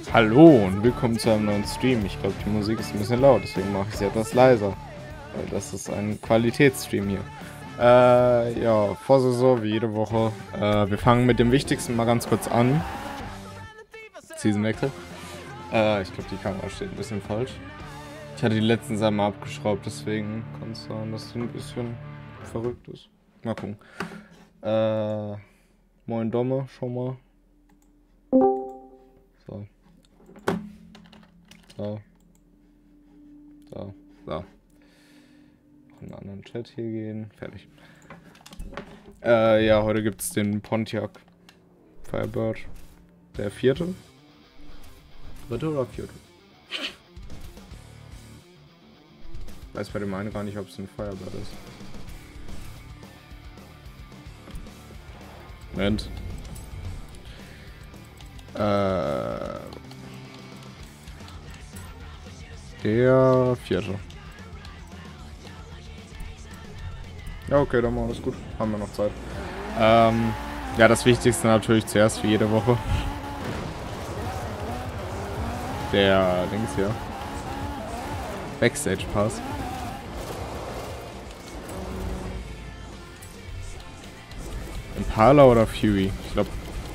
Hallo und willkommen zu einem neuen Stream. Ich glaube, die Musik ist ein bisschen laut, deswegen mache ich sie etwas leiser. Weil das ist ein Qualitätsstream hier. Ja, Vorsaison wie jede Woche. Wir fangen mit dem Wichtigsten mal ganz kurz an. Seasonwechsel. Ich glaube, die Kamera steht ein bisschen falsch. Ich hatte die letzten einmal abgeschraubt, deswegen kann es sein, dass sie ein bisschen verrückt ist. Mal gucken. Moin Domme, schon mal. So. So. So. So. Noch in einen anderen Chat hier gehen. Fertig. Ja, heute gibt es den Pontiac Firebird. Der vierte? Dritte oder vierte? Weiß bei dem einen gar nicht, ob es ein Firebird ist. Moment. Der vierte. Ja, okay, dann machen wir das gut. Haben wir noch Zeit. Ja, das Wichtigste natürlich zuerst wie jede Woche. Der Dings hier. Backstage Pass. Impala oder Fury? Ich glaube.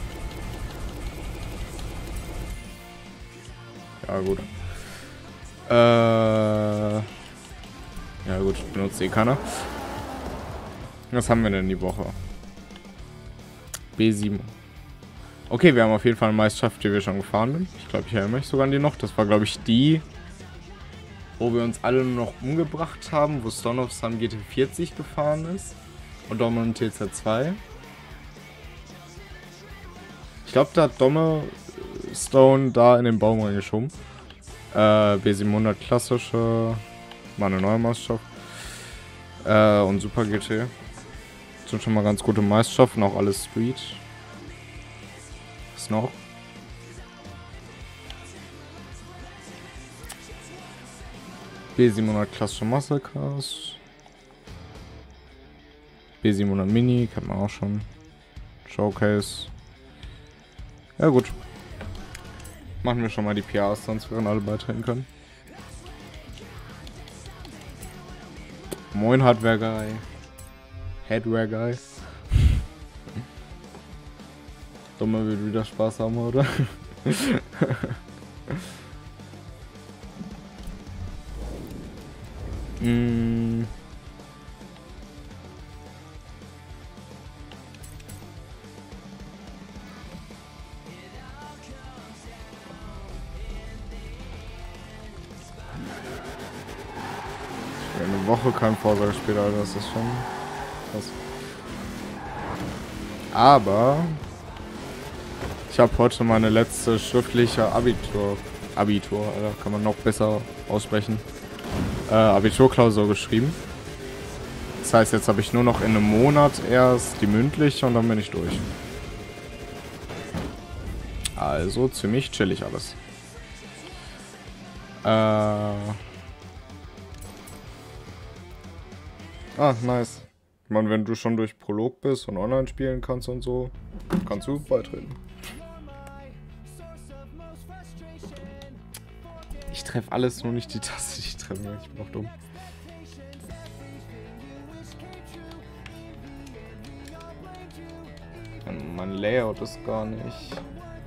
Ja, gut. Ja, gut, benutzt eh keiner. Was haben wir denn die Woche? B7. Okay, wir haben auf jeden Fall eine Meisterschaft, die wir schon gefahren sind. Ich glaube, ich erinnere mich sogar an die noch. Das war, glaube ich, die, wo wir uns alle nur noch umgebracht haben, wo Stone of Sun GT40 gefahren ist. Und Domme TZ2. Ich glaube, da hat Domme Stone da in den Baum reingeschoben. B700 klassische. War eine neue Meisterschaft. Und Super GT. Das sind schon mal ganz gute Meisterschaften, auch alles Street. Was noch? B700 klassische Muscle Cars. B700 Mini, kennt man auch schon. Showcase. Ja gut. Machen wir schon mal die PRs, sonst werden alle beitreten können. Moin Hardware Guy. Headwear Guy. Dumme wird wieder Spaß haben, oder? Eine Woche kein Vorsorge gespielt, Alter, das ist schon krass. Aber ich habe heute meine letzte schriftliche Abitur, Alter, kann man noch besser aussprechen, Abiturklausur geschrieben. Das heißt, jetzt habe ich nur noch in einem Monat erst die mündliche und dann bin ich durch. Also ziemlich chillig alles. Ah, nice. Ich meine, wenn du schon durch Prolog bist und online spielen kannst und so, kannst du beitreten. Ich treffe alles, nur nicht die Taste, die ich treffe. Ich bin auch dumm. Mein Layout ist gar nicht...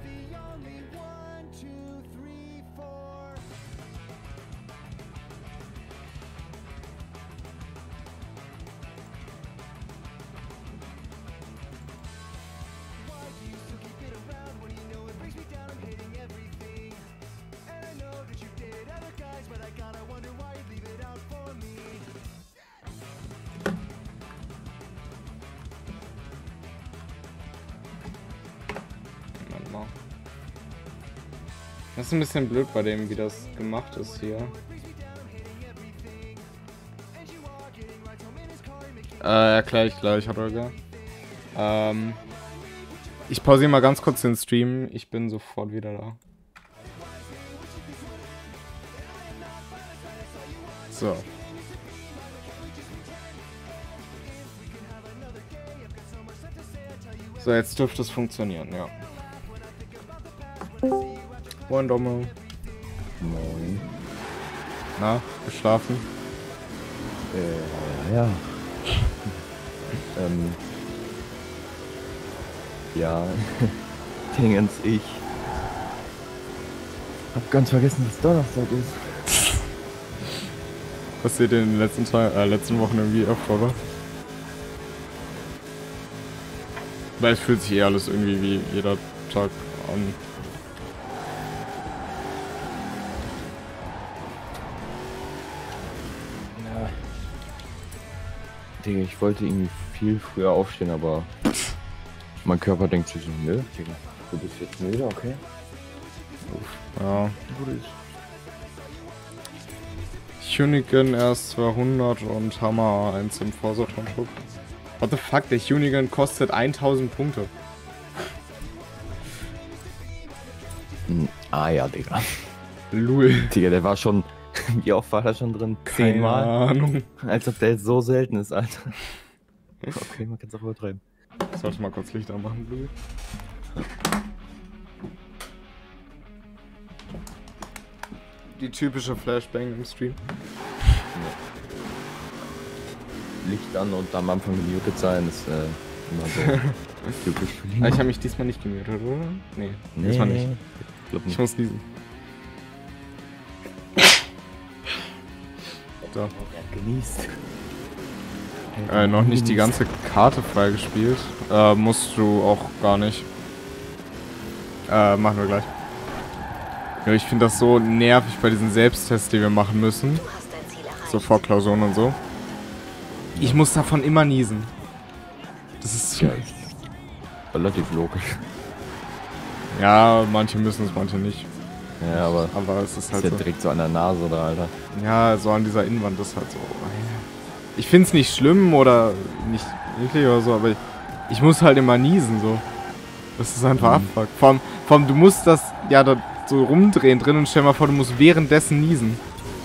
Das ist ein bisschen blöd bei dem, wie das gemacht ist hier. Erkläre ich gleich, Holger. Ich pausiere mal ganz kurz den Stream. Ich bin sofort wieder da. So. So, jetzt dürfte es funktionieren, ja. Moin Domme. Moin. Na, geschlafen? Ja. Ja. Dingens, ich hab ganz vergessen, dass Donnerstag ist. Passiert in den letzten Wochen irgendwie öfter, oder? Weil es fühlt sich eh alles irgendwie wie jeder Tag an. Ja. Digga, ich wollte irgendwie viel früher aufstehen, aber mein Körper denkt sich so, nö, Digga, du bist jetzt müde, okay? Ja. Gut ist. Hunigan erst 200 und Hammer 1 im Vorsortondruck. What the fuck, der Hunigan kostet 1000 Punkte. Ah ja, Digga. Lul. Digga, der war schon, wie oft war der schon drin? 10 Mal? Keine Ahnung. Als ob der jetzt so selten ist, Alter. Okay, man kann es auch übertreiben. Ich sollte mal kurz Licht anmachen, Lul. Die typische Flashbang im Stream. Licht an und am Anfang gemutet sein ist immer so typisch für ihn. Ich habe mich diesmal nicht gemutet, oder? Nee, diesmal nicht. Glaub Ich nicht. muss niesen. So. Genießt. Noch nicht die ganze Karte freigespielt. Musst du auch gar nicht. Machen wir gleich. Ja, ich finde das so nervig bei diesen Selbsttests, die wir machen müssen. So Vorklausuren und so. Ich muss davon immer niesen. Das ist... Ja, relativ logisch. Ja, manche müssen es, manche nicht. Ja, aber es ist ist halt ja so. direkt so an der Nase da, Alter. Ja, so an dieser Innenwand ist halt so. Ich find's nicht schlimm oder nicht eklig oder so, aber ich muss halt immer niesen, so. Das ist einfach Abfuck. Vor allem, du musst das ja da so rumdrehen drin und stell mal vor, du musst währenddessen niesen.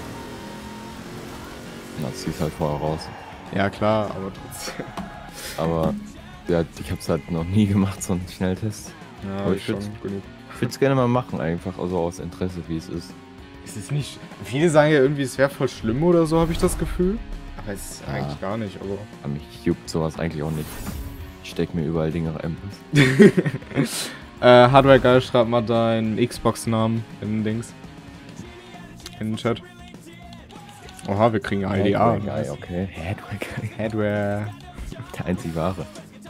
Na, zieh's halt vorher raus. Ja, klar, aber trotzdem. Aber ja, ich hab's halt noch nie gemacht, so einen Schnelltest. Ja, Aber ich schon genug. Ich würde es gerne mal machen, einfach, also aus Interesse, wie es ist. Es ist nicht. Viele sagen ja irgendwie, es wäre voll schlimm oder so, habe ich das Gefühl. Aber es ist Ja. eigentlich gar nicht, aber. Aber mich juckt sowas eigentlich auch nicht. Ich steck mir überall Dinge rein. Hardware geil, schreib mal deinen Xbox-Namen in den Dings. In den Chat. Oha, wir kriegen IDA. Geil, okay. Headway, Hardware. der einzig wahre.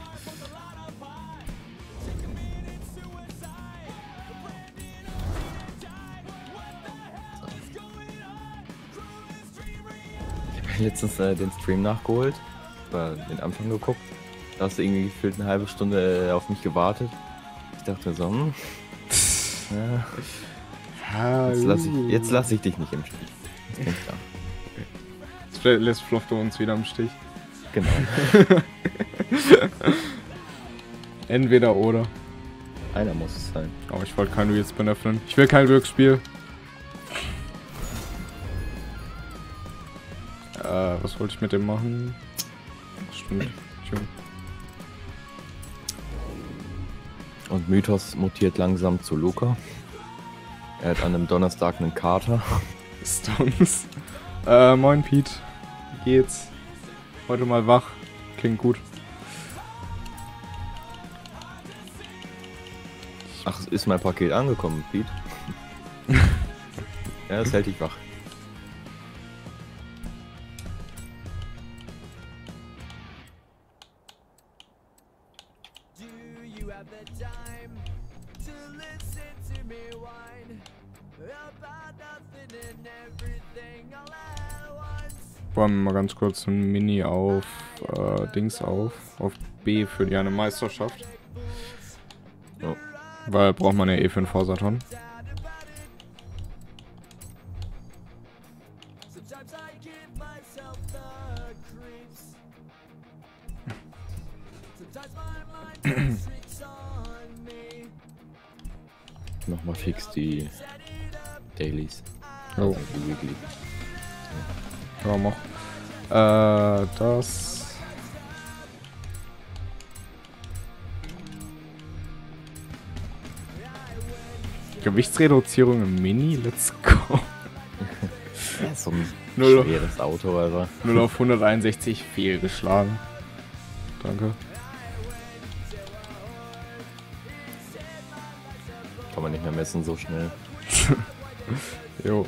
Ich habe letztens den Stream nachgeholt, den Anfang geguckt. Da hast du irgendwie gefühlt eine halbe Stunde auf mich gewartet. Ich dachte so, ja, jetzt lass ich dich nicht im Stich. Jetzt bin ich da. Jetzt lässt Flofto uns wieder im Stich. Genau. Entweder oder. Einer muss es sein. Oh, ich wollte kein Wheelspin öffnen. Ich will kein Glücksspiel. Was wollte ich mit dem machen? Stimmt. Tune. Und Mythos mutiert langsam zu Luca. Er hat an einem Donnerstag einen Kater. Stones. Moin Pete. Wie geht's? Heute mal wach. Klingt gut. Ach, ist mein Paket angekommen, Pete? Ja, das hält dich wach. Wollen wir mal ganz kurz ein Mini auf Dings auf B für die eine Meisterschaft. Oh. Weil braucht man ja eh für den Vorsaturn. Mach mal fix die Dailies. Jo. Also die Weekly. Ja, mach. Das. Gewichtsreduzierung im Mini, let's go. Ja, so ein Null. schweres Auto, also. 0 auf 161 fehlgeschlagen. Danke. Kann man nicht mehr messen so schnell. Jo.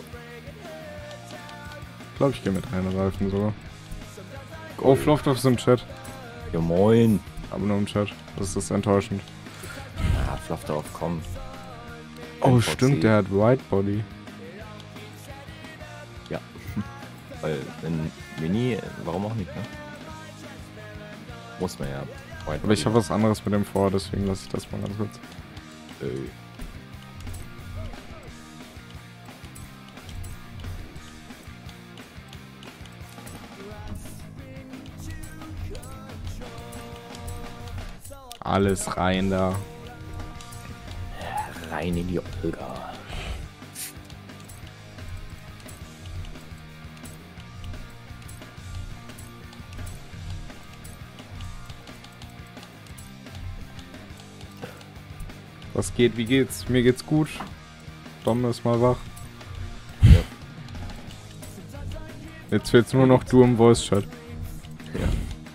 Ich glaube, ich gehe mit einer Reifen sogar. Oh, Fluffdorf im Chat. Ja moin. Aber nur im Chat. Das ist enttäuschend. Ja, Fluffdorf, komm. Oh, NVC. stimmt, der hat Whitebody. Ja. Weil ein Mini, warum auch nicht, ne? Muss man ja. Aber ich habe was anderes mit dem vor, deswegen lasse ich das mal ganz kurz. Alles rein da. Rein in die Olga. Was geht, wie geht's? Mir geht's gut. Dom ist mal wach. Ja. Jetzt fehlt's nur noch du im Voice-Chat. Ja.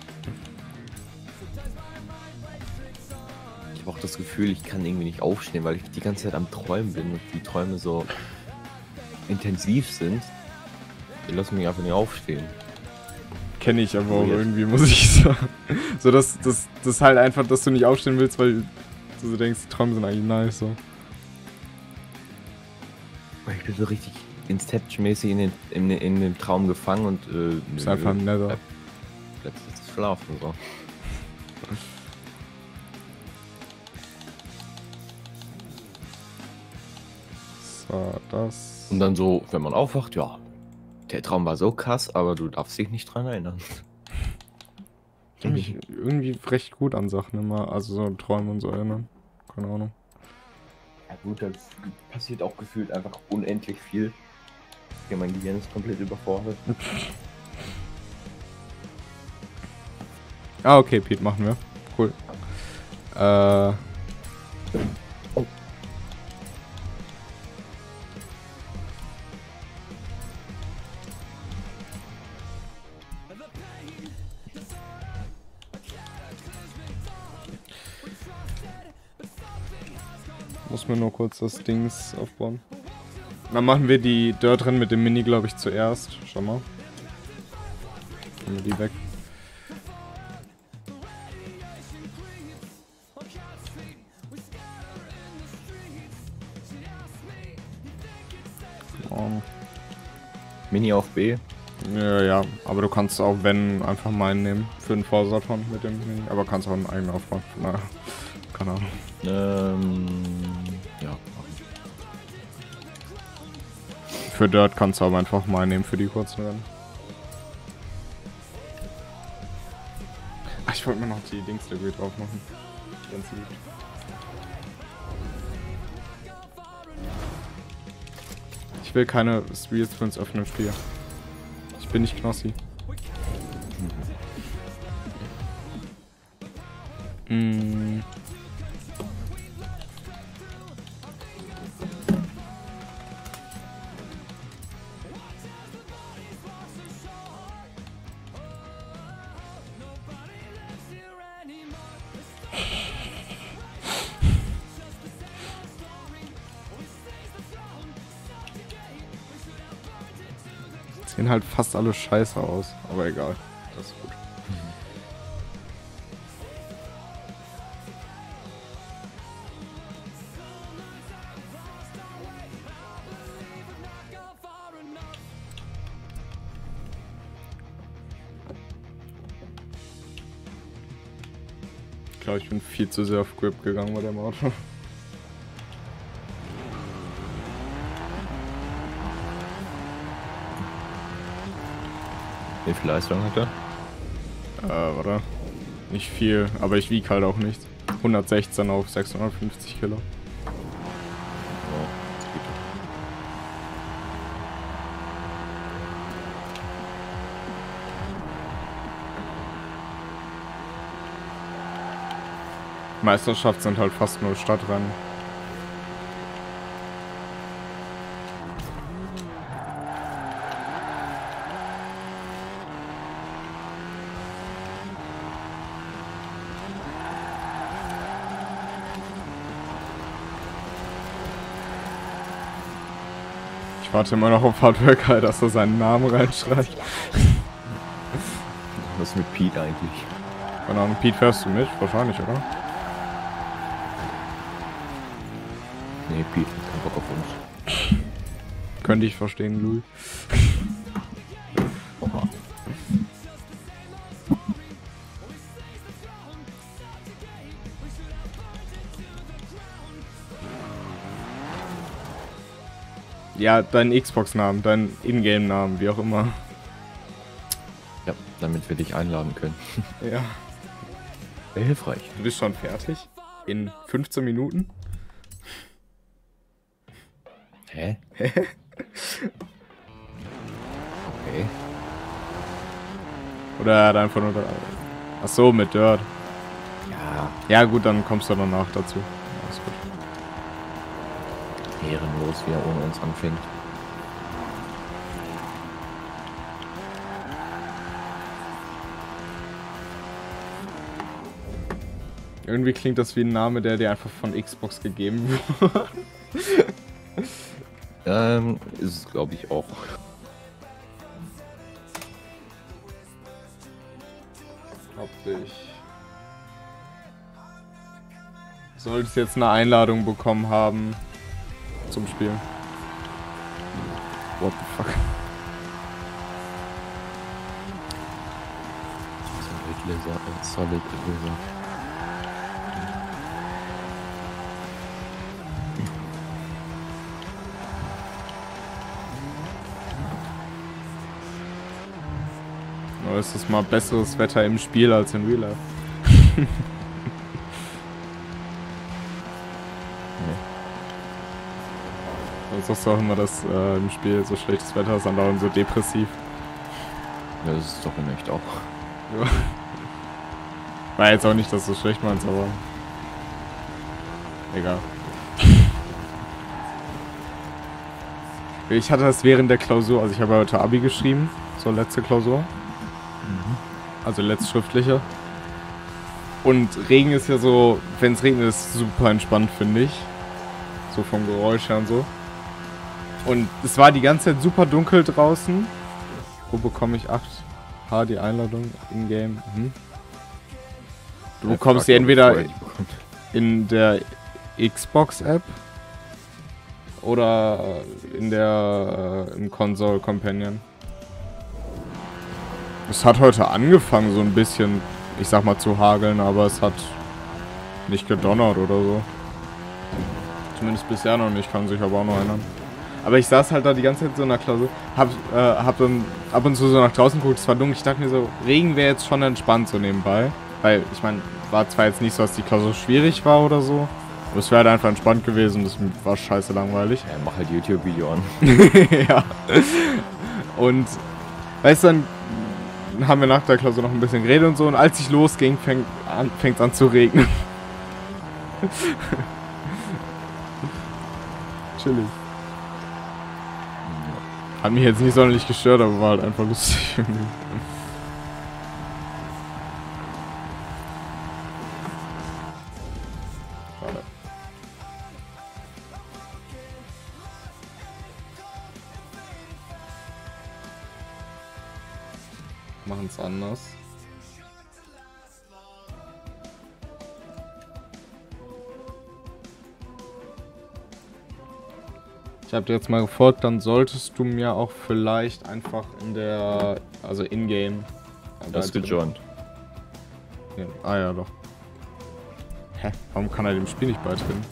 Ich habe auch das Gefühl, ich kann irgendwie nicht aufstehen, weil ich die ganze Zeit am Träumen bin und die Träume so intensiv sind. Die lassen mich einfach nicht aufstehen. Kenne ich aber auch Weird. irgendwie, muss ich sagen. So, das halt einfach, dass du nicht aufstehen willst, weil du so denkst, die Träume sind eigentlich nice, so. Ich bin so richtig Inception-mäßig in dem Traum gefangen und Ist einfach ein Nether. letztes Schlafen so. So, das. Und dann so, wenn man aufwacht, ja, der Traum war so krass, aber du darfst dich nicht dran erinnern. Ich kann mich irgendwie recht gut an Sachen immer, also so Träume und so erinnern. Keine Ahnung. Ja gut, das passiert auch gefühlt einfach unendlich viel. Ja, mein Gehirn ist komplett überfordert. Ah, okay, Pete, machen wir. Cool. Oh. Muss mir nur kurz das Dings aufbauen. Dann machen wir die Dirt-Rennen mit dem Mini, glaube ich, zuerst. Schau mal. Nehmen wir die weg. Mini auf B. Ja, ja, aber du kannst auch, wenn, einfach meinen nehmen. Für den Vorsaturn mit dem Mini. Aber kannst auch einen eigenen aufbauen. Na, keine Ahnung. Ja. Für Dirt kannst du aber einfach meinen nehmen für die kurzen Rennen. Ach, ich wollte mir noch die Dings-Library drauf machen. Ganz lieb. Ich will keine Speedsprints öffnen im Spiel. Ich bin nicht Knossi. Mm. Sehen halt fast alle scheiße aus, aber egal. Das ist gut. Ich glaube, ich bin viel zu sehr auf Grip gegangen bei dem Auto. Wie viel Leistung hat er? Warte. Nicht viel, aber ich wiege halt auch nichts. 116 auf 650 Kilo. Ja, das geht doch. Meisterschaft sind halt fast nur Stadtrennen. Ich warte immer noch auf Hardworker, dass er seinen Namen reinschreibt. Was ist mit Pete eigentlich? Keine Ahnung, Pete fährst du mit? Wahrscheinlich, oder? Nee, Pete hat keinen Bock auf uns. Könnte ich verstehen, Louis. Oha. Ja, deinen Xbox-Namen, deinen Ingame-Namen, wie auch immer. Ja, damit wir dich einladen können. Ja. Wäre hilfreich. Du bist schon fertig? In 15 Minuten? Hä? Okay. Oder er hat einfach nur... Ach so, mit Dirt. Ja, Ja gut, dann kommst du danach dazu. Alles gut. ehrenlos, wie er ohne uns anfängt. Irgendwie klingt das wie ein Name, der dir einfach von Xbox gegeben wurde. Ist es, glaube ich, auch. Optisch. Solltest jetzt eine Einladung bekommen haben zum Spiel. What the fuck? Solid Laser. Oder ist das mal besseres Wetter im Spiel als in Real Life? Sonst sagst du auch immer, dass im Spiel so schlechtes Wetter ist, andauernd so depressiv. Ja, das ist doch in echt auch. Ja. War jetzt auch nicht, dass du es schlecht meinst, aber... Egal. Ich hatte das während der Klausur, also ich habe heute Abi geschrieben, so letzte Klausur. Also letzte schriftliche. Und Regen ist ja so, wenn es regnet, ist super entspannt, finde ich. So vom Geräusch her und so. Und es war die ganze Zeit super dunkel draußen. Wo bekomme ich 8H die Einladung? In-game. Du bekommst sie entweder in der Xbox-App oder in der im Console Companion. Es hat heute angefangen, so ein bisschen, ich sag mal, zu hageln, aber es hat nicht gedonnert oder so. Zumindest bisher noch nicht, kann sich aber auch noch erinnern. Aber ich saß halt da die ganze Zeit so in der Klausur, hab dann ab und zu so nach draußen geguckt, es war dunkel, ich dachte mir so, Regen wäre jetzt schon entspannt so nebenbei. Weil, ich meine, war zwar jetzt nicht so, dass die Klausur schwierig war oder so, aber es wäre halt einfach entspannt gewesen, das war scheiße langweilig. Ja, mach halt YouTube-Video an. Ja. Und, weißt du, dann haben wir nach der Klausur noch ein bisschen geredet und so, und als ich losging, fängt es an zu regnen. Chillig. Hat mich jetzt nicht sonderlich gestört, aber war halt einfach lustig. Schade. Machen es anders. Ich habe dir jetzt mal gefolgt, dann solltest du mir auch vielleicht einfach in der, also in-game. Das ist gejoint. Ja. Ah ja, doch. Hä? Warum kann er dem Spiel nicht beitreten?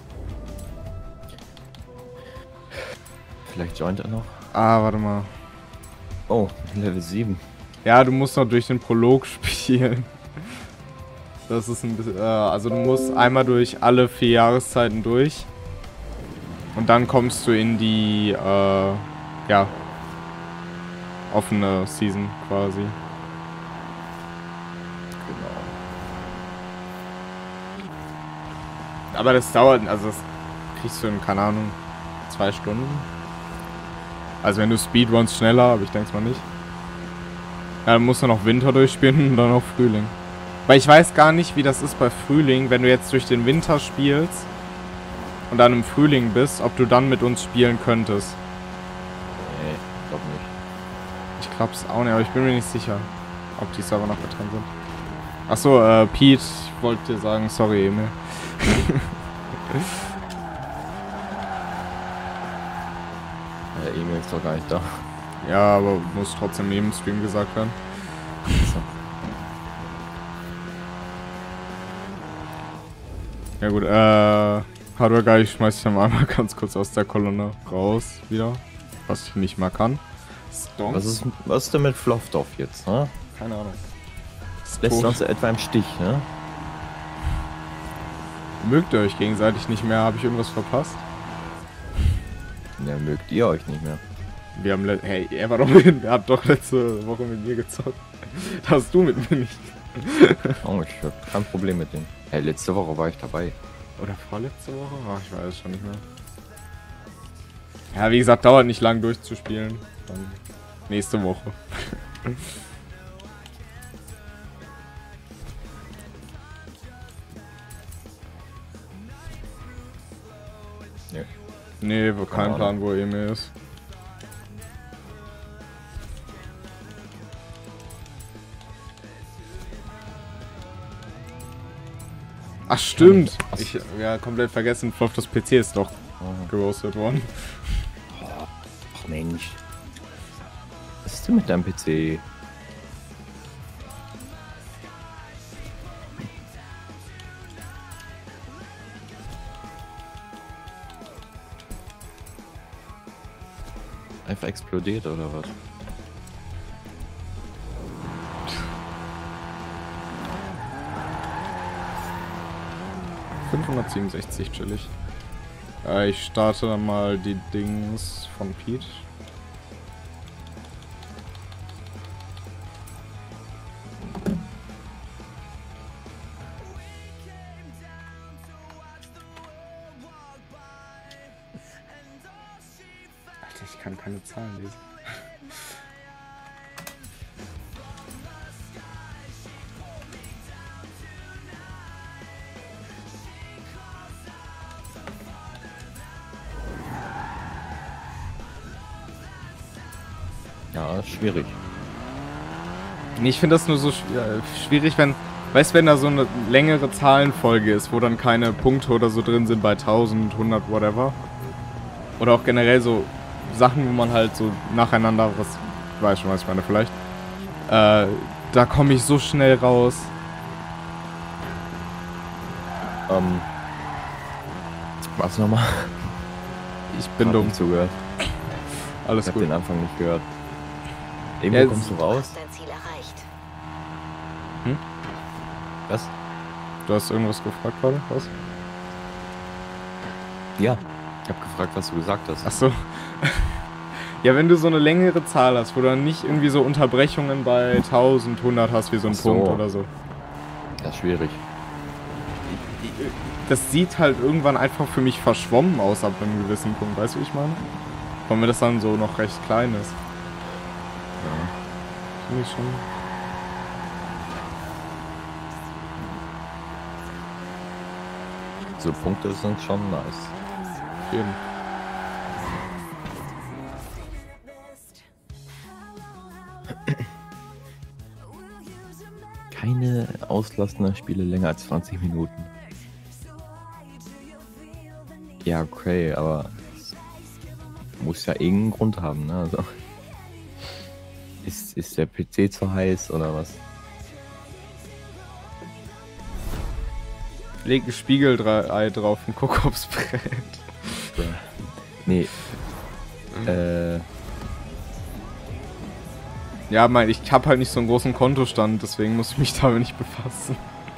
Vielleicht joint er noch. Ah, warte mal. Oh, Level 7. Ja, du musst noch durch den Prolog spielen. Das ist ein bisschen, also du musst einmal durch alle 4 Jahreszeiten durch. Und dann kommst du in die, ja, offene Season quasi. Genau. Aber das dauert, also das kriegst du in, keine Ahnung, 2 Stunden. Also wenn du Speedruns schneller, aber ich denke mal nicht. Ja, dann musst du noch Winter durchspielen und dann noch Frühling. Weil ich weiß gar nicht, wie das ist bei Frühling, wenn du jetzt durch den Winter spielst und dann im Frühling bist, ob du dann mit uns spielen könntest. Clubs auch nicht, aber ich bin mir nicht sicher, ob die Server noch getrennt sind. Achso, Pete, ich wollte dir sagen, sorry, Emil. Emil ist doch gar nicht da. Ja, aber muss trotzdem neben Stream gesagt werden. So. Ja gut, Hardware Guy, ich schmeiß dich dann einmal ganz kurz aus der Kolonne raus wieder, was ich nicht mehr kann. Stonks? Was ist denn mit Fluffdorf jetzt, ne? Keine Ahnung. Lässt uns etwa im Stich, ne? Mögt ihr euch gegenseitig nicht mehr? Habe ich irgendwas verpasst? Ja, mögt ihr euch nicht mehr. Wir haben hey, er war doch er hat doch letzte Woche mit mir gezockt. Da hast du mit mir nicht. Oh, ich hab kein Problem mit denen. Hey, letzte Woche war ich dabei. Oder vorletzte Woche? Ach, ich weiß es schon nicht mehr. Ja, wie gesagt, dauert nicht lang durchzuspielen. Dann nächste Woche. Nee. Nee, kein Plan, wo Emil ist. Ach stimmt! Ich ja komplett vergessen, auf das PC ist doch gerostet worden. Ach Mensch. Was ist denn mit deinem PC? Einfach explodiert oder was? $567 chillig. Ich starte dann mal die Dings von Pete. Alter, ich kann keine Zahlen lesen. Ja, schwierig. Nee, ich finde das nur so schwierig, wenn, weißt, wenn da so eine längere Zahlenfolge ist, wo dann keine Punkte oder so drin sind bei 1000, 100, whatever. Oder auch generell so Sachen, wo man halt so nacheinander, was, weiß schon, was ich meine, vielleicht. Da komme ich so schnell raus. Was nochmal? Ich bin dumm. Zugehört. Alles Ich hab gut. den Anfang nicht gehört. Eben Ja, kommst du raus? Dein Ziel erreicht. Was? Du hast irgendwas gefragt gerade? Was? Ja. Ich hab gefragt, was du gesagt hast. Ach so. Ja, wenn du so eine längere Zahl hast, wo du dann nicht irgendwie so Unterbrechungen bei 1000, 100 hast, wie so ein Ach so. Punkt oder so. Ja, schwierig. Das sieht halt irgendwann einfach für mich verschwommen aus ab einem gewissen Punkt, weißt du, wie ich meine? Wenn das dann so noch recht klein ist. Ja. Finde ich schon. So Punkte sind schon nice. Auf jeden. Keine auslassenden Spiele länger als 20 Minuten. Ja, okay, aber es muss ja irgendeinen Grund haben, ne? Also, ist der PC zu heiß oder was? Leg ein Spiegelei drauf und guck, ob's brennt. Nee. Ja, ich hab halt nicht so einen großen Kontostand, deswegen muss ich mich damit nicht befassen.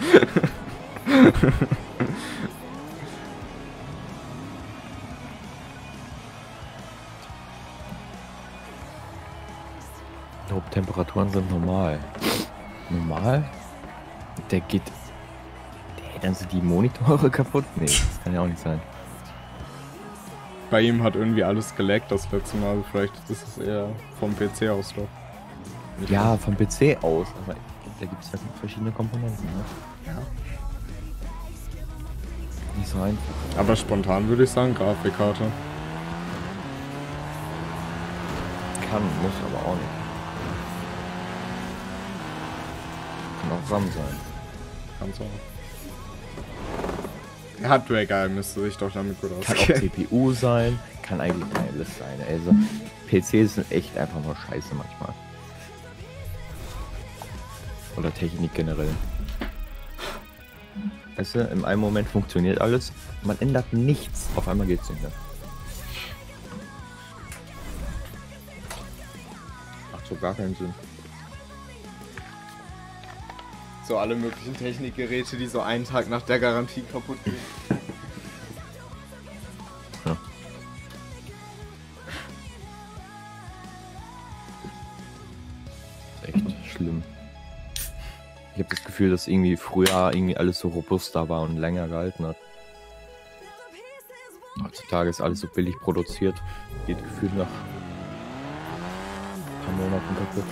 Temperaturen sind normal. Normal? Der hält dann so die Monitore kaputt? Nee, das kann ja auch nicht sein. Bei ihm hat irgendwie alles geleckt das letzte Mal, vielleicht ist es eher vom PC aus doch. Ja, vom PC aus, aber da gibt es ja verschiedene Komponenten, ne? Ja. Nicht so einfach. Aber spontan würde ich sagen, Grafikkarte. Kann, muss aber auch nicht. RAM sein. Kann's auch. Hardware geil, müsste sich doch damit gut Kann auch auskennen. CPU sein, kann eigentlich alles sein. Also PCs sind echt einfach nur scheiße manchmal. Oder Technik generell. Weißt du, in einem Moment funktioniert alles, man ändert nichts, auf einmal geht's nicht mehr. Macht so gar keinen Sinn. So alle möglichen Technikgeräte, die so einen Tag nach der Garantie kaputt gehen. Ja. Ist echt schlimm. Ich habe das Gefühl, dass irgendwie früher irgendwie alles so robuster war und länger gehalten hat. Heutzutage ist alles so billig produziert. Geht gefühlt nach ein paar Monaten kaputt.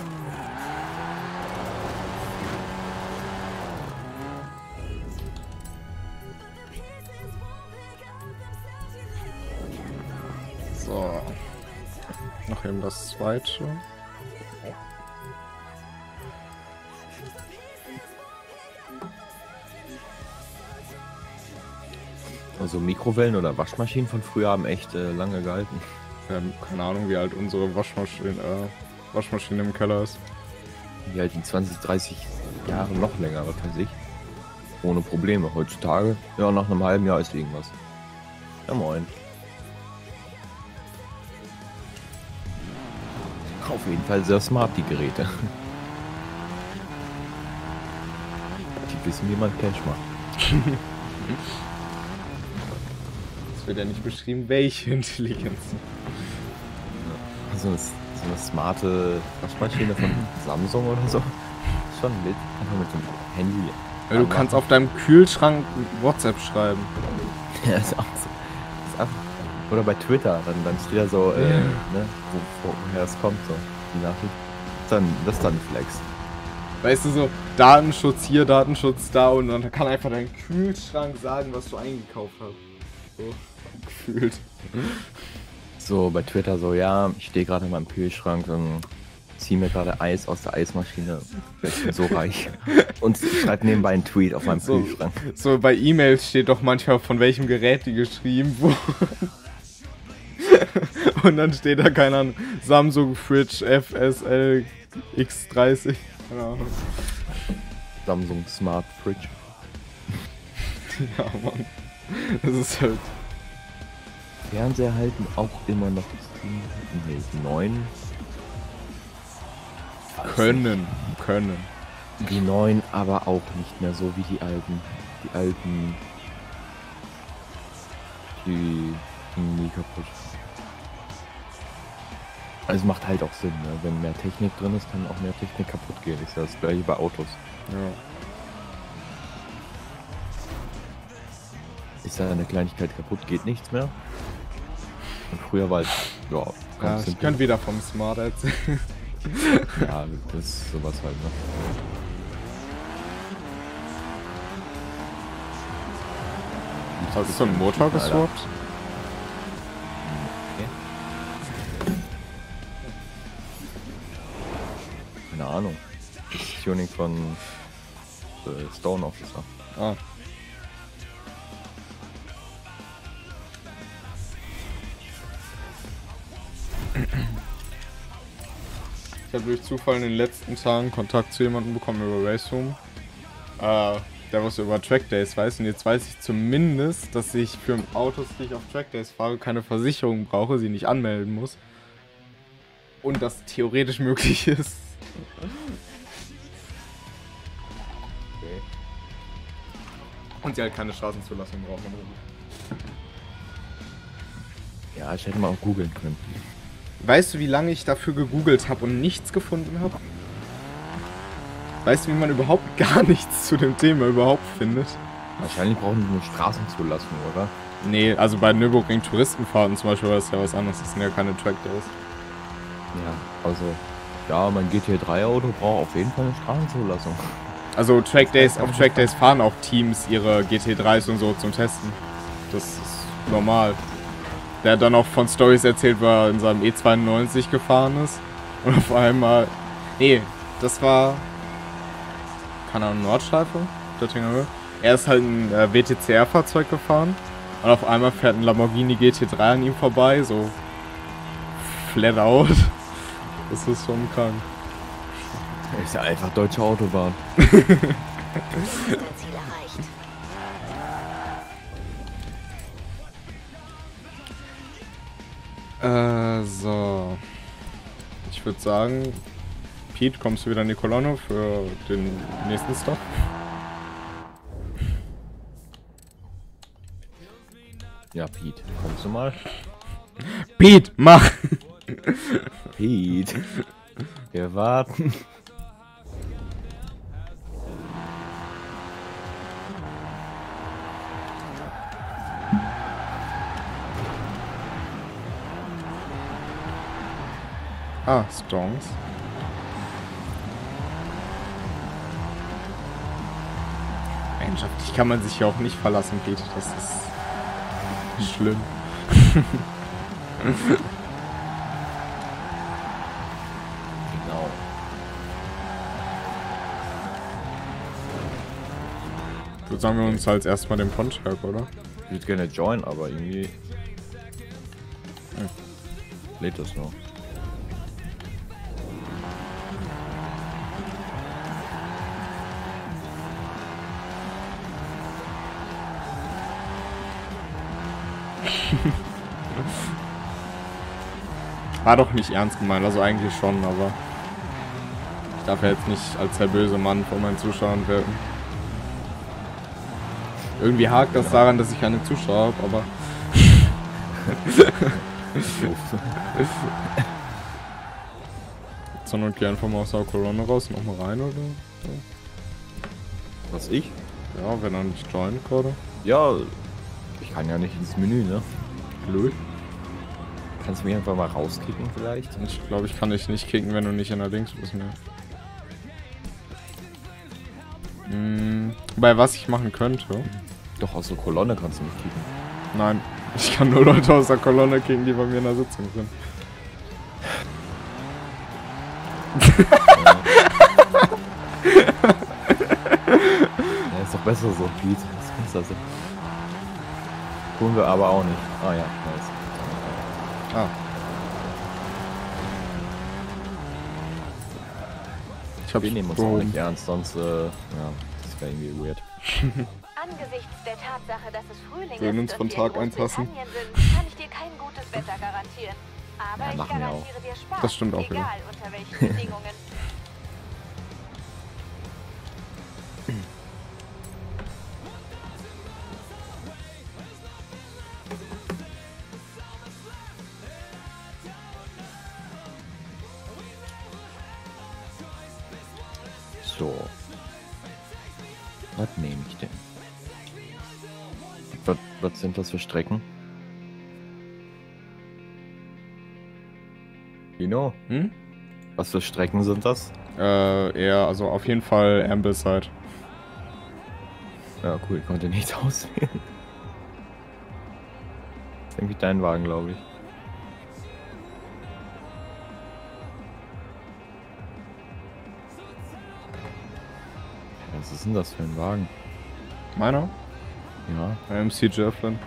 So. Noch eben das zweite. Also Mikrowellen oder Waschmaschinen von früher haben echt lange gehalten. Keine Ahnung, wie alt unsere Waschmaschine im Keller ist. Die halten 20, 30 Jahre noch länger, was weiß ich. Ohne Probleme. Heutzutage, ja, nach einem halben Jahr ist irgendwas. Ja, moin. Auf jeden Fall sehr smart, die Geräte. Die wissen, wie man Cash macht. Es wird ja nicht beschrieben, welche Intelligenz. So eine smarte Waschmaschine von Samsung oder so. Schon mit. Einfach mit dem Handy. Ja, du kannst auf deinem Kühlschrank WhatsApp schreiben. Ja, ist auch so. Ist einfach, oder bei Twitter, dann steht da so, ne, woher es kommt, so, die Nachricht. Das ist dann ein Flex. Weißt du, so Datenschutz hier, Datenschutz da und dann kann einfach dein Kühlschrank sagen, was du eingekauft hast. So, gefühlt. So, bei Twitter so, ja, ich stehe gerade in meinem Kühlschrank und ziehe mir gerade Eis aus der Eismaschine. Ich bin so reich. Und schreibe nebenbei einen Tweet auf meinem Kühlschrank. So, bei E-Mails steht doch manchmal, von welchem Gerät die geschrieben wurden. Und dann steht da, keine Ahnung, Samsung Fridge FSL X30. Keine Ahnung. Samsung Smart Fridge. Ja, Mann. Das ist halt... Fernseher halten auch immer noch die 9. Können. Die 9, aber auch nicht mehr so wie die alten. Die alten. Die gingen nie kaputt. Also macht halt auch Sinn, ne? Wenn mehr Technik drin ist, kann auch mehr Technik kaputt gehen. Ist ja das gleiche bei Autos. Ja. Ist da eine Kleinigkeit kaputt, geht nichts mehr. Und früher war es, ja, ganz Ich simpel. könnte wieder vom Smart erzählen. Ja, das ist sowas halt, ne? Hast du so einen Motor geswappt? Okay. Keine Ahnung. Das ist Tuning von Stone Officer. Ah. Ich habe durch Zufall in den letzten Tagen Kontakt zu jemandem bekommen über Raceroom, der was über Trackdays weiß. Und jetzt weiß ich zumindest, dass ich für Autos, die ich auf Trackdays fahre, keine Versicherung brauche, sie nicht anmelden muss. Und das theoretisch möglich ist. Okay. Und sie halt keine Straßenzulassung brauchen. Ja, ich hätte mal auch googeln können. Weißt du, wie lange ich dafür gegoogelt habe und nichts gefunden habe? Weißt du, wie man überhaupt gar nichts zu dem Thema überhaupt findet? Wahrscheinlich brauchen die eine Straßenzulassung, oder? Nee, also bei Nürburgring Touristenfahrten zum Beispiel war das ja was anderes. Das sind ja keine Trackdays. Ja, also, ja, mein GT3-Auto braucht auf jeden Fall eine Straßenzulassung. Also Trackdays, auf Trackdays fahren auch Teams ihre GT3s und so zum Testen. Das ist normal. Der hat dann auch von Stories erzählt, weil er in seinem E92 gefahren ist. Und auf einmal... Nee, das war... keine Ahnung, Nordschleife, Göttingen Höhe. Er ist halt ein WTCR-Fahrzeug gefahren und auf einmal fährt ein Lamborghini GT3 an ihm vorbei, so flat out. Das ist schon krank. Ist ja einfach deutsche Autobahn. Ziel erreicht. So. Ich würde sagen, Pete, kommst du wieder in die Kolonne für den nächsten Stop? Ja, Pete, kommst du mal? Pete, mach! Pete. Wir warten. Ah, Stones. Mensch, auf dich kann man sich ja auch nicht verlassen, Pete. Das ist schlimm. Genau. Ich würde sagen, wir uns als erstmal den Pontiac, oder? Ich würde gerne joinen, aber irgendwie... Lädt das noch. War doch nicht ernst gemeint, also eigentlich schon, aber ich darf ja jetzt nicht als der böse Mann vor meinen Zuschauern wirken. Irgendwie hakt das daran, dass ich keine Zuschauer habe, aber zur Not geh einfach mal aus der Kolonne raus, nochmal rein oder so. Was, ich? Ja, wenn er nicht joint gerade. Ja, ich kann ja nicht ins Menü, ne? Blöd. Kannst du mich einfach mal rauskicken vielleicht? Ich glaube, ich kann dich nicht kicken, wenn du nicht in der Dings bist mehr. Wobei, was ich machen könnte. Doch, aus der Kolonne kannst du mich kicken. Nein, ich kann nur Leute aus der Kolonne kicken, die bei mir in der Sitzung sind. Ja, ist doch besser so, Pete. Das kannst du also. Tun wir aber auch nicht. Ah ja, nice. Ah. Ich hab's Wir nehmen uns auch nicht ernst, sonst, ja, das wäre irgendwie weird. Angesichts der Tatsache, dass es Frühling Würden ist uns von und wir in Tag 1 hassen. Großbritannien sind, kann ich dir kein gutes Wetter garantieren. Aber Ja, ich machen wir auch. garantiere dir Spaß, Das stimmt auch wieder. egal unter welchen Bedingungen. So. Was nehme ich denn? Was sind das für Strecken? Dino? Hm? Was für Strecken sind das? Eher, also auf jeden Fall Ambleside. Ja, cool, ich konnte nichts auswählen. Das ist irgendwie dein Wagen, glaube ich. Was ist denn das für ein Wagen? Meiner? Ja, MC Jefflin.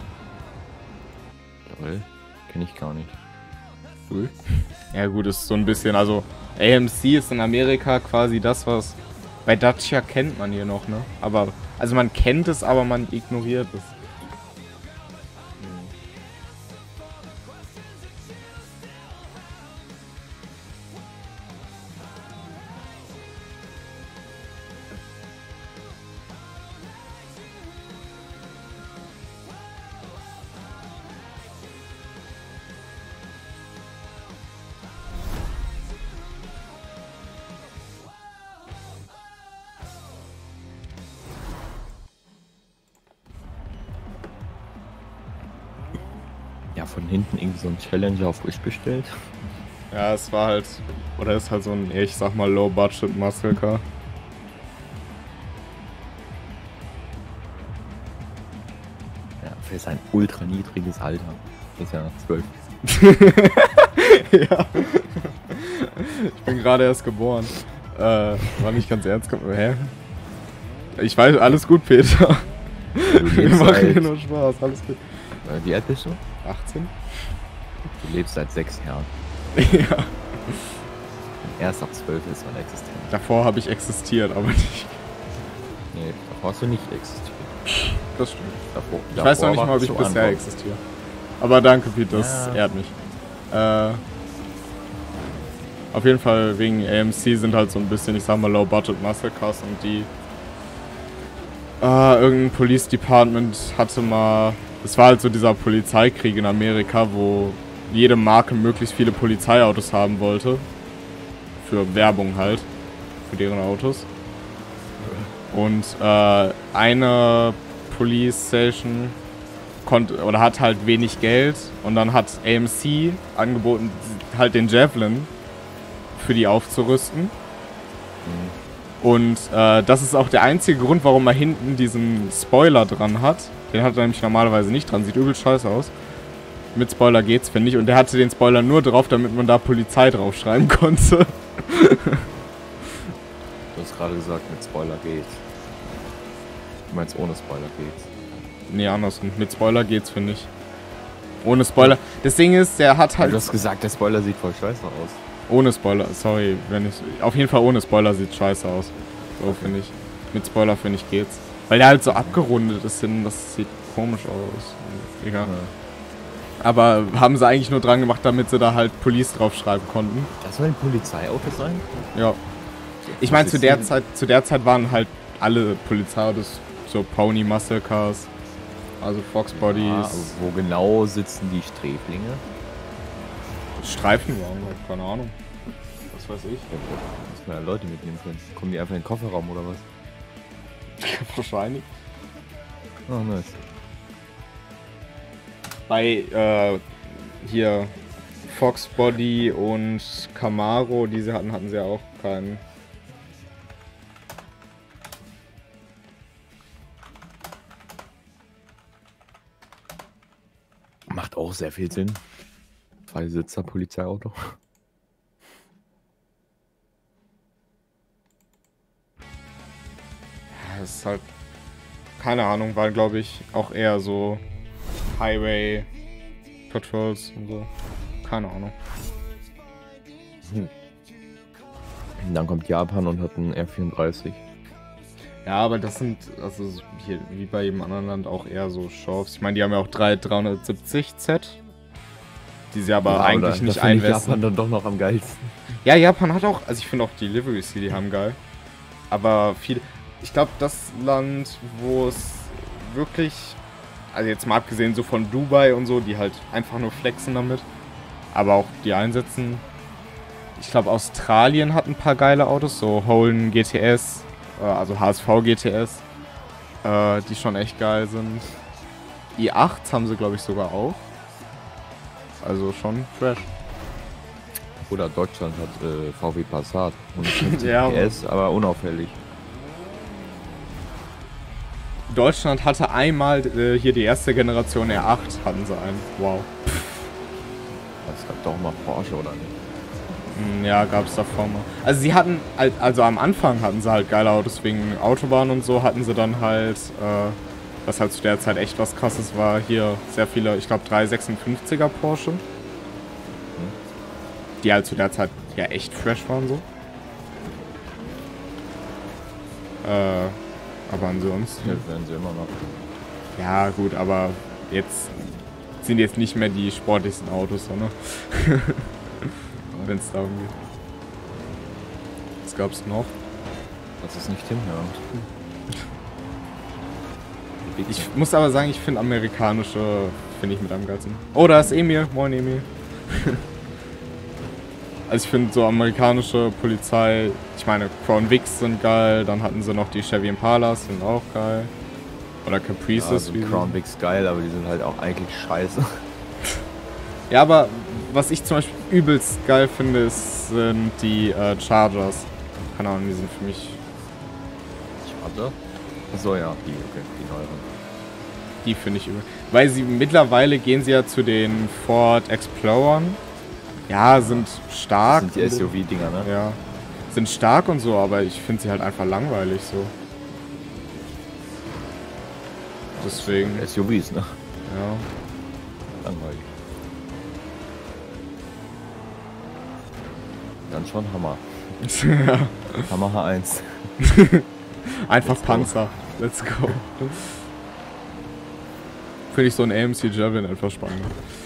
toll. Kenne ich gar nicht. Cool. Ja gut, ist so ein bisschen, also AMC ist in Amerika quasi das, was bei Dacia kennt man hier noch, ne? Aber, also man kennt es, aber man ignoriert es. Ja, von hinten irgendwie so ein Challenger auf frisch bestellt. Ja, es war halt, oder ist halt so ein, ich sag mal, Low-Budget Muscle Car. Ja, für sein ultra niedriges Alter. Das ist ja 12. Ja. Ich bin gerade erst geboren. War nicht ganz ernst. Hä? Ich weiß, alles gut, Peter. Du Wir lebst machen seit, hier nur Spaß, alles gut. wie alt bist du? 18? Du lebst seit 6 Jahren. Ja. Erst ab 12 ist man existent. Davor habe ich existiert, aber nicht. Nee, davor hast du nicht existiert. Das stimmt. Davor, Ich weiß noch nicht mal, ob ich bisher existiere. Aber danke, Pete, das ehrt mich. Auf jeden Fall wegen AMC sind halt so ein bisschen, ich sag mal, Low-Budget Muscle Cars und die irgendein Police Department hatte mal, es war halt so dieser Polizeikrieg in Amerika, wo jede Marke möglichst viele Polizeiautos haben wollte. Für Werbung halt, für deren Autos. Und eine Police Station konnte oder hat halt wenig Geld und dann hat AMC angeboten, halt den Javelin für die aufzurüsten. Und das ist auch der einzige Grund, warum er hinten diesen Spoiler dran hat. Den hat er nämlich normalerweise nicht dran, sieht übel scheiße aus. Mit Spoiler geht's, finde ich. Und der hatte den Spoiler nur drauf, damit man da Polizei draufschreiben konnte. Du hast gerade gesagt, mit Spoiler geht's. Du meinst, ohne Spoiler geht's? Nee, andersrum. Mit Spoiler geht's, finde ich. Ohne Spoiler. Das Ding ist, der hat halt... Du hast gesagt, der Spoiler sieht voll scheiße aus. Ohne Spoiler, sorry, wenn ich... Auf jeden Fall ohne Spoiler sieht scheiße aus. So, okay. Finde ich. Mit Spoiler, finde ich, geht's. Weil der halt so abgerundet ist, das sieht komisch aus. Egal. Ja. Aber haben sie eigentlich nur dran gemacht, damit sie da halt Police draufschreiben konnten. Das soll ein Polizeiauto sein? Ja. Ich meine, zu der Zeit waren halt alle Polizeiautos so Pony Muscle Cars, also Fox Bodies. Ja, wo genau sitzen die Sträflinge? Streifenwagen, keine Ahnung. Was weiß ich. Ja, muss man ja Leute mitnehmen können. Kommen die einfach in den Kofferraum oder was? Wahrscheinlich. Oh, nice. Bei hier Fox Body und Camaro, die sie hatten sie ja auch keinen. Macht auch sehr viel Sinn. 2-Sitzer Polizeiauto. Ja, das ist halt, keine Ahnung, war glaube ich auch eher so Highway Patrols und so. Keine Ahnung. Und dann kommt Japan und hat einen R34. Ja, aber das sind, also hier wie bei jedem anderen Land auch eher so Shows. Ich meine, die haben ja auch 370Z, die sie aber eigentlich nicht einsetzen. Japan dann doch noch am geilsten. Ja, Japan hat auch, also ich finde auch die Liveries, die haben geil. Aber viel, ich glaube, das Land, wo es wirklich, also jetzt mal abgesehen so von Dubai und so, die halt einfach nur flexen damit, aber auch die einsetzen. Ich glaube, Australien hat ein paar geile Autos, so Holden GTS, also HSV GTS, die schon echt geil sind. i8s haben sie, glaube ich, sogar auch. Also schon fresh. Oder Deutschland hat VW Passat. 150 Ja, PS, aber unauffällig. Deutschland hatte einmal hier die erste Generation R8, hatten sie einen. Wow. Es gab doch mal Porsche, oder nicht? Ja, gab es davor mal. Also sie hatten, also am Anfang hatten sie halt geile Autos wegen Autobahn und so, hatten sie dann halt, was halt zu der Zeit echt was krasses war, hier sehr viele, ich glaube 356er Porsche. Die halt zu der Zeit ja echt fresh waren so. Aber ansonsten... Ja, werden sie immer noch. Ja gut, aber jetzt sind jetzt nicht mehr die sportlichsten Autos, ne? Wenn es darum geht. Was gab's noch? Das ist nicht hinhörend. Ich muss aber sagen, ich finde amerikanische, finde ich mit am geilsten. Oh, da ist Emil. Moin Emil. Also ich finde so amerikanische Polizei, ich meine Crown Vics sind geil, dann hatten sie noch die Chevy Impalas, sind auch geil. Oder Caprices. Ja, Crown Vics geil, aber die sind halt auch eigentlich scheiße. Ja, aber was ich zum Beispiel übelst geil finde, sind die Chargers. Keine Ahnung, die sind für mich... Charger? Achso, ja, die neueren. Die finde ich übel. Weil sie mittlerweile gehen sie ja zu den Ford Explorern. Ja, sind stark. Das sind die SUV-Dinger, ne? Ja. sind stark und so, aber ich finde sie halt einfach langweilig so. Deswegen. SUVs, ne? Ja. Langweilig. Dann schon Hammer. Ja. Hammer H1. Einfach Panzer. Let's go. Finde ich so ein AMC Javelin einfach spannend.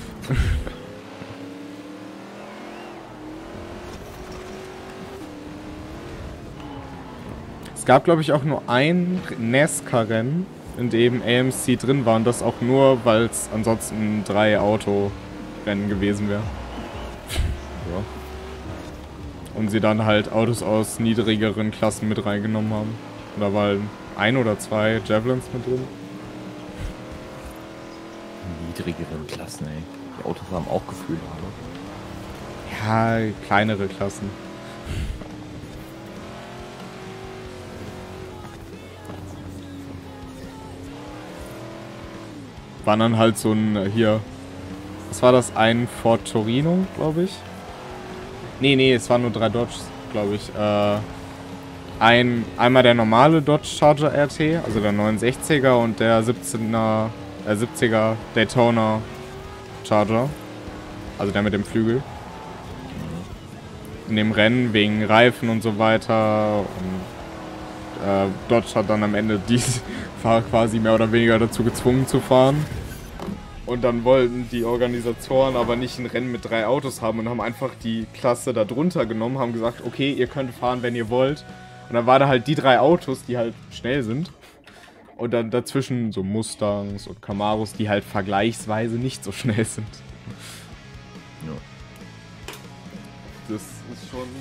Es gab, glaube ich, auch nur ein NASCAR-Rennen, in dem AMC drin war und das auch nur, weil es ansonsten 3 Autorennen gewesen wäre. Ja. Und sie dann halt Autos aus niedrigeren Klassen mit reingenommen haben. Und da war ein oder 2 Javelins mit drin. Niedrigeren Klassen, ey. Die Autos haben auch Gefühl, oder? Ja, kleinere Klassen. Waren dann halt so ein, hier, was war das, ein Ford Torino, glaube ich? Nee, es waren nur 3 Dodges, glaube ich. Einmal der normale Dodge Charger RT, also der 69er und der 70er Daytona Charger. Also der mit dem Flügel. In dem Rennen wegen Reifen und so weiter. Und Dodge hat dann am Ende die Fahrer quasi mehr oder weniger dazu gezwungen zu fahren. Und dann wollten die Organisatoren aber nicht ein Rennen mit 3 Autos haben und haben einfach die Klasse da drunter genommen, haben gesagt, okay, ihr könnt fahren, wenn ihr wollt. Und dann waren da halt die 3 Autos, die halt schnell sind. Und dann dazwischen so Mustangs und Camaros, die halt vergleichsweise nicht so schnell sind. Ja. Das ist schon...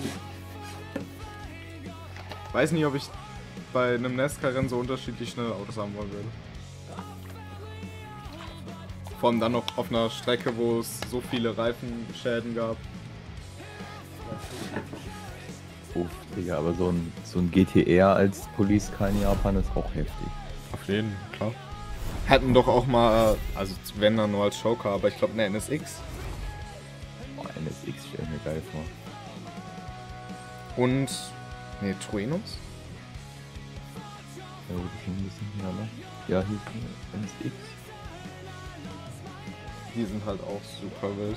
Weiß nicht, ob ich bei einem NASCAR-Rennen so unterschiedlich schnelle Autos haben wollen würde. Vor allem dann noch auf einer Strecke, wo es so viele Reifenschäden gab. Uff, Digga, aber so ein GTR als Police Car in Japan ist auch heftig. Auf jeden, klar. Hatten doch auch mal, also wenn dann nur als Showcar, aber ich glaube eine NSX. Boah, NSX stell ich mir geil vor. Und, ne, Truenos? Ja, wo die schon ein bisschen hier, ne? Ja, hier ist eine NSX. Die sind halt auch super wild.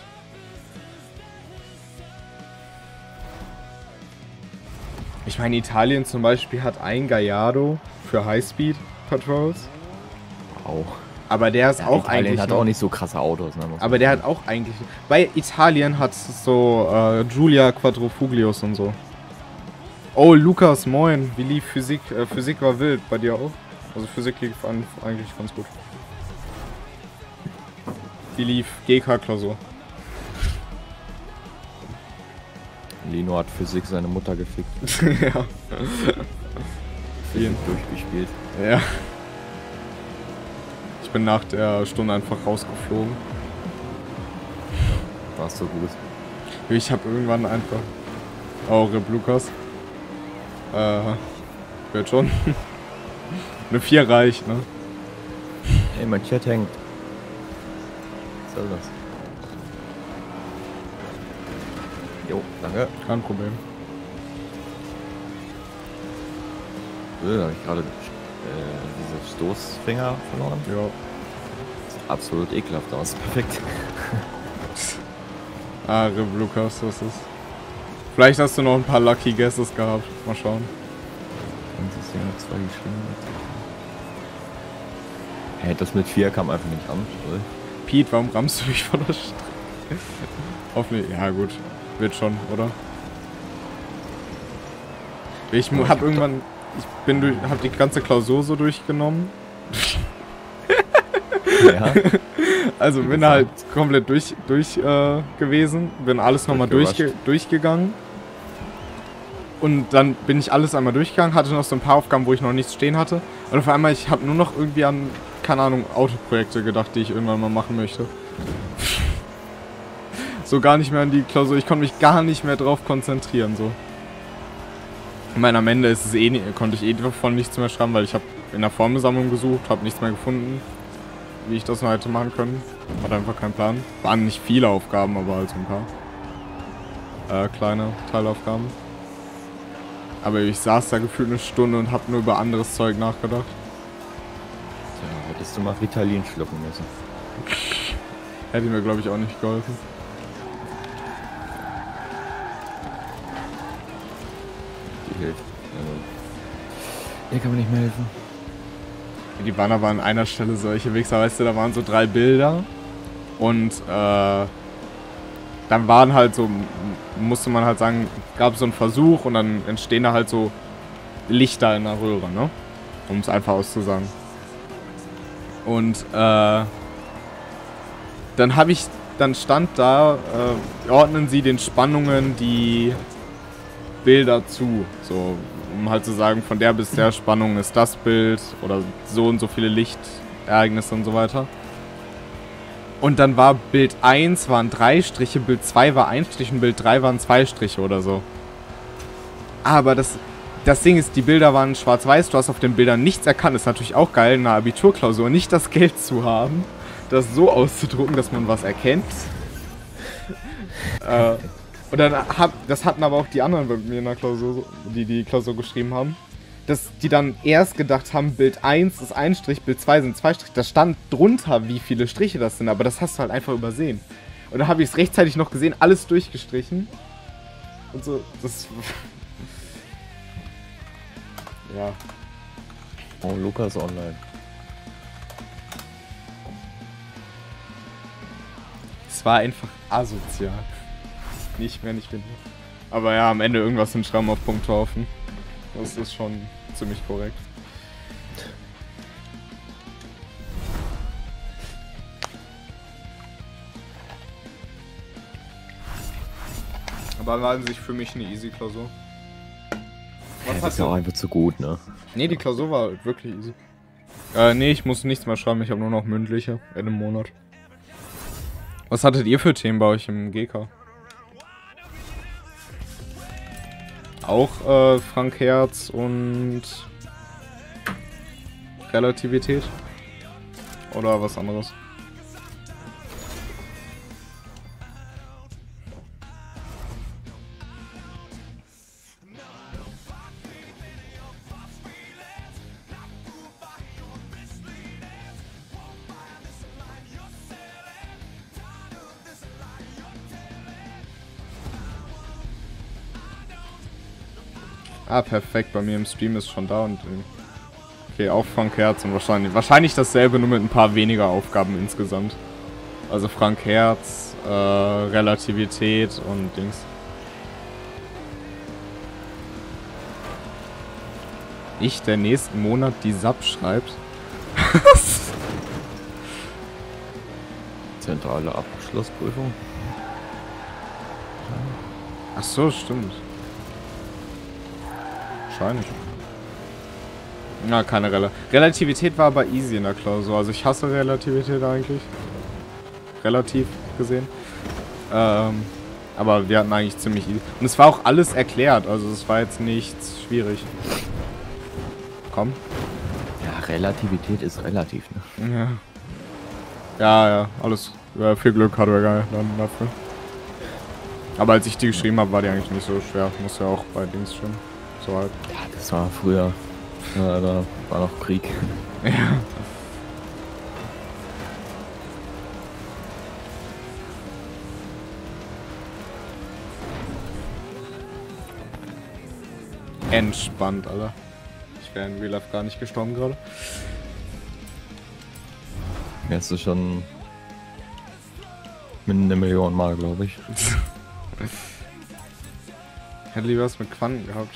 Ich meine, Italien zum Beispiel hat ein Gallardo für Highspeed Patrols. Wow. Aber der ist Ja, auch Italien eigentlich hat noch, auch nicht so krasse Autos, ne? aber der hat auch eigentlich... Bei Italien hat es so Giulia Quadrifuglios und so. Oh, Lukas, moin. Wie lief Physik? Physik war wild. Bei dir auch? Also Physik lief eigentlich ganz gut. Wie lief GK-Klausur? Lino hat Physik seine Mutter gefickt. Ja. Physik durchgespielt. Ja. Ich bin nach der Stunde einfach rausgeflogen. Warst so gut. Ich habe irgendwann einfach... Oh, Rip Lukas. Wird schon. Eine 4 reicht, ne? Ey, mein Chat hängt. Was soll das? Jo, danke. Kein Problem. Da habe ich gerade diese Stoßfinger verloren. Ja. Das sieht absolut ekelhaft aus. Perfekt. Ah, Rip Lukas, das ist... Vielleicht hast du noch ein paar Lucky Guesses gehabt. Mal schauen. Und es ist ja noch 2 geschrieben. Hey, das mit 4 kam einfach nicht an. Oder? Pete, warum rammst du mich von der Strecke? Hoffentlich... Ja gut. Wird schon, oder? Ich hab irgendwann... hab die ganze Klausur so durchgenommen. Ja. Also bin halt komplett durch gewesen, bin alles nochmal durchgegangen. Und dann bin ich alles einmal durchgegangen, hatte noch so ein paar Aufgaben, wo ich noch nichts stehen hatte. Und auf einmal, ich habe nur noch irgendwie an, keine Ahnung, Autoprojekte gedacht, die ich irgendwann mal machen möchte. So gar nicht mehr an die Klausur, ich konnte mich gar nicht mehr drauf konzentrieren, so. Ich meine, am Ende ist es konnte ich davon nichts mehr schreiben, weil ich habe in der Formelsammlung gesucht, habe nichts mehr gefunden, wie ich das noch hätte machen können. Hatte einfach keinen Plan. Waren nicht viele Aufgaben, aber halt so ein paar kleine Teilaufgaben. Aber ich saß da gefühlt eine Stunde und hab nur über anderes Zeug nachgedacht. Tja, hättest du mal Ritalin schlucken müssen. Hätte mir, glaube ich, auch nicht geholfen. Die hilft. Also, hier kann man nicht mehr helfen. Die waren aber an einer Stelle solche Wichser, weißt du, da waren so 3 Bilder. Und, dann waren halt so, musste man halt sagen, gab so einen Versuch und dann entstehen da halt so Lichter in der Röhre, ne? Um es einfach auszusagen. Und, dann stand da, ordnen Sie den Spannungen die Bilder zu. So, um halt zu sagen, von der bis der Spannung ist das Bild oder so und so viele Lichtereignisse und so weiter. Und dann war Bild 1 waren 3 Striche, Bild 2 war 1 Strich und Bild 3 waren 2 Striche oder so. Aber das Ding ist, die Bilder waren schwarz-weiß, du hast auf den Bildern nichts erkannt. Ist natürlich auch geil, in einer Abiturklausur nicht das Geld zu haben, das so auszudrucken, dass man was erkennt. Und dann das hatten aber auch die anderen bei mir in der Klausur, die Klausur geschrieben haben, dass die dann erst gedacht haben, Bild 1 ist 1 Strich, Bild 2 sind 2 Striche. Da stand drunter, wie viele Striche das sind, aber das hast du halt einfach übersehen. Und dann habe ich es rechtzeitig noch gesehen, alles durchgestrichen. Und so, das... ja. Oh, Lukas online. Es war einfach asozial. Nicht mehr, nicht weniger. Aber ja, am Ende irgendwas hinschreiben auf Punkthaufen. Das ist schon ziemlich korrekt. Aber war an sich für mich eine easy Klausur. Was das ist ja auch einfach zu gut, ne? Nee, die Klausur war wirklich easy. Nee, ich muss nichts mehr schreiben, ich habe nur noch mündliche in einem Monat. Was hattet ihr für Themen bei euch im GK? Auch Frank Herz und Relativität? Oder was anderes? Ah, perfekt. Bei mir im Stream ist schon da und... Okay, auch Frank Herz und wahrscheinlich dasselbe, nur mit ein paar weniger Aufgaben insgesamt. Also Frank Herz, Relativität und Dings. Ich, der nächsten Monat die SAP schreibt. Zentrale Abschlussprüfung. Ach so, stimmt. Wahrscheinlich. Na, keine Relativität war aber easy in der Klausur. Also ich hasse Relativität eigentlich. Relativ gesehen. Aber wir hatten eigentlich ziemlich easy. Und es war auch alles erklärt. Also es war jetzt nichts schwierig. Komm. Ja, Relativität ist relativ, ne? Ja, alles. Ja, viel Glück hatte er geil dann dafür. Aber als ich die geschrieben habe, war die eigentlich nicht so schwer. Muss ja auch bei Dings schwimmen. So halt. Ja, das war früher. Ja, da war noch Krieg. Ja. Entspannt, Alter. Ich wäre in Real Life gar nicht gestorben gerade. Jetzt ist schon mit 1 Million Mal, glaube ich. Hätte lieber was mit Quanten gehabt.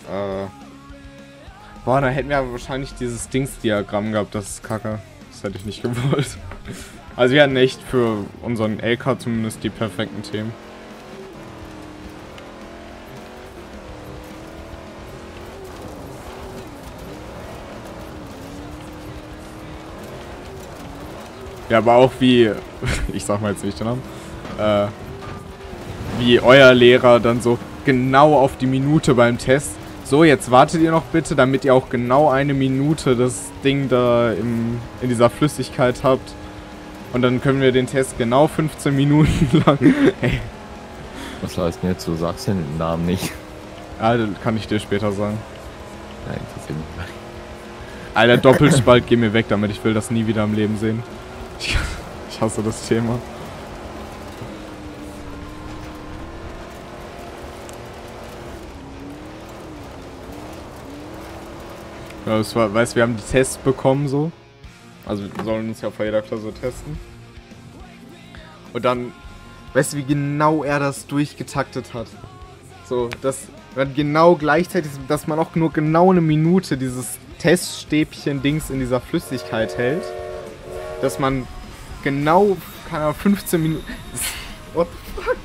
Boah, da hätten wir aber wahrscheinlich dieses Dings-Diagramm gehabt, das ist kacke. Das hätte ich nicht gewollt. Also wir hatten echt für unseren LK zumindest die perfekten Themen. Ja, aber auch wie, ich sag mal jetzt nicht den Namen, wie euer Lehrer dann so genau auf die Minute beim Test. So, jetzt wartet ihr noch bitte, damit ihr auch genau 1 Minute das Ding da in dieser Flüssigkeit habt. Und dann können wir den Test genau 15 Minuten lang... Hey. Was heißt denn jetzt? Du sagst den Namen nicht. Ja, das kann ich dir später sagen. Ja, interessiert mich nicht. Alter, Doppelspalt, geh mir weg damit. Ich will das nie wieder im Leben sehen. Ich hasse das Thema. Ja, das war, weißt du, wir haben die Tests bekommen so. Also wir sollen uns ja vor jeder Klausur testen. Und dann, weißt du, wie genau er das durchgetaktet hat? So, dass man genau gleichzeitig, dass man auch nur genau eine Minute dieses Teststäbchen-Dings in dieser Flüssigkeit hält. Dass man genau, keine Ahnung, 15 Minuten... What the fuck?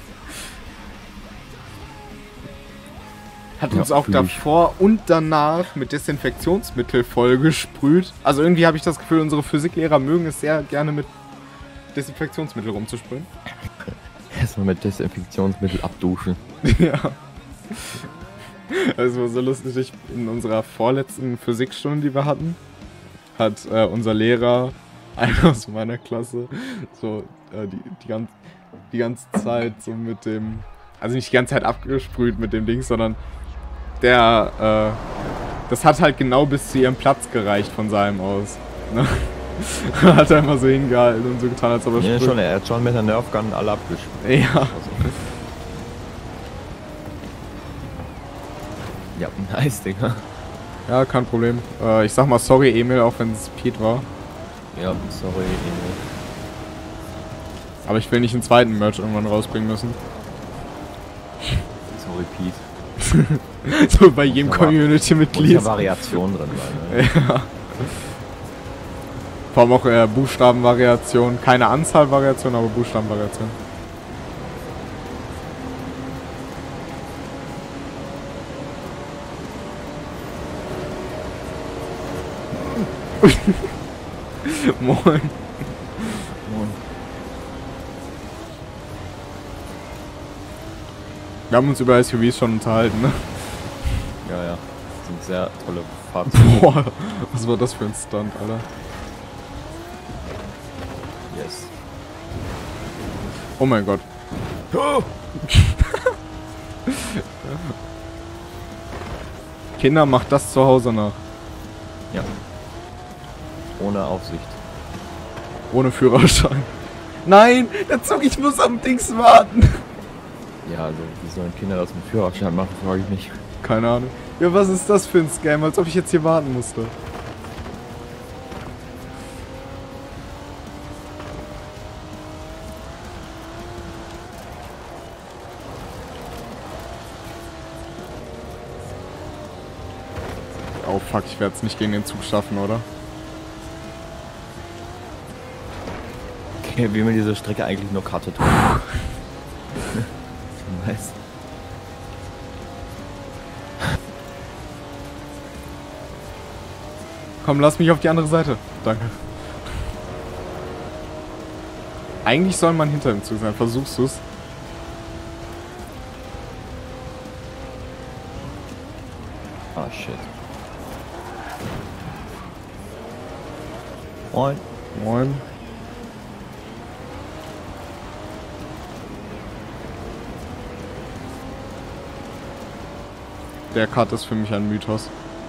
Hat uns auch davor und danach mit Desinfektionsmittel vollgesprüht. Also irgendwie habe ich das Gefühl, unsere Physiklehrer mögen es sehr gerne mit Desinfektionsmittel rumzusprühen. Erstmal mit Desinfektionsmittel abduschen. Ja. Also so lustig, in unserer vorletzten Physikstunde, die wir hatten, hat unser Lehrer, einer aus meiner Klasse, so die ganze Zeit so mit dem, also nicht die ganze Zeit abgesprüht mit dem Ding, sondern der, das hat halt genau bis zu ihrem Platz gereicht von seinem aus. Ne? Hat er immer so hingehalten und so getan, als ob er sprüht. Ja, er hat schon mit der Nerfgun alle abgesprüht. Ja. Ja, nice, Digga. Ja, kein Problem. Ich sag mal sorry, Emil, auch wenn es Pete war. Ja, sorry, Emil. Aber ich will nicht einen zweiten Merch irgendwann rausbringen müssen. Sorry, Pete. So bei jedem Community-Mitglied. Muss ja Variation drin sein. Ne? Ja. Vor allem auch Buchstabenvariation. Keine Anzahlvariation, aber Buchstabenvariation. Moin. Moin. Wir haben uns über SUVs schon unterhalten, ne? Ja, ja. Das sind sehr tolle Fahrzeuge. Boah, was war das für ein Stunt, Alter? Yes. Oh mein Gott. Oh. Kinder, macht das zu Hause nach. Ja. Ohne Aufsicht. Ohne Führerschein. Nein, der Zug, ich muss am Dings warten. Ja, also wie sollen Kinder das mit Führerschein machen, frage ich mich. Keine Ahnung. Ja, was ist das für ein Scam? Als ob ich jetzt hier warten musste. Oh fuck, ich werde es nicht gegen den Zug schaffen, oder? Okay, wie man diese Strecke eigentlich nur Karte tut. Nice. Komm, lass mich auf die andere Seite. Danke. Eigentlich soll man hinter dem Zug sein. Versuchst du's? Ah, shit. Moin. Moin. Der Cut ist für mich ein Mythos.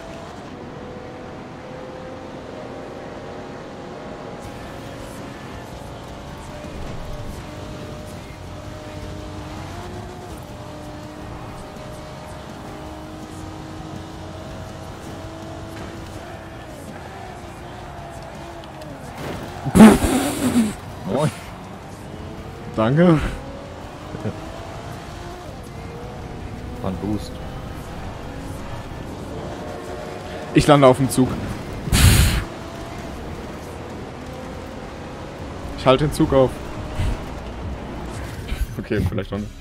Moin. Danke. War ein Boost. Ich lande auf dem Zug. Ich halte den Zug auf. Okay, vielleicht auch nicht.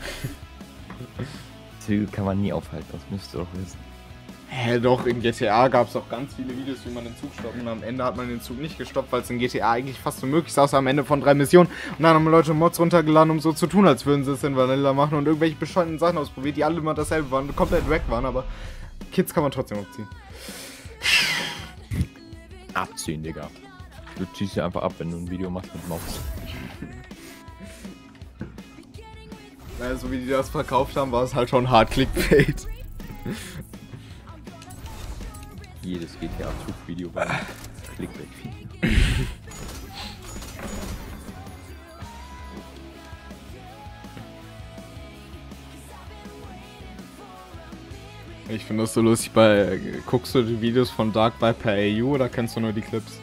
Züge kann man nie aufhalten, das müsst ihr doch wissen. Hä, doch, in GTA gab es auch ganz viele Videos, wie man den Zug stoppt. Und am Ende hat man den Zug nicht gestoppt, weil es in GTA eigentlich fast unmöglich ist, außer am Ende von 3 Missionen. Und dann haben Leute Mods runtergeladen, um so zu tun, als würden sie es in Vanilla machen und irgendwelche bescheuerten Sachen ausprobiert, die alle immer dasselbe waren und komplett weg waren, aber Kids kann man trotzdem aufziehen. Abziehen, Digga. Du ziehst ja einfach ab, wenn du ein Video machst mit Mods. Naja, so wie die das verkauft haben, war es halt schon hart Clickbait. Jedes GTA-Zugvideo war Clickbait-Video. Ich finde das so lustig guckst du die Videos von Dark Viper AU oder kennst du nur die Clips?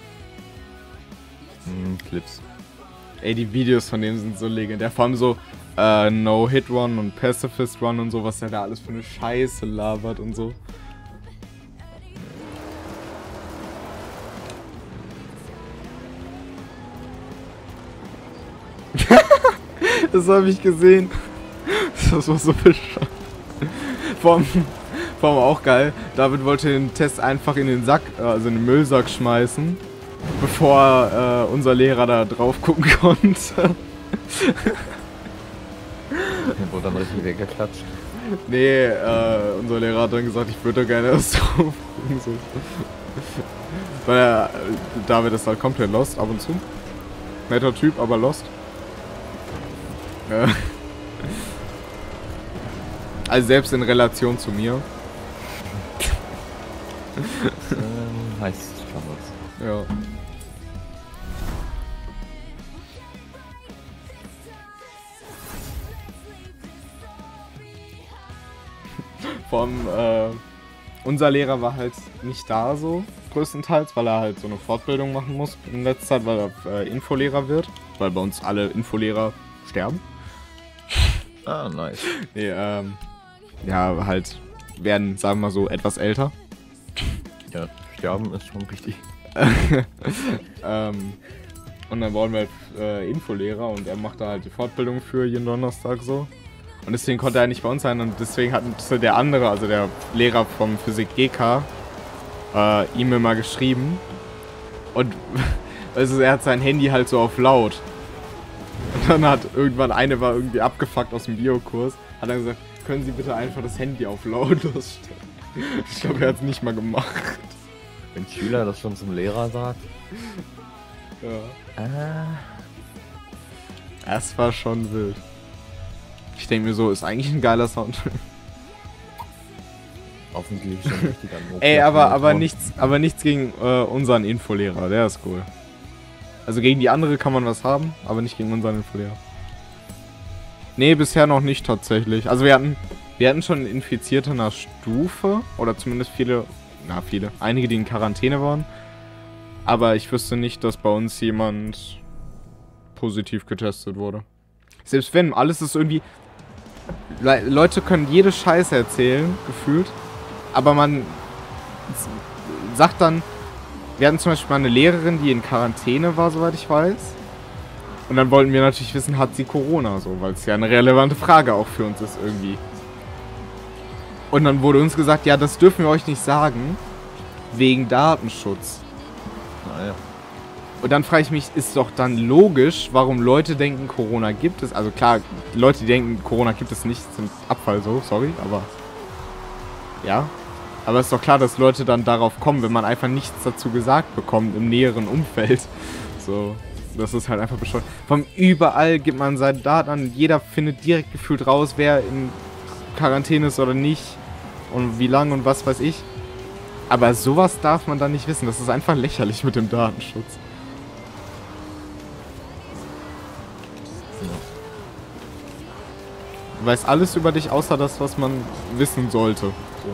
Clips. Ey, die Videos von dem sind so legendär. Vor allem so No-Hit-Run und Pacifist-Run und so, was der da alles für eine Scheiße labert und so. Das habe ich gesehen. Das war so bescheuert. Vor allem auch geil. David wollte den Test einfach in den Sack, also in den Müllsack schmeißen, bevor unser Lehrer da drauf gucken konnte. Der wurde dann richtig weggeklatscht. Nee, unser Lehrer hat dann gesagt, ich würde gerne das drauf gucken. So. Weil David ist halt komplett lost ab und zu. Netter Typ, aber lost. Also selbst in Relation zu mir. Heißt schon was. Ja. Vor allem, unser Lehrer war halt nicht da so, größtenteils, weil er halt so eine Fortbildung machen muss in letzter Zeit, weil er Infolehrer wird. Weil bei uns alle Infolehrer sterben. Ah, nice. Nee, ja, halt werden, sagen wir mal so, etwas älter. Ja, sterben ist schon richtig. Und dann wollen wir halt Infolehrer und er macht da halt die Fortbildung für jeden Donnerstag so. Und deswegen konnte er nicht bei uns sein und deswegen hat der andere, also der Lehrer vom Physik GK, ihm immer geschrieben. Und also er hat sein Handy halt so auf laut. Und dann hat irgendwann eine war irgendwie abgefuckt aus dem Biokurs, hat dann gesagt, können Sie bitte einfach das Handy auf lautlos stellen. Ich glaube, er hat es nicht mal gemacht. Wenn ein Schüler das schon zum Lehrer sagt. Ja. Das war schon wild. Ich denke mir so, ist eigentlich ein geiler Sound. Hoffentlich schon richtig an Nokia. Ey, aber nichts gegen unseren Infolehrer, der ist cool. Also gegen die andere kann man was haben, aber nicht gegen unseren Infolehrer. Nee, bisher noch nicht tatsächlich. Also wir hatten schon Infizierte nach Stufe, oder zumindest einige, die in Quarantäne waren. Aber ich wüsste nicht, dass bei uns jemand positiv getestet wurde. Selbst wenn, alles ist irgendwie... Leute können jede Scheiße erzählen, gefühlt. Aber man sagt dann... Wir hatten zum Beispiel mal eine Lehrerin, die in Quarantäne war, soweit ich weiß. Und dann wollten wir natürlich wissen, hat sie Corona, so, weil es ja eine relevante Frage auch für uns ist irgendwie. Und dann wurde uns gesagt, ja, das dürfen wir euch nicht sagen, wegen Datenschutz. Naja. Und dann frage ich mich, ist doch dann logisch, warum Leute denken, Corona gibt es. Also klar, die Leute, die denken, Corona gibt es nicht, sind Abfall so, sorry, aber... Ja. Aber es ist doch klar, dass Leute dann darauf kommen, wenn man einfach nichts dazu gesagt bekommt im näheren Umfeld. So, das ist halt einfach bescheuert. Von überall gibt man seine Daten an, jeder findet direkt gefühlt raus, wer in Quarantäne ist oder nicht und wie lange und was weiß ich. Aber sowas darf man dann nicht wissen, das ist einfach lächerlich mit dem Datenschutz. Du weißt alles über dich, außer das, was man wissen sollte. So.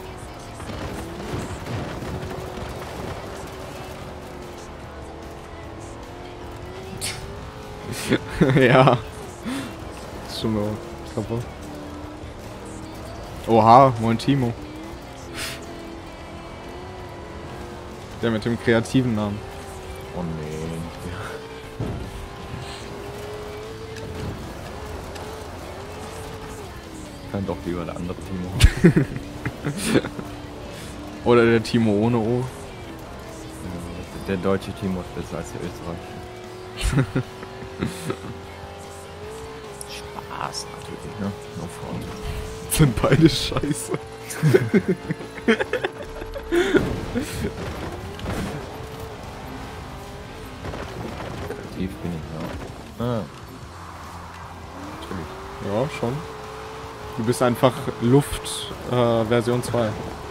Ja. Ist schon mal kaputt. Oha, moin Timo. Der mit dem kreativen Namen. Oh nee. Kann doch lieber der andere Timo. Oder der Timo ohne O. Der deutsche Timo ist besser als der österreichische. Spaß natürlich, ne? No front. Sind beide scheiße. Tief bin ich, ja. Ah. Natürlich. Ja, schon. Du bist einfach Luft Version 2.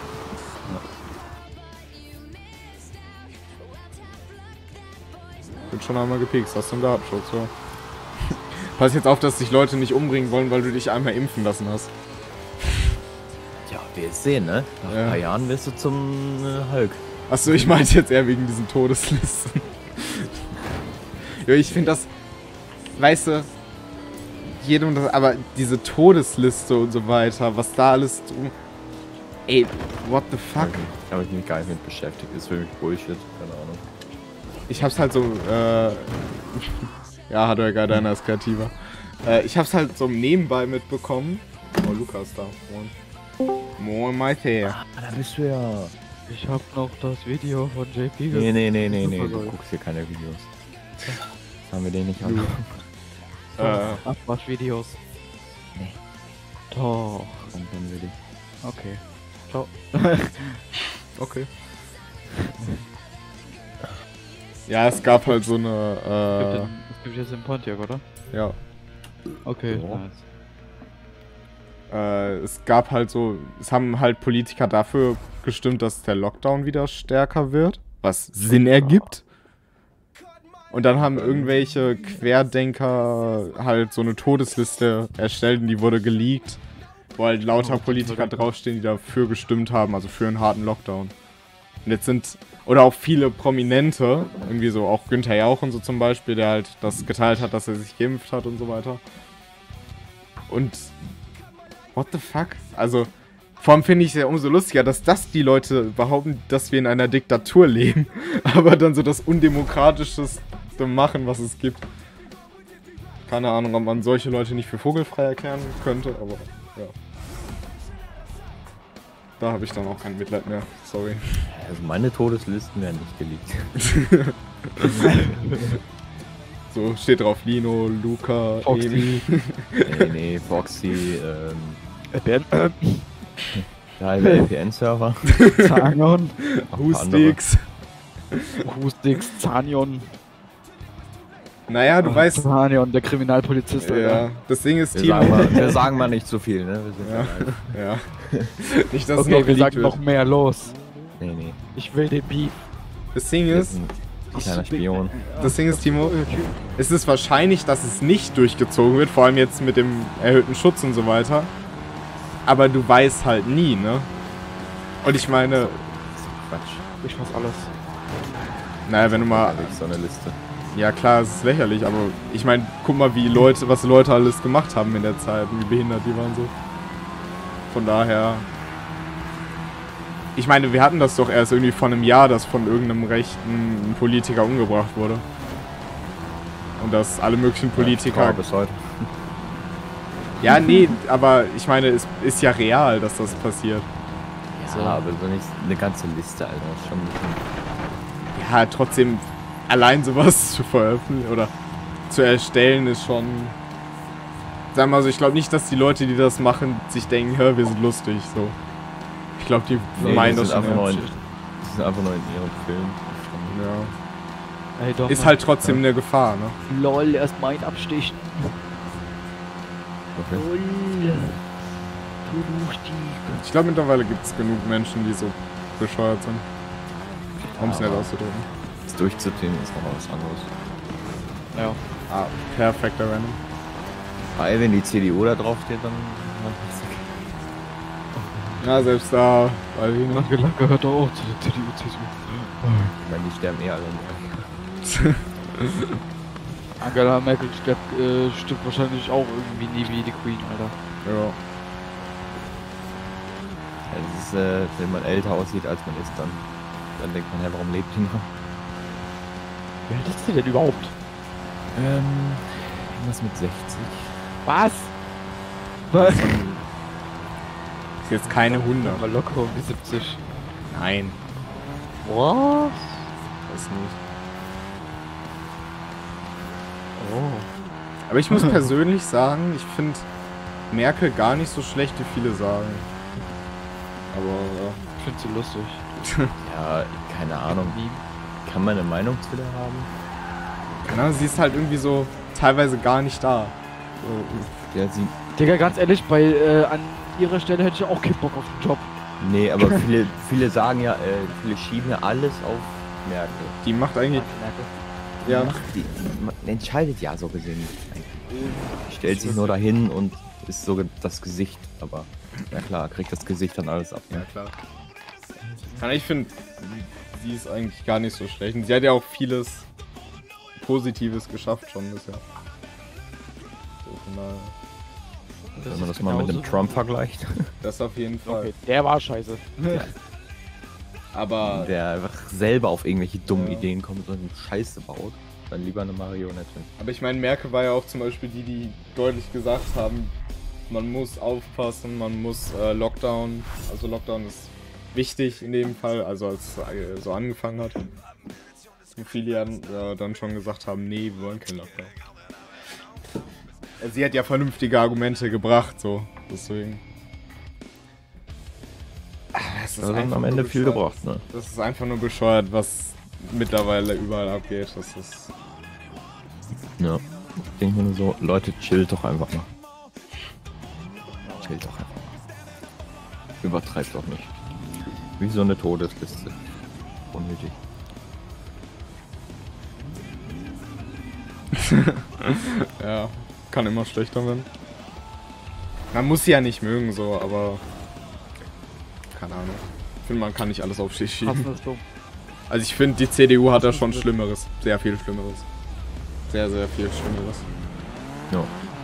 Bin schon einmal gepikst, hast du einen Datenschutz, ja. Pass jetzt auf, dass dich Leute nicht umbringen wollen, weil du dich einmal impfen lassen hast. Ja, wir sehen, ne? Nach ein paar Jahren wirst du zum Hulk. Achso, ich meinte jetzt eher wegen diesen Todeslisten. Ja, ich finde das, weißt du, aber diese Todesliste und so weiter, was da alles drum... Ey, what the fuck? Okay. Ich habe mich gar nicht mit beschäftigt, ist für mich Bullshit, keine Ahnung. Ich hab's halt so, ja, hat ja egal, deiner ist kreativer. Ich hab's halt so nebenbei mitbekommen. Oh, Lukas da. Moin. Moin, Maite. Ah, da bist du ja. Ich hab noch das Video von JP Nee, du guckst hier keine Videos. Haben wir den nicht an? Abwaschvideos. Nee. Doch. Und dann will ich. Okay. Ciao. Okay. Ja, es gab halt so Es eine, gibt jetzt den Pontiac, oder? ja. Okay, Ja. nice. Es gab halt so, es haben halt Politiker dafür gestimmt, dass der Lockdown wieder stärker wird, was Sinn ergibt. Und dann haben irgendwelche Querdenker halt so eine Todesliste erstellt und die wurde geleakt, wo halt lauter Politiker draufstehen, die dafür gestimmt haben, also für einen harten Lockdown. Und jetzt sind, oder auch viele Prominente, irgendwie so, auch Günther Jauch und so zum Beispiel, der halt das geteilt hat, dass er sich geimpft hat und so weiter. Und what the fuck? Also, vor allem finde ich es ja umso lustiger, dass das die Leute behaupten, dass wir in einer Diktatur leben, aber dann so das Undemokratischste machen, was es gibt. Keine Ahnung, ob man solche Leute nicht für vogelfrei erklären könnte, aber ja. Da habe ich dann auch kein Mitleid mehr, sorry. Also meine Todeslisten werden nicht geleakt. So, steht drauf Lino, Luca, Emi. Foxy. Nee, Foxy, VPN. halbe LPN-Server. Zanion. Hustix. Hustix, Zanion. Naja, du weißt... Zanion, der Kriminalpolizist, Ja, das Ding ist, Wir sagen mal nicht so viel, ne? Wir sind Ja, live. ja. Nicht, dass es Okay, noch wir geleakt sagen wird. noch mehr los. Nee. Ich will den Beef. Das Ding Wir ist, sind ein kleiner Spion. Timo, es ist wahrscheinlich, dass es nicht durchgezogen wird, vor allem jetzt mit dem erhöhten Schutz und so weiter. Aber du weißt halt nie, ne? Und ich meine, Quatsch. Ich weiß alles. naja, wenn du mal, Ehrlich, so eine Liste. ja klar, es ist lächerlich, aber ich meine, guck mal, was Leute alles gemacht haben in der Zeit und wie behindert die waren so. Von daher, ich meine, wir hatten das doch erst irgendwie vor einem Jahr, dass von irgendeinem rechten Politiker umgebracht wurde. Und dass alle möglichen Politiker... Ja, bis heute. Ja, nee, aber ich meine, es ist ja real, dass das passiert. Ja, So. aber so nicht eine ganze Liste, Alter. Das ist schon ein bisschen... Ja, trotzdem, allein sowas zu veröffentlichen oder zu erstellen ist schon... Sagen wir mal so, ich glaube nicht, dass die Leute, die das machen, sich denken, hör, wir sind lustig, so. Ich glaube, die meinen das schon einfach nur ernst. die sind einfach nur in ihrem Film. Ja. Ey, doch, Ist halt trotzdem eine Gefahr, ne? LOL, erst mein Abstechen. Okay. LOL. Du Stieg. Ich glaube, mittlerweile gibt es genug Menschen, die so bescheuert sind. Um es nett auszudrücken. Das durchzuziehen ist noch was anderes. Ja. Ah, perfekter Random. Weil wenn die CDU da drauf steht, dann... Ja, selbst da, weiß ich nicht. Angela gehört doch auch zu der CDU, CSU. Ich meine, die sterben eh alle nicht. Angela Merkel stirbt wahrscheinlich auch irgendwie nie wie die Queen, Alter. Ja. Ja, das ist, wenn man älter aussieht, als man ist, dann denkt man, ja, warum lebt die noch? Wie alt ist die denn überhaupt? Irgendwas mit 60. Was? Was? Ist jetzt keine 100. Mal locker um die 70. Nein, Was? das nicht. Oh. Aber ich muss persönlich sagen, ich finde Merkel gar nicht so schlecht, wie viele sagen. Aber Ich find's so lustig. Ja, keine Ahnung. Meme. Kann man eine Meinung zu der haben? keine Ahnung, sie ist halt irgendwie so teilweise gar nicht da. So, Ja, sie. Digga, ganz ehrlich, an ihrer Stelle hätte ich auch keinen Bock auf den Job. Nee, aber viele sagen ja, viele schieben ja alles auf Merkel. Die macht eigentlich. Ja. Die entscheidet ja so gesehen nicht eigentlich. Die stellt sich nur dahin und ist so das Gesicht, aber ja klar, kriegt das Gesicht dann alles ab. Ja, klar. Ich finde, sie ist eigentlich gar nicht so schlecht. Und sie hat ja auch vieles Positives geschafft schon bisher. So, von daher. Wenn man das mal mit dem Trump vergleicht. Das auf jeden Fall. Okay, der war scheiße. Aber Der einfach selber auf irgendwelche dummen Ideen kommt und Scheiße baut. Dann lieber eine Marionette. Aber ich meine, Merkel war ja auch zum Beispiel die deutlich gesagt haben, man muss aufpassen, man muss Lockdown, also Lockdown ist wichtig in dem Fall, also als es so angefangen hat. Und viele ja dann schon gesagt haben, nee, wir wollen keinen Lockdown. Sie hat ja vernünftige Argumente gebracht, so, deswegen. Das ist Also am Ende viel gebracht, ne? Das ist einfach nur bescheuert, was mittlerweile überall abgeht. Das ist. Ja. Ich denke mir nur so, Leute, chillt doch einfach mal. Chillt doch einfach mal. Übertreibt doch nicht. Wie so eine Todesliste. Unnötig. Ja, kann immer schlechter werden. Man muss sie ja nicht mögen, so, aber. Keine Ahnung. Ich finde, man kann nicht alles auf sich schieben. Also ich finde, die CDU hat da schon Schlimmeres. Sehr viel Schlimmeres. Sehr, sehr viel Schlimmeres. Ja.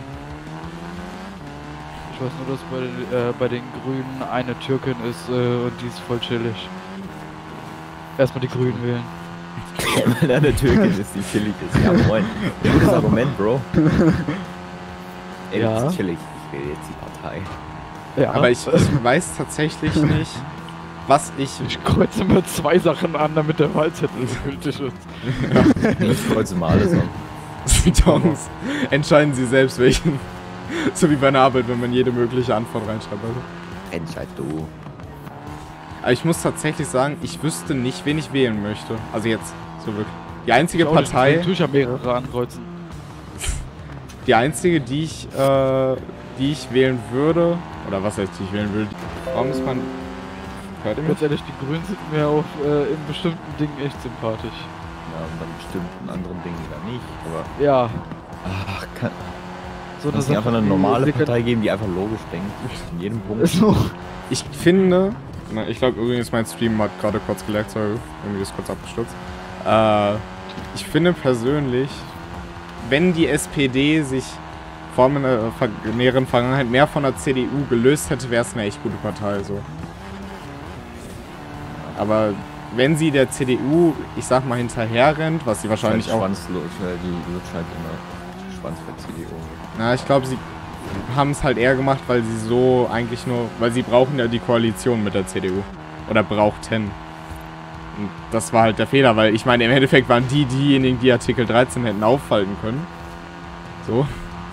Ich weiß nur, dass bei den Grünen eine Türkin ist und die ist voll chillig. Erstmal die Grünen wählen. Weil er eine Türkin ist, die chillig ist. Ja, moin. Gutes Argument, Bro. Ey, Ja. das ist chillig. Ich will jetzt die Partei. Ja. Aber ich weiß tatsächlich nicht, was ich... Ich kreuze mir 2 Sachen an, damit der Wahlzettel gültig ist. Ich kreuze mal alles an. Songs. Entscheiden Sie selbst welchen. So wie bei einer Arbeit, wenn man jede mögliche Antwort reinschreibt. Also. Entscheid du. Aber ich muss tatsächlich sagen, ich wüsste nicht, wen ich wählen möchte. Also jetzt, so wirklich. Die einzige Partei... Ich ja mehrere ankreuzen. Die einzige, die ich wählen würde... Oder was heißt, die ich wählen würde? Warum ist man... Hört ihr mich? Ganz ehrlich, die Grünen sind mir in bestimmten Dingen echt sympathisch. Ja, und dann bestimmten anderen Dingen wieder nicht. Aber Ja. ach, kann So es nicht einfach eine normale Partei geben, die einfach logisch denkt. In jedem Punkt. So. Ich finde... Ich glaube übrigens, mein Stream hat gerade kurz gelaggt, sorry, irgendwie ist kurz abgestürzt. Ich finde persönlich, wenn die SPD sich vor einer näheren Vergangenheit mehr von der CDU gelöst hätte, wäre es eine echt gute Partei, so. Aber wenn sie der CDU, ich sag mal, hinterher rennt, was sie wahrscheinlich auch... Die lutscht halt immer Schwanz für CDU. Na, ich glaube, sie haben es halt eher gemacht, weil sie so eigentlich nur... Weil sie brauchen ja die Koalition mit der CDU. Oder brauchten. Und das war halt der Fehler, weil ich meine, im Endeffekt waren diejenigen, die Artikel 13 hätten aufhalten können. So.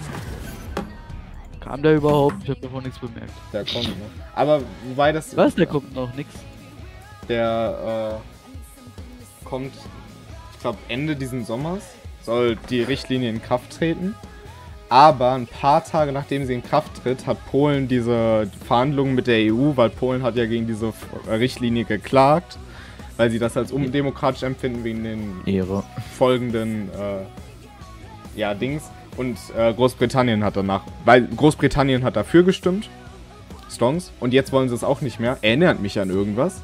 Kam der überhaupt? Ich hab davon nichts bemerkt. Der kommt noch. Aber wobei das... Was? Der kommt noch nix. Der kommt, ich glaube, Ende diesen Sommers. Soll die Richtlinie in Kraft treten. Aber ein paar Tage nachdem sie in Kraft tritt, hat Polen diese Verhandlungen mit der EU, weil Polen hat ja gegen diese Richtlinie geklagt, weil sie das als undemokratisch empfinden wegen den folgenden Dings. Und Großbritannien hat danach, weil Großbritannien hat dafür gestimmt, Stonks, und jetzt wollen sie es auch nicht mehr. Erinnert mich an irgendwas.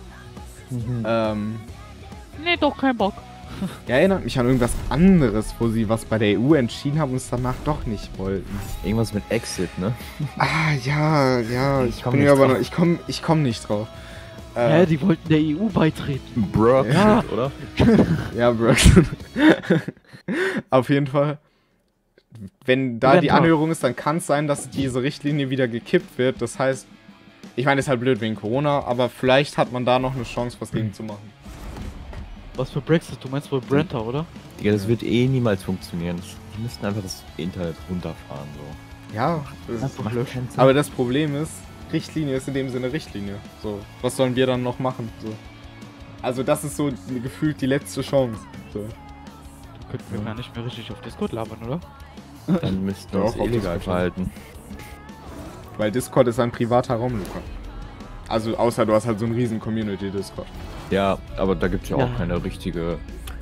Nee, doch, kein Bock. Erinnert mich an irgendwas anderes, wo sie was bei der EU entschieden haben und es danach doch nicht wollten. Irgendwas mit Exit, ne? Ah, ja, ich komm nicht drauf. Hä, die wollten der EU beitreten. Brexit, Ja. oder? Ja, Brexit. Auf jeden Fall. Wenn da die Anhörung ist, dann kann es sein, dass diese Richtlinie wieder gekippt wird. Das heißt, ich meine, ist halt blöd wegen Corona, aber vielleicht hat man da noch eine Chance, was gegen zu machen. Was für Brexit? Du meinst wohl Brenta, oder? Digga, das wird eh niemals funktionieren. Die müssten einfach das Internet runterfahren, so. Ja, Einfach löschen. aber das Problem ist, Richtlinie ist in dem Sinne Richtlinie. So, was sollen wir dann noch machen? So. Also das ist so gefühlt die letzte Chance. So. Könnten wir gar nicht mehr richtig auf Discord labern, oder? Dann müssten wir uns Doch, auf illegal Discord. verhalten. Weil Discord ist ein privater Raum, Luca. Also außer du hast halt so einen riesen Community-Discord. Ja, aber da gibt es ja Ja. auch keine richtige,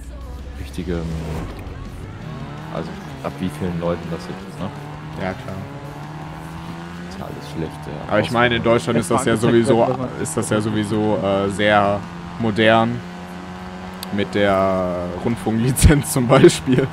also ab wie vielen Leuten das jetzt ist, ne? Ja, klar. Ist ja alles schlecht. Ja. Aber ich meine, in Deutschland ist das ja sowieso sehr modern. Mit der Rundfunklizenz zum Beispiel.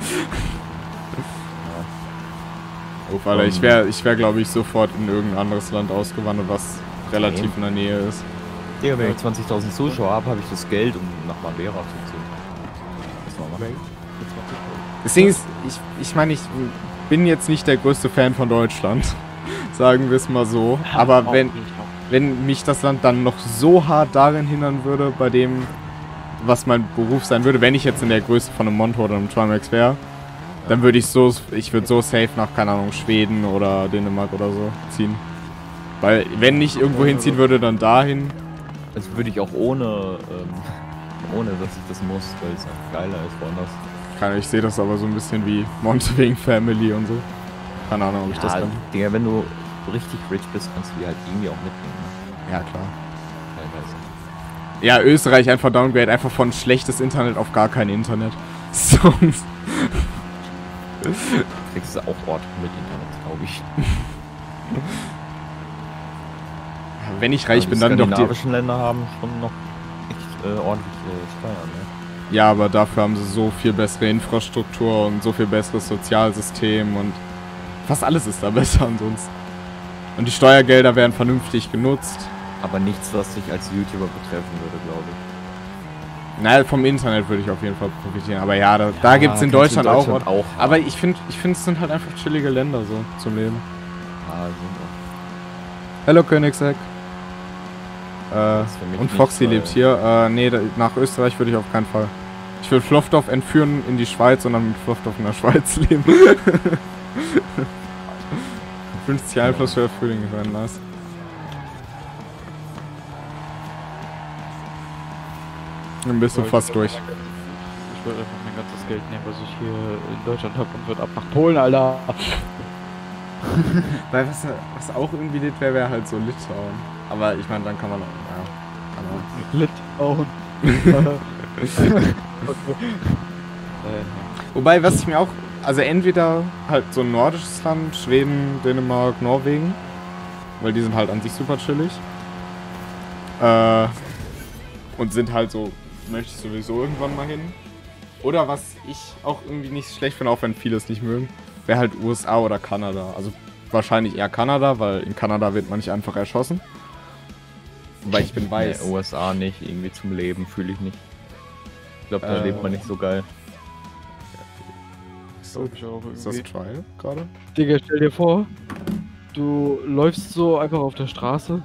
Uff, Alter, ich wär glaube ich sofort in irgendein anderes Land ausgewandert, was relativ in der Nähe ist. Digga, wenn ich 20.000 Zuschauer habe, habe ich das Geld, um nach Madeira zu ziehen. Das mal machen. Deswegen ist, ich meine, ich bin jetzt nicht der größte Fan von Deutschland. Sagen wir es mal so. Aber wenn mich das Land dann noch so hart darin hindern würde, bei dem, was mein Beruf sein würde, wenn ich jetzt in der Größe von einem Monto oder einem Trimax wäre, dann würde ich würde so safe nach, keine Ahnung, Schweden oder Dänemark oder so ziehen. Weil, wenn ich irgendwo hinziehen würde, dann dahin. Also würde ich auch ohne dass ich das muss, weil es einfach geiler ist woanders. Ich sehe das aber so ein bisschen wie Monte wegen Family und so. Keine Ahnung, ob ich das kann. Digga, wenn du richtig rich bist, kannst du die halt irgendwie auch mitnehmen. Ne? Ja, klar. Teilweise. Ja, Österreich einfach Downgrade, einfach von schlechtes Internet auf gar kein Internet. Sonst. Kriegst du auch Ort mit Internet, glaube ich. Wenn ich reich Aber bin, die dann doch die. skandinavischen Länder haben schon noch echt ordentliche Steuern, ne? Ja, aber dafür haben sie so viel bessere Infrastruktur und so viel besseres Sozialsystem und fast alles ist da besser ansonsten. Und die Steuergelder werden vernünftig genutzt. Aber nichts, was dich als YouTuber betreffen würde, glaube ich. Naja, vom Internet würde ich auf jeden Fall profitieren. Aber ja, da gibt es in Deutschland auch. Aber ich finde, es sind halt einfach chillige Länder so zum Leben. Ja, sind Hallo Königseck. ist für mich Und nichts, Foxy weil- lebt hier. Nee, nach Österreich würde ich auf keinen Fall. Ich will Floffdorf entführen in die Schweiz und dann mit Floffdorf in der Schweiz leben. 50 Jahre plus für Frühling wären nice. Dann bist du fast durch. Ich würde einfach mein ganzes Geld nehmen, was ich hier in Deutschland habe und würde ab nach Polen, Alter. Weil was auch irgendwie lit wäre halt so Litauen. Aber ich meine, dann kann man auch, ja, keine Ahnung. Litauen. Wobei, was ich mir auch, also entweder halt so ein nordisches Land, Schweden, Dänemark, Norwegen, weil die sind halt an sich super chillig. Und sind halt so, möchte ich sowieso irgendwann mal hin. Oder was ich auch irgendwie nicht schlecht finde, auch wenn viele es nicht mögen, wäre halt USA oder Kanada. Also wahrscheinlich eher Kanada, weil in Kanada wird man nicht einfach erschossen. Weil ich bin weiß. Nee, USA nicht, irgendwie zum Leben fühle ich nicht. Ich glaube, da lebt man nicht so geil. Ist das Trial gerade? Digga, stell dir vor, du läufst so einfach auf der Straße,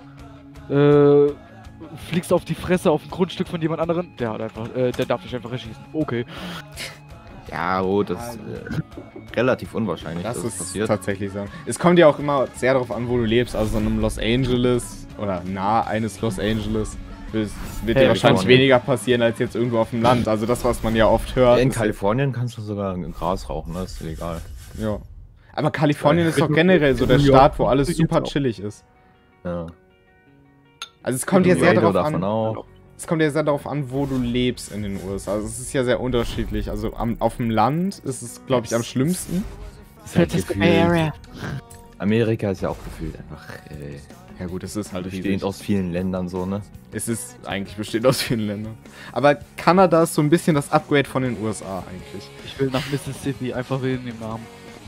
fliegst auf die Fresse auf ein Grundstück von jemand anderen, der darf dich einfach erschießen. Okay. Ja, das ist relativ unwahrscheinlich, Das dass ist passiert. tatsächlich so. Es kommt ja auch immer sehr darauf an, wo du lebst. Also in einem Los Angeles oder nahe eines Los Angeles wird dir wahrscheinlich weniger passieren als jetzt irgendwo auf dem Land. Also das, was man ja oft hört. In ist Kalifornien kannst du sogar Gras rauchen, das ist illegal. ja. Aber Kalifornien ist doch generell so der New York Staat, wo alles geht's super auch. chillig ist. Ja. Also es kommt ja sehr Laredo darauf davon an. auch. Es kommt ja sehr darauf an, wo du lebst in den USA. Also es ist ja sehr unterschiedlich. Also auf dem Land ist es, glaube ich, am schlimmsten. Ist halt gefühlt, Amerika ist ja auch gefühlt einfach Ja gut, es ist halt bestehend riesig. aus vielen Ländern so, ne? Es ist eigentlich bestehend aus vielen Ländern. Aber Kanada ist so ein bisschen das Upgrade von den USA eigentlich. Ich will nach Mississippi, einfach wegen dem Namen.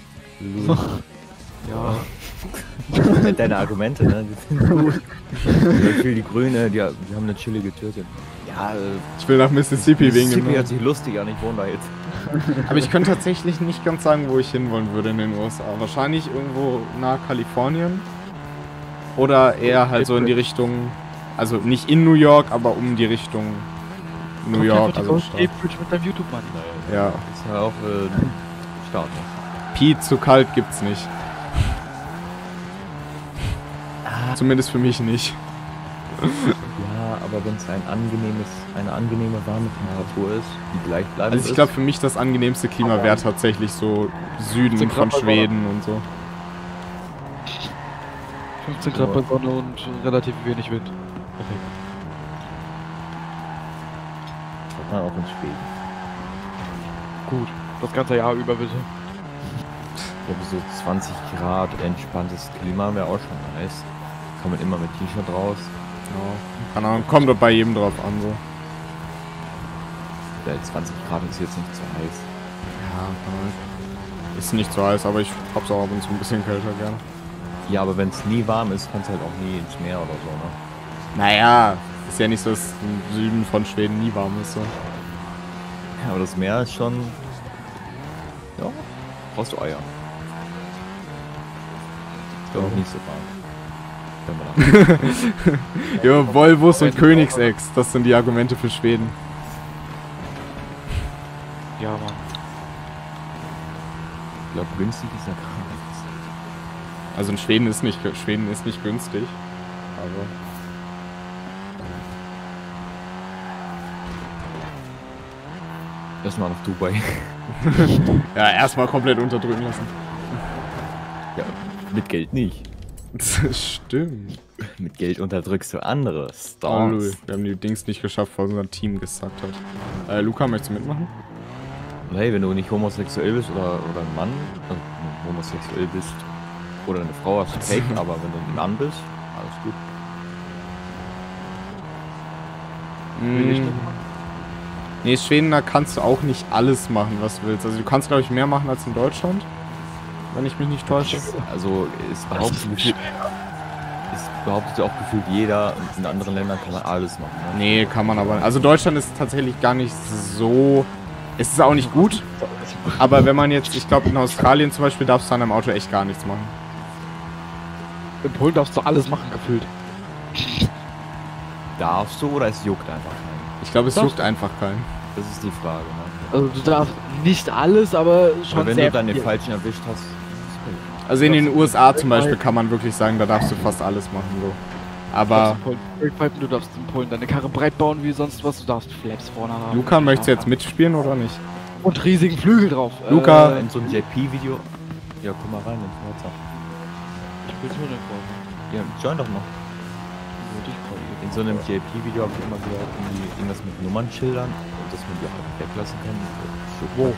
Ja. Deine Argumente, ne? Die sind gut. Ich will die Grüne, die haben eine chillige Türkin. Ja, Ich will nach Mississippi wegen dem Mississippi hört Namen. sich lustig an, ich wohne da jetzt. Aber ich könnte tatsächlich nicht ganz sagen, wo ich hinwollen würde in den USA. Wahrscheinlich irgendwo nahe Kalifornien. Oder eher halt so in die Richtung, also nicht in New York, aber um die Richtung New York. Also Stadt. Bridge mit deinem YouTube-Mann. Ja. Ist ja auch Start. Pi zu kalt gibt's nicht. Zumindest für mich nicht. Ja, aber wenn es eine angenehme warme Temperatur ist, die gleichbleibend Also ich glaube, für mich das angenehmste Klima wäre tatsächlich so Süden 15 von Grad bei Schweden und so. 15 Grad bei Sonne und relativ wenig Wind. Perfekt. hat man auch in Schweden. Gut, das ganze Jahr über bitte. Ich glaube, so 20 Grad entspanntes Klima wäre auch schon nice. Kann man immer mit T-Shirt raus. Ja, keine Ahnung, kommt doch bei jedem drauf an, so. Ja, 20 Grad ist jetzt nicht zu heiß. Ja, ist nicht so heiß, aber ich hab's auch ab und zu ein bisschen kälter gern. Ja, aber wenn es nie warm ist, kannst du halt auch nie ins Meer oder so, ne? Naja, ist ja nicht so, dass im Süden von Schweden nie warm ist, so. Ja, aber das Meer ist schon... Ja, brauchst du Eier. Ist glaube ich nicht so warm. Können wir da- Ja, Volvos und Königsex, das sind die Argumente für Schweden. Ja, Mann. Ich glaube, günstig ist ja gar nichts. Also in Schweden ist nicht günstig, aber... Erstmal nach Dubai. Ja, erstmal komplett unterdrücken lassen. Ja, mit Geld nicht. Das stimmt. Mit Geld unterdrückst du andere Oh, Stars. Louis, wir haben die Dings nicht geschafft, was unser Team gesagt hat. Luca, möchtest du mitmachen? Und hey, wenn du nicht homosexuell bist oder ein Mann, also homosexuell bist oder eine Frau, hast du Pech, aber wenn du ein Mann bist, alles gut. Nee, Schweden, da kannst du auch nicht alles machen, was du willst. Also du kannst, glaube ich, mehr machen als in Deutschland, wenn ich mich nicht täusche. Also es behauptet auch gefühlt jeder, und in anderen Ländern kann man alles machen. Ne? Nee, kann man aber. Also Deutschland ist tatsächlich gar nicht so... Es ist auch nicht gut, aber wenn man jetzt, ich glaube in Australien zum Beispiel, darfst du an einem Auto echt gar nichts machen. In Polen darfst du alles machen, gefühlt. Darfst du oder es juckt einfach keinen? Ich glaube, es Darfst juckt einfach keinen. Das ist die Frage. Ne? Also du darfst nicht alles, aber schon Aber wenn sehr du dann den viel. falschen erwischt hast, Also in den USA zum Beispiel kann man wirklich sagen, da darfst du fast alles machen, so. Aber Du darfst in Polen deine Karre breit bauen wie sonst was, du darfst Flaps vorne haben. Luca, möchtest du jetzt mitspielen oder nicht? Und riesigen Flügel drauf. Luca. in so einem JP-Video. Ja, guck mal rein in Forza. Ich will nur den Vorne. Ja, join doch noch. In so einem JP-Video habe ich immer gehört, irgendwas mit Nummernschildern und dass man die auch einfach weglassen kann. So Wo?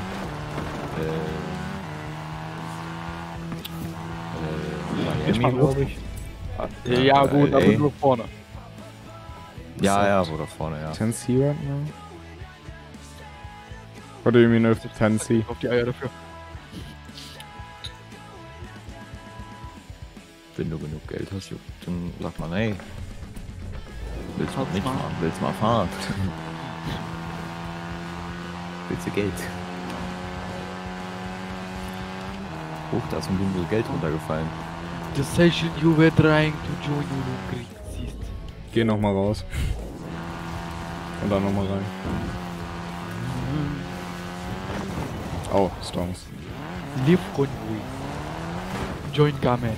Miami, glaube ich. Ja, gut, aber LA. nur vorne. Ja, wo da vorne, ja. Tennessee right now? What do you mean with Tennessee? Auf die Eier dafür. Wenn du genug Geld hast, dann sag mal, hey. Willst du Fahrt's nicht mal. fahren? Willst du mal fahren? Willst du Geld? Hoch, da ist ein Bündel Geld runtergefallen. The station you were trying to join you exist. Geh nochmal raus. Und dann nochmal rein. Oh, Stones. Leave convoy. Join Gamen.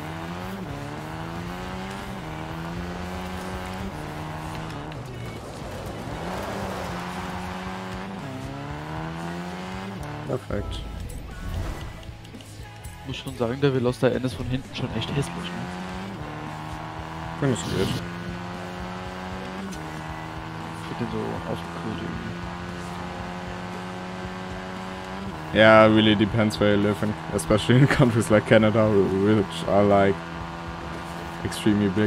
Perfekt. Muss schon sagen, der Veloster N ist von hinten schon echt hässlich, ne? Wenn es geht. Ich finde den so aufgekühlt irgendwie. Yeah, really depends where you live, in, especially in countries like Canada, which are like extremely big.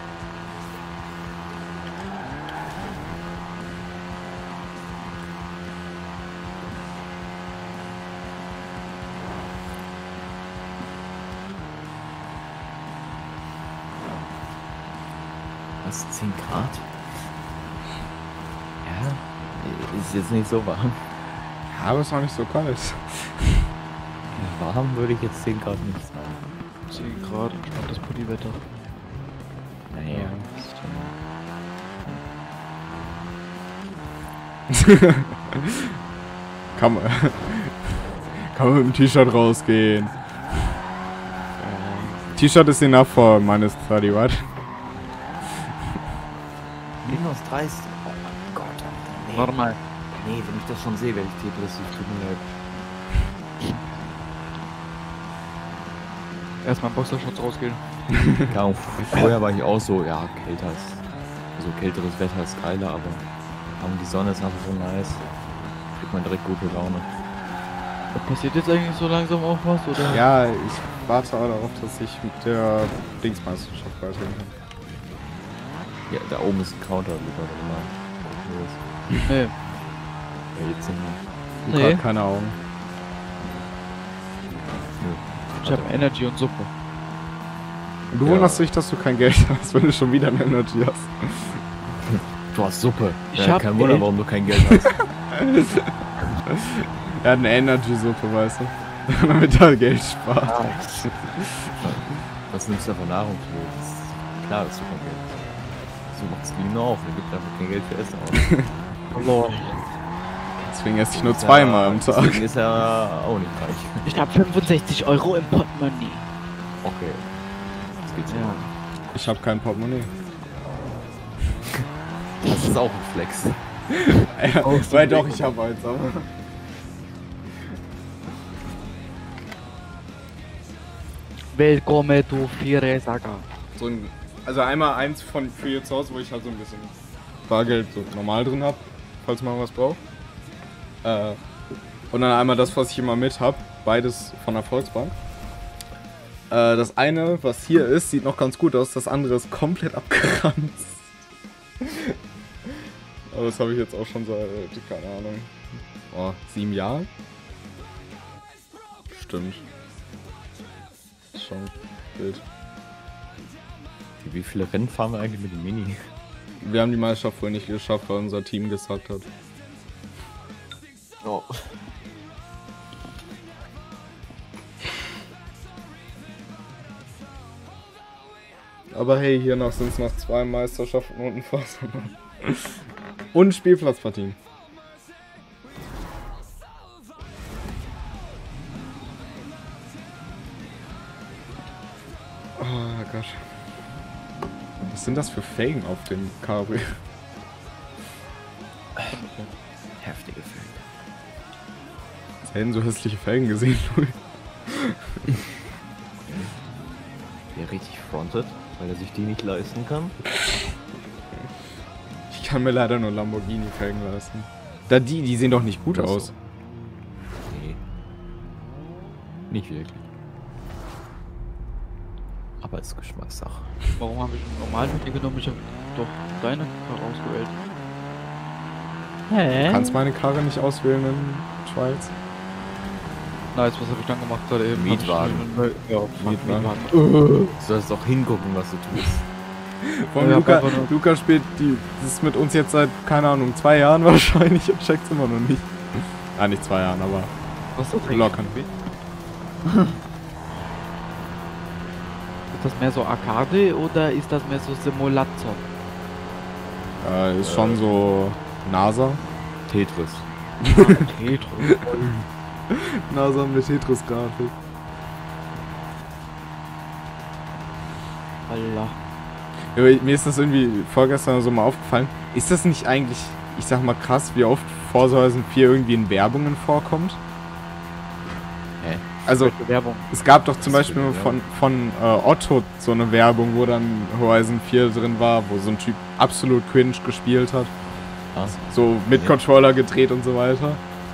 Was? 10 Grad? Ja, ist jetzt nicht so warm. Ja, aber es ist auch nicht so kalt. Warm würde ich jetzt 10 Grad nicht sagen. 10 Grad, entspanntes Pulliwetter. Naja, kann man mit dem T-Shirt rausgehen. T-Shirt ist enough for minus 30 Watt. dreist. Oh mein Gott, Alter. Nee. Normal. Nee, wenn ich das schon sehe, werde ich depressiv. Tut mir leid. Erstmal Boxershorts rausgehen. Keine Ahnung, vorher war ich auch so, ja, kälter ist, also kälteres Wetter ist geiler, aber die Sonne ist einfach so nice. Kriegt man direkt gute Laune. Passiert jetzt eigentlich so langsam auch was, oder? Ja, ich warte auch darauf, dass ich mit der Dingsmeisterschaft weitergehen kann. Ja, da oben ist ein Counter, Luca, immer. Nee. Ja, jetzt sind wir. Luca Nee. hat keine Augen. Ich habe Energy und Suppe. Und du Ja. wunderst dich, dass du kein Geld hast, wenn du schon wieder eine Energy hast. Du hast Suppe. Ich Ja, hab kein Wunder, Geld. warum du kein Geld hast. Er hat eine Energy-Suppe, weißt du? Damit er Geld spart. Was nimmst du da für Nahrung für? Das ist klar, dass du kein Geld hast. So macht Streamer auch, der gibt einfach kein Geld für Essen aus. Lol. Deswegen esse ich nur zweimal am Tag. Deswegen ist er auch nicht reich. Ich habe 65 € im Portemonnaie. Okay. Das geht so. Ja. Ich habe kein Portemonnaie. Das ist auch ein Flex. Ja, weil doch, ich habe eins, aber... Willkommen to Fire Saga. So ein, also einmal eins für hier zu Hause, wo ich halt so ein bisschen Bargeld so normal drin habe, falls man was braucht. Und dann einmal das, was ich immer mit habe, beides von der Volksbank. Das eine, was hier ist, sieht noch ganz gut aus, das andere ist komplett abgeranzt. Aber das habe ich jetzt auch schon seit, keine Ahnung, 7 Jahren. Stimmt. Ist schon wild. Wie viele Rennen fahren wir eigentlich mit dem Mini? Wir haben die Meisterschaft wohl nicht geschafft, weil unser Team gesagt hat. Oh. Aber hey, hier noch sind es noch 2 Meisterschaften unten vor. Und Spielplatzpartien. Oh Gott. Was sind das für Felgen auf dem Cabrio? Heftige Felgen. Selten so hässliche Felgen gesehen, Louis. Der richtig frontet, weil er sich die nicht leisten kann. Ich kann mir leider nur Lamborghini-Felgen leisten. Da die sehen doch nicht gut Ach so. aus. Nee. Nicht wirklich. Aber ist Geschmackssache. Warum habe ich einen normalen mitgenommen? Ich habe doch deine ausgewählt. Du kannst meine Karre nicht auswählen in Schweiz. Nice, was habe ich dann gemacht gerade eben? Mietwagen. Ja, Mietwagen. Du sollst auch hingucken, was du tust. Vor allem Ja, Luca, einfach nur- Luca spielt das ist mit uns jetzt seit, keine Ahnung, 2 Jahren wahrscheinlich und checkt's immer noch nicht. Ah, nicht 2 Jahren, aber Was ist das locker. Ist das mehr so Arcade oder ist das mehr so Simulator? Ist schon so NASA. Tetris. Tetris. NASA mit Tetris-Grafik. Allah. Ja, aber mir ist das irgendwie vorgestern so mal aufgefallen. Ist das nicht eigentlich, ich sag mal krass, wie oft Forza Horizon 4 irgendwie in Werbungen vorkommt? Hä? Also, Welche Werbung. es gab doch zum Was für Beispiel eine von Otto so eine Werbung, wo dann Horizon 4 drin war, wo so ein Typ absolut cringe gespielt hat. Ah, So mit Nee. Controller gedreht und so weiter.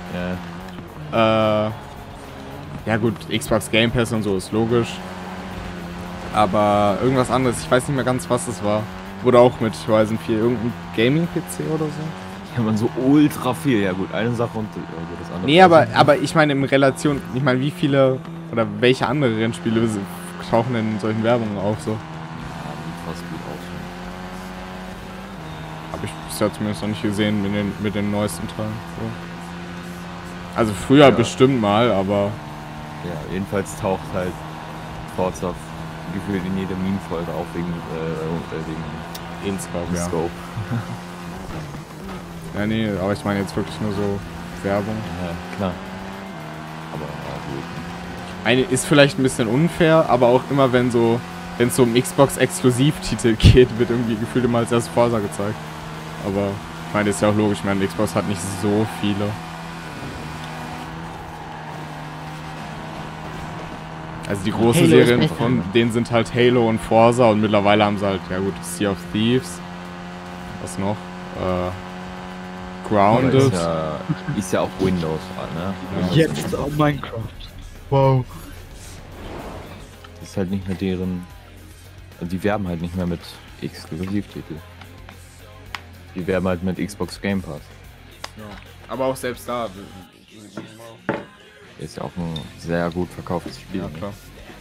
ja. Ja gut, Xbox Game Pass und so ist logisch. Aber irgendwas anderes, ich weiß nicht mehr ganz, was es war. Wurde auch mit Horizon 4 irgendein Gaming-PC oder so? Ja, man so ultra viel. Ja gut, eine Sache und das andere. Nee, aber ich meine in Relation, ich meine wie viele oder welche andere Rennspiele tauchen denn in solchen Werbungen auf so? Ja, fast gut aus. Habe ich bisher zumindest noch nicht gesehen mit den neuesten Teilen. So. Also früher Ja. bestimmt mal, aber Ja, jedenfalls taucht halt Forza gefühlt in jeder Meme-Folge auf wegen InScope, ja. Scope. Ja, nee, aber ich meine jetzt wirklich nur so Werbung. Ja, klar. Aber ja, gut. Eine ist vielleicht ein bisschen unfair, aber auch immer wenn es so um Xbox-Exklusivtitel geht, wird irgendwie gefühlt immer als erstes Forza gezeigt. Aber ich meine, ist ja auch logisch, ich meine, Xbox hat nicht so viele. Also die großen Halo ist Serien besser. von denen sind halt Halo und Forza und mittlerweile haben sie halt, ja gut, Sea of Thieves. Was noch? Aber Grounded. ist ja auch Windows, ne? Windows Jetzt auch Minecraft. Wow. ist halt nicht mehr deren. Also die werben halt nicht mehr mit Exklusivtitel. Die werben halt mit Xbox Game Pass. Ja. Aber auch selbst da. Ist ja auch ein sehr gut verkauftes Spiel. Ja, ne? klar.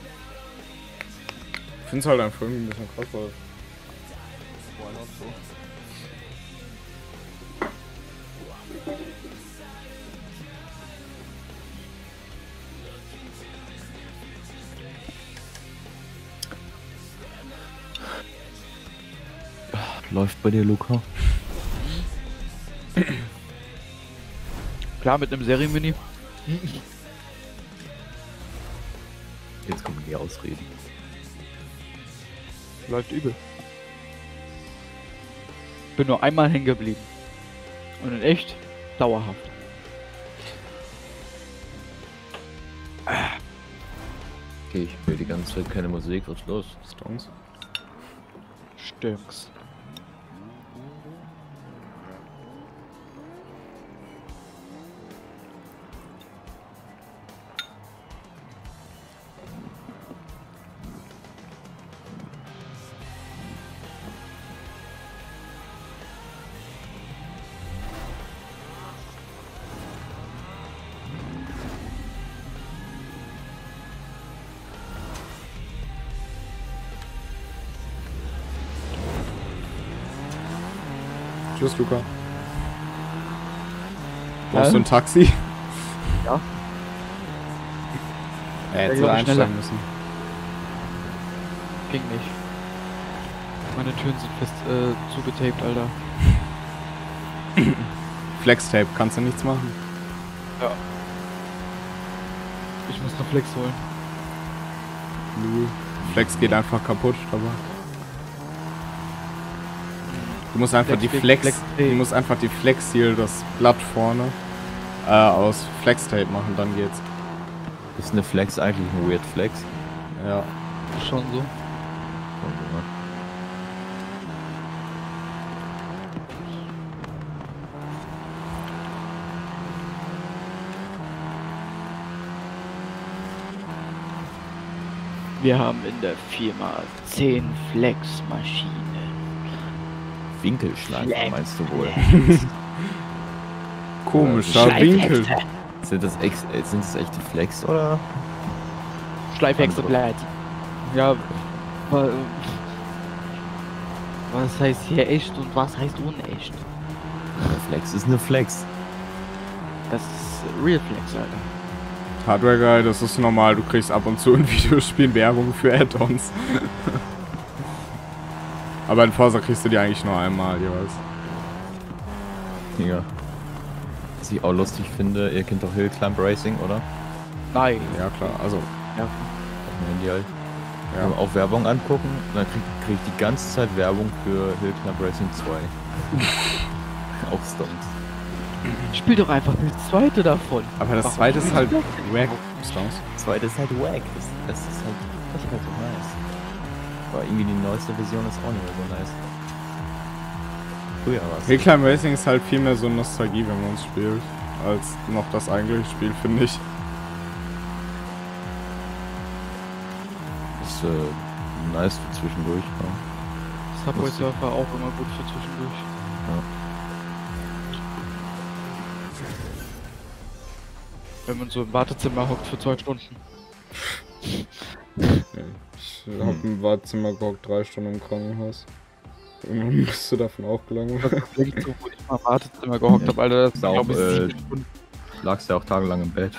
Ich finde es halt einfach irgendwie ein bisschen krass, weil. Why not so? Läuft bei dir, Luca? Klar, mit einem Serienmini. Jetzt kommen die Ausreden. Läuft übel. Bin nur einmal hängen geblieben. Und in echt dauerhaft. Okay, ich höre die ganze Zeit keine Musik, was ist los? Stones. Stimmt's. Tschüss, Luca. Brauchst du ein Taxi? Ja. Er hätte glaub ich, einsteigen schneller. müssen. Ging nicht. Meine Türen sind fest zugetaped, Alter. Flex-Tape, kannst du nichts machen. Ja. Ich muss noch Flex holen. Flex geht einfach kaputt, aber. Du musst einfach Flex die geht Flex, Flex du Tape. musst einfach die Flex Seal, das Blatt vorne, aus Flex-Tape machen, dann geht's. Ist eine Flex eigentlich ein Weird Flex? Ja. Schon so. Wir haben in der Firma 10 Flex-Maschinen. Winkelschleifer Flex. meinst du wohl? Komischer Winkel. Sind das echte Flex oder? Schleifhexe Andere. bleibt. Ja. Was heißt hier echt und was heißt unecht? Eine Flex ist eine Flex. Das ist Real Flex, Alter. Hardware Guy, das ist normal, du kriegst ab und zu in Videospielen Werbung für Add-ons. Aber in Forza kriegst du die eigentlich nur einmal jeweils. Ja. Was ich auch lustig finde, ihr kennt doch Hill Climb Racing, oder? Nein. Ja klar, also, Ja. Auf dem Handy halt. ja. Kann man auch Werbung angucken und dann krieg ich die ganze Zeit Werbung für Hill Climb Racing 2. Auch Stunts. Spiel doch einfach das zweite davon. Aber das Warum zweite ist halt spielst wack. Stones. Das zweite ist halt wack. Das ist halt so nice. Aber irgendwie die neueste Version ist auch nicht mehr so nice. Früher war's. Hill Climb Racing ist halt viel mehr so Nostalgie, wenn man es spielt, als noch das eigentliche Spiel, finde ich. Ist nice für zwischendurch. Ja. Subway Surfer auch immer gut für zwischendurch. Ja. Wenn man so im Wartezimmer hockt für 2 Stunden. Ich hab im Wartezimmer gehockt, 3 Stunden im Krankenhaus. Irgendwann bist du davon auch gelangweilt. Das klingt so, wo ich mal im Wartezimmer gehockt habe, Alter. Das Ist auch, glaub ich 7 Stunden. Lagst ja auch tagelang im Bett.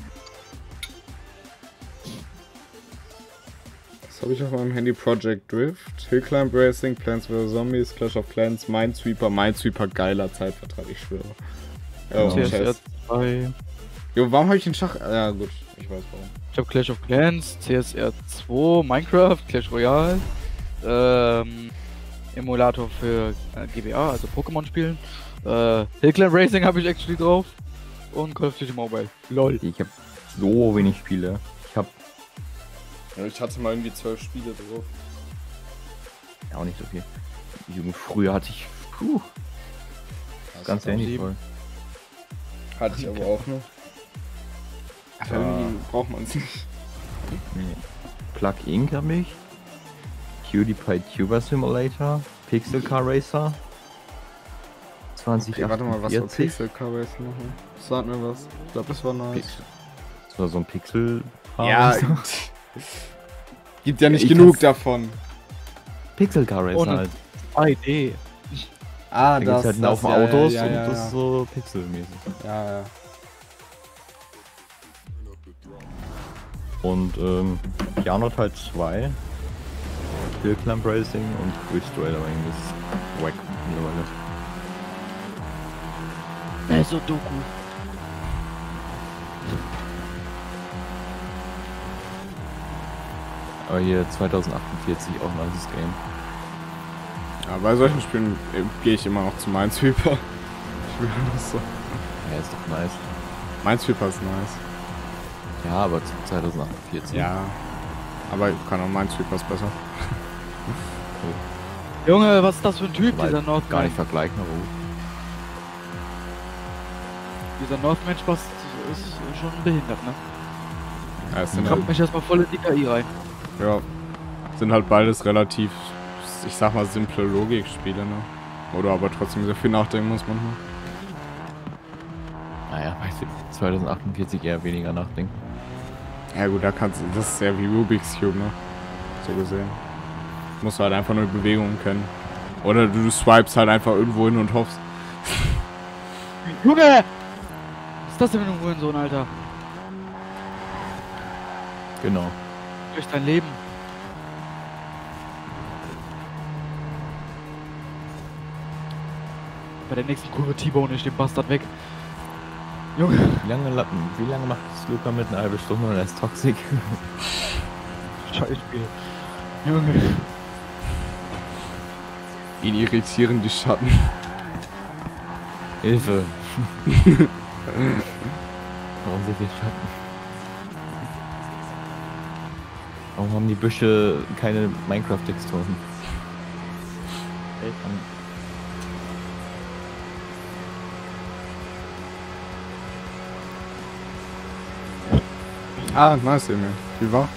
Was habe ich auf meinem Handy? Project Drift, Hill Climb Racing, Plants vs. Zombies, Clash of Clans, Minesweeper, geiler Zeitvertreib, ich schwöre. Ja, und CSR Chess. 2. Jo, warum habe ich den Schach... Ja gut, ich weiß warum. Ich habe Clash of Clans, CSR 2, Minecraft, Clash Royale, Emulator für GBA, also Pokémon spielen. Hillclimb Racing habe ich actually drauf. Und Call of Duty Mobile. LOL. Ich habe so wenig Spiele. Ich hatte mal irgendwie 12 Spiele drauf. Ja, auch nicht so viel. Junge, früher hatte ich ganz Handy voll. Hatte ich aber auch, ne? Aber irgendwie braucht man es nicht. Nee. Plug Inc. hab ich. PewDiePie Tuber Simulator. Pixel Car Racer. 2048. Okay, warte mal, was war Pixel Car Racer nochmal? Sag mir was. Ich glaube, das war nice. Das war so ein Pixel Car Ja, Racer. gibt ja nicht Ich genug kann's- davon. Pixel Car Racer Ohne- halt. ID. Ah, Da gibt's halt einen Haufen Autos und das ist so. so pixelmäßig. Ja. Und Jano Teil 2. Hillclimb Racing und Bridge Duel, aber irgendwie ist wack mittlerweile. So Doku. Aber hier 2048 auch ein altes Game. Ja, bei solchen Spielen gehe ich immer noch zu Minesweeper. Ich will das so. Ja, ist doch nice. Minesweeper ist nice. Ja, aber 2048. Ja. Aber kann auch Minesweeper ist besser. Junge, was ist das für ein Typ, Weil dieser Northman? gar nicht vergleichen, aber gut. Dieser Northman-Spaß ist schon behindert, ne? Ja, es sind Kommt mich erstmal voll in die KI rein. ja, sind halt beides relativ, ich sag mal, simple Logikspiele, ne? Oder aber trotzdem sehr viel nachdenken muss manchmal. Naja, bei 2048 eher weniger nachdenken. Ja gut, da kannst du, das ist ja wie Rubik's Cube, ne? So gesehen. Musst du halt einfach nur die Bewegungen kennen. Oder du swipes halt einfach irgendwo hin und hoffst. Junge! Was ist das denn für ein Hurensohn, Alter? Genau. Durch dein Leben. Bei der nächsten Kurve T-Bone ich den Bastard weg. Junge. Wie lange macht das Luca mit einer halben Stunde und er ist toxisch? Scheißspiel. Junge. Ihn irritieren die Schatten. Hilfe! Warum so viel Schatten? Warum haben die Büsche keine Minecraft-Texturen? Ah, nice, Emil. Wie war?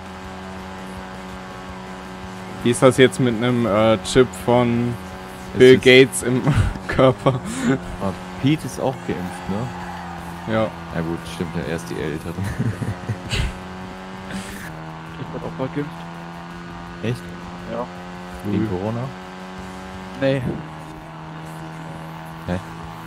Wie ist das jetzt mit einem Chip von Bill Gates im Körper? Ah, Pete ist auch geimpft, ne? Ja. Ja gut, stimmt, ja, er ist die Ältere. Ich werd auch bald geimpft. Echt? Ja. Gegen Corona? Nee. Hä?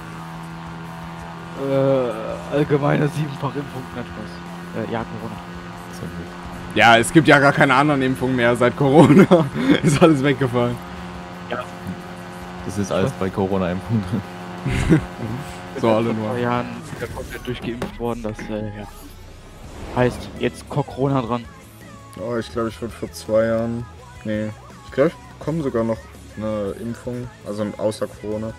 Allgemeine 7-fach-Impfung, kein Spaß. Ja, Corona. So gut. Ja, es gibt ja gar keine anderen Impfungen mehr seit Corona. Ist alles weggefallen. Das ist alles bei Corona-Impfung drin. So, alle Vor nur. 2 Jahren wieder komplett durchgeimpft worden, das ja. Heißt, jetzt Corona dran. Oh, ich glaube, ich wurde vor 2 Jahren. Nee. Ich glaube, ich bekomme sogar noch eine Impfung. Also außer Corona.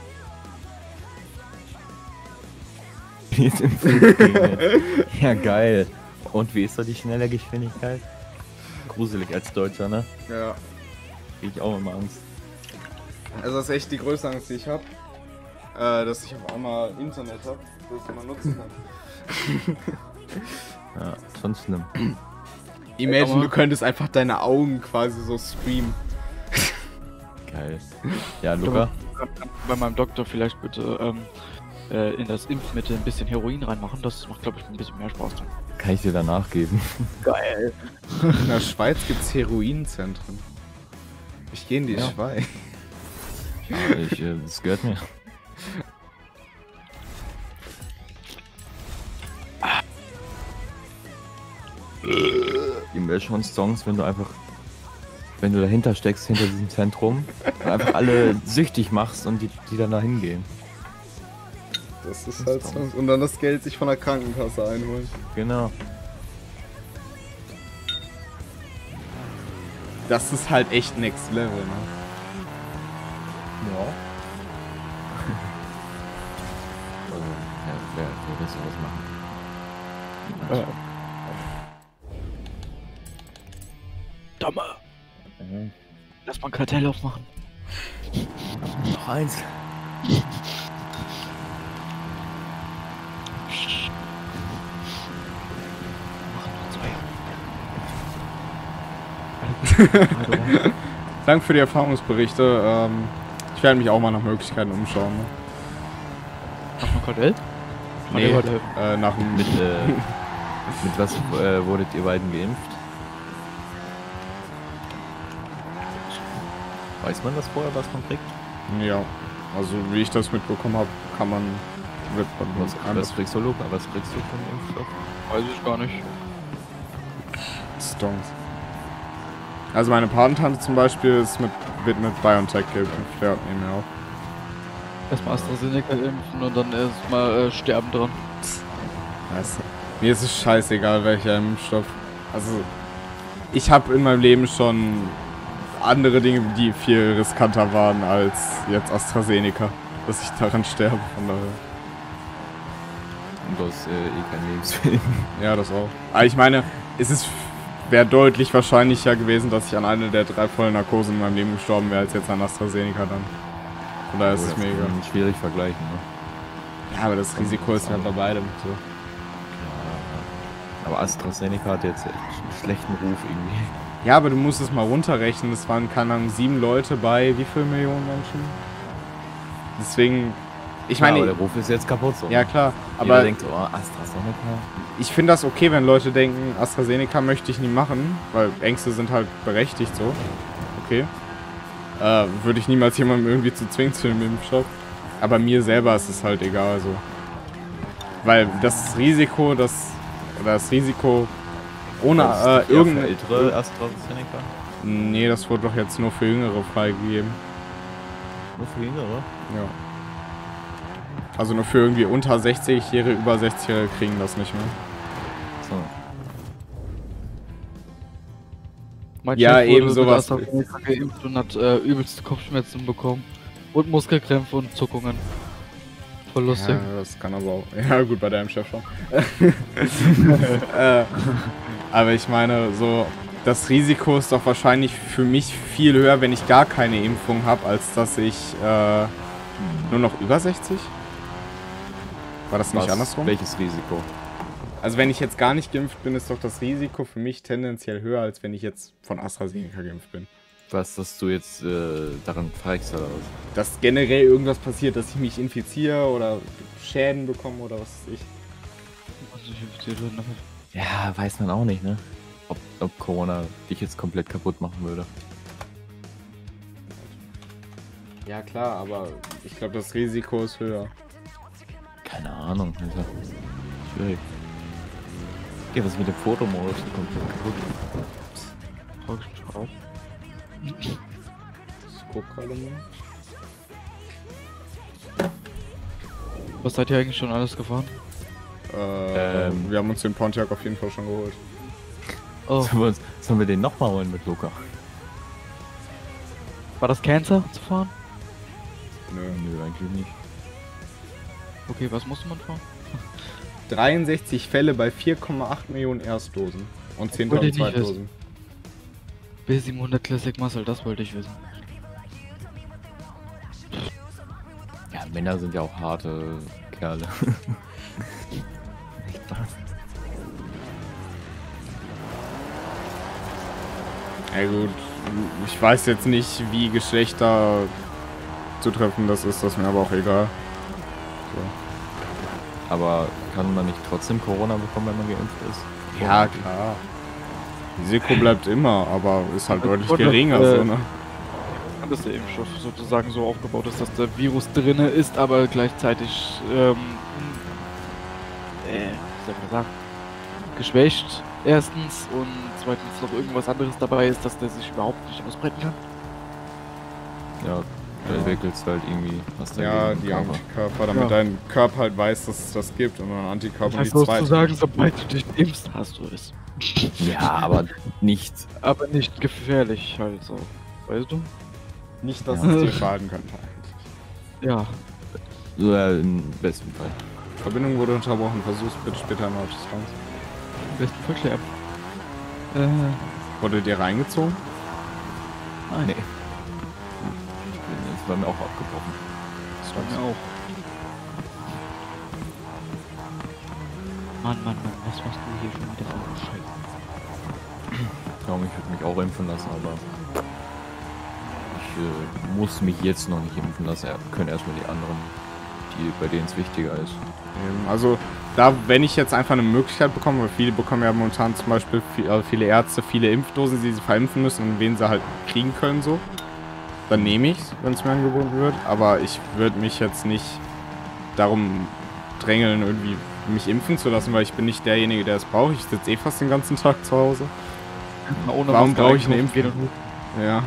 Jetzt im Flugzeug. Ja, geil. Und wie ist da die schnelle Geschwindigkeit? Gruselig als Deutscher, ne? Ja. Krieg ich auch immer Angst. Also das ist echt die größte Angst, die ich habe. Dass ich auf einmal Internet habe, das ich immer nutzen kann. Ja, schon schlimm. Imagine, du könntest einfach deine Augen quasi so streamen. Geil. Ja, Luca? Bei meinem Doktor vielleicht bitte in das Impfmittel ein bisschen Heroin reinmachen. Das macht, glaube ich, ein bisschen mehr Spaß dann. Kann ich dir danach geben? Geil. In der Schweiz gibt's Heroinzentren. Ich gehe in die Ja. Schweiz. Das gehört mir. Die mir schon Songs, wenn du dahinter steckst, hinter diesem Zentrum, und einfach alle süchtig machst und die dann da hingehen. Das ist halt so. Und dann das Geld sich von der Krankenkasse einholen. Genau. Das ist halt echt next level, ne? willst du was machen? Dumme. Mhm. Lass mal ein Kartell aufmachen. Noch eins. Danke für die Erfahrungsberichte. Ich werde mich auch mal nach Möglichkeiten umschauen. Ne? Mach mal Kartell? Nee, Warte. nach dem... Mit was wurdet ihr beiden geimpft? Weiß man das vorher, was man kriegt? Ja, also wie ich das mitbekommen habe, kann man... Was kriegst du, Luca? Was kriegst du vom Impfstoff? Weiß ich gar nicht. Stonks. Also meine Patentante zum Beispiel wird mit BioNTech geimpft. Der hat nehmen wir auch. Erstmal AstraZeneca impfen und dann erstmal sterben dran. Weißt du, mir ist es scheißegal, welcher Impfstoff. Also, ich habe in meinem Leben schon andere Dinge, die viel riskanter waren als jetzt AstraZeneca, dass ich daran sterbe. Von daher. Und du hast kein Lebenswillen. Ja, das auch. Aber ich meine, wäre deutlich wahrscheinlicher gewesen, dass ich an einer der 3 vollen Narkosen in meinem Leben gestorben wäre, als jetzt an AstraZeneca dann. Von daher ist es mir egal. Kann man schwierig vergleichen, ne? Ja, aber das Risiko ist ja bei beidem so. Aber AstraZeneca hat jetzt echt einen schlechten Ruf irgendwie. Ja, aber du musst es mal runterrechnen. Es waren, keine Ahnung, 7 Leute bei wie viel Millionen Menschen? Deswegen, ich meine... aber der Ruf ist jetzt kaputt so. Ja, klar. Jeder Aber denkt, oh, AstraZeneca. ich finde das okay, wenn Leute denken, AstraZeneca möchte ich nie machen, weil Ängste sind halt berechtigt so. Okay. Würde ich niemals jemandem irgendwie zu zwingen zu dem Impfstoff. Aber mir selber ist es halt egal so. Weil das Risiko, ohne irgendeine ältere AstraZeneca? Nee, das wurde doch jetzt nur für Jüngere freigegeben. Nur für Jüngere? Ja. Also nur für irgendwie unter 60-Jährige, über 60-Jährige kriegen das nicht mehr. So. Mein Ja, Chef wurde eben mit sowas. AstraZeneca geimpft und hat übelste Kopfschmerzen bekommen. Und Muskelkrämpfe und Zuckungen. Voll lustig. Ja, das kann aber auch. Ja, gut, bei deinem Chef schon. Aber ich meine, so, das Risiko ist doch wahrscheinlich für mich viel höher, wenn ich gar keine Impfung habe, als dass ich nur noch über 60? War das nicht andersrum? Welches Risiko? Also wenn ich jetzt gar nicht geimpft bin, ist doch das Risiko für mich tendenziell höher, als wenn ich jetzt von AstraZeneca geimpft bin. Was, dass du jetzt daran fragst oder was? Dass generell irgendwas passiert, dass ich mich infiziere oder Schäden bekomme oder was weiß ich. Ja, weiß man auch nicht, ne? Ob Corona dich jetzt komplett kaputt machen würde. Ja klar, aber ich glaube das Risiko ist höher. Keine Ahnung, Alter. Schwierig. Ja, was ist mit dem Fotomodus? Die komplett kaputt. Ich guck gerade mal. Was seid ihr eigentlich schon alles gefahren? Wir haben uns den Pontiac auf jeden Fall schon geholt. Oh, Sollen wir den nochmal holen mit Luca? war das Cancer zu fahren? Nö. Nö, eigentlich nicht. Okay, was musste man fahren? 63 Fälle bei 4,8 Millionen Erstdosen und Wollte 10.000 ich nicht Zweitdosen. B700 Classic Muscle, das wollte ich wissen. Ja, Männer sind ja auch harte Kerle. Echt was? Ja gut, ich weiß jetzt nicht, wie Geschlechter zu treffen das ist mir aber auch egal. So. Aber kann man nicht trotzdem Corona bekommen, wenn man geimpft ist? Ja, klar. Risiko bleibt immer, aber ist halt deutlich Und, geringer. So, ne? Dass der Impfstoff sozusagen so aufgebaut ist, dass der Virus drinne ist, aber gleichzeitig wie soll man sagen, geschwächt erstens und zweitens noch irgendwas anderes dabei ist, dass der sich überhaupt nicht ausbreiten kann. Ja, du entwickelst halt irgendwie was dagegen Ja, im die Körper. Antikörper, damit dein Körper halt weiß, dass es das gibt und dann Antikörper Das heißt die zweite. sozusagen, sobald du dich impfst, hast du es. Ja, aber nicht. Aber nicht gefährlich halt so. Weißt du? Nicht, dass Ja. es dir schaden könnte. Ja. So, im besten Fall. Verbindung wurde unterbrochen. Versuch's bitte später in Autos raus. Am besten Verkehr. Wurde dir reingezogen? Nein. Nee. Das war mir auch abgebrochen. Das war mir auch. Mann, was machst du hier schon wieder für eine Scheiße? Ich glaube, ich würde mich auch impfen lassen, aber ich muss mich jetzt noch nicht impfen lassen. Können erstmal die anderen, bei denen es wichtiger ist. Also, da, wenn ich jetzt einfach eine Möglichkeit bekomme, weil viele bekommen ja momentan zum Beispiel, viele Ärzte, viele Impfdosen, die sie verimpfen müssen und wen sie halt kriegen können, so, dann nehme ich es, wenn es mir angeboten wird. Aber ich würde mich jetzt nicht darum drängeln, irgendwie mich impfen zu lassen, weil ich bin nicht derjenige, der es braucht. Ich sitze eh fast den ganzen Tag zu Hause. Warum brauche ich eine Impfung? Ja.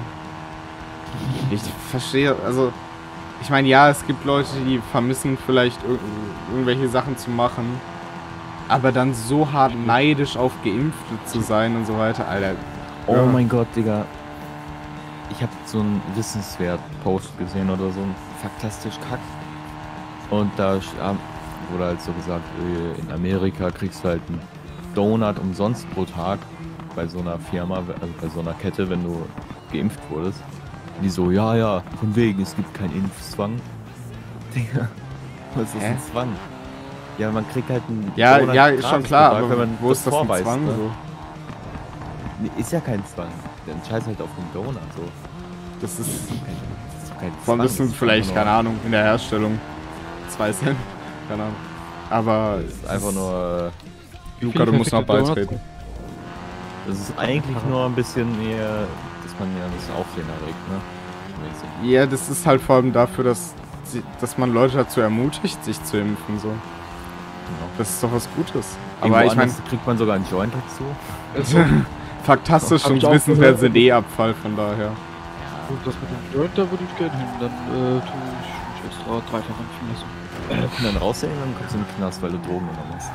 Ich verstehe, also, ich meine, ja, es gibt Leute, die vermissen vielleicht irgendwelche Sachen zu machen, aber dann so hart neidisch auf Geimpfte zu sein und so weiter, Alter. Oh Ja. mein Gott, Digga. Ich habe so einen Wissenswert-Post gesehen oder so ein faktastisch Kack. Und da wurde halt so gesagt, in Amerika kriegst du halt einen Donut umsonst pro Tag bei so einer Firma, also bei so einer Kette, wenn du geimpft wurdest. Die so, ja, von wegen, es gibt keinen Impfzwang. Digga, was ist ein Zwang? Ja, man kriegt halt einen Ja, Donut ja, ist gratis schon klar, pro Tag, aber wenn man wo ist das ein vorweist, Zwang? ne? So? Nee, ist ja kein Zwang. Der entscheidet halt auf den Donut so. Das ist doch kein vor ein Zwang, bisschen das ist vielleicht, einfach keine nur- Ahnung, in der Herstellung 2 Cent, keine Ahnung. Aber Das ist einfach nur. Luca, du musst noch perfekte beitreten. Das ist eigentlich nur ein bisschen mehr, dass man ja das Aufsehen erregt, ne? Mäßig. Ja, das ist halt vor allem dafür, dass man Leute dazu ermutigt, sich zu impfen, so. Genau. Das ist doch was Gutes. Aber Aber ich meine, kriegt man sogar einen Joint dazu. faktastisch Hab und ich auch Wissenswert gehört. sind eh Abfall, von daher. Gut, das mit dem Joint, da würde ich gerne hin. Dann tue ich mich extra dreifach impfen lassen. Und dann raussehen, dann kommst du in den Knast, weil du Drogen genommen hast.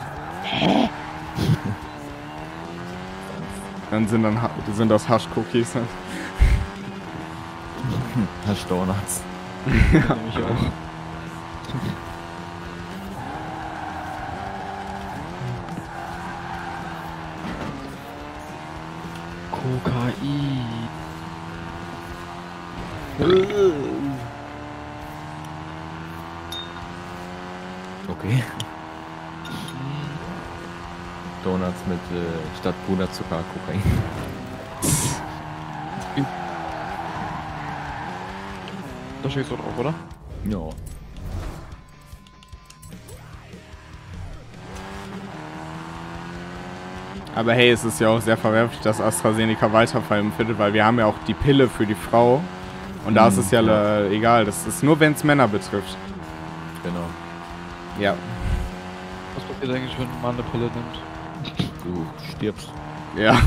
Dann sind das Hasch-Cookies. Hash Donuts. Nehme ich auch. Kokain. Okay. Donuts mit statt Puderzucker Kokain. Da stehst du drauf, oder? Ja. Aber hey, es ist ja auch sehr verwerflich, dass AstraZeneca weiter verempfiehlt, weil wir haben ja auch die Pille für die Frau. Und da ist es ja egal. Das ist nur, wenn es Männer betrifft. Genau. Ja. Was passiert eigentlich, wenn man eine Pille nimmt? Du stirbst. Ja.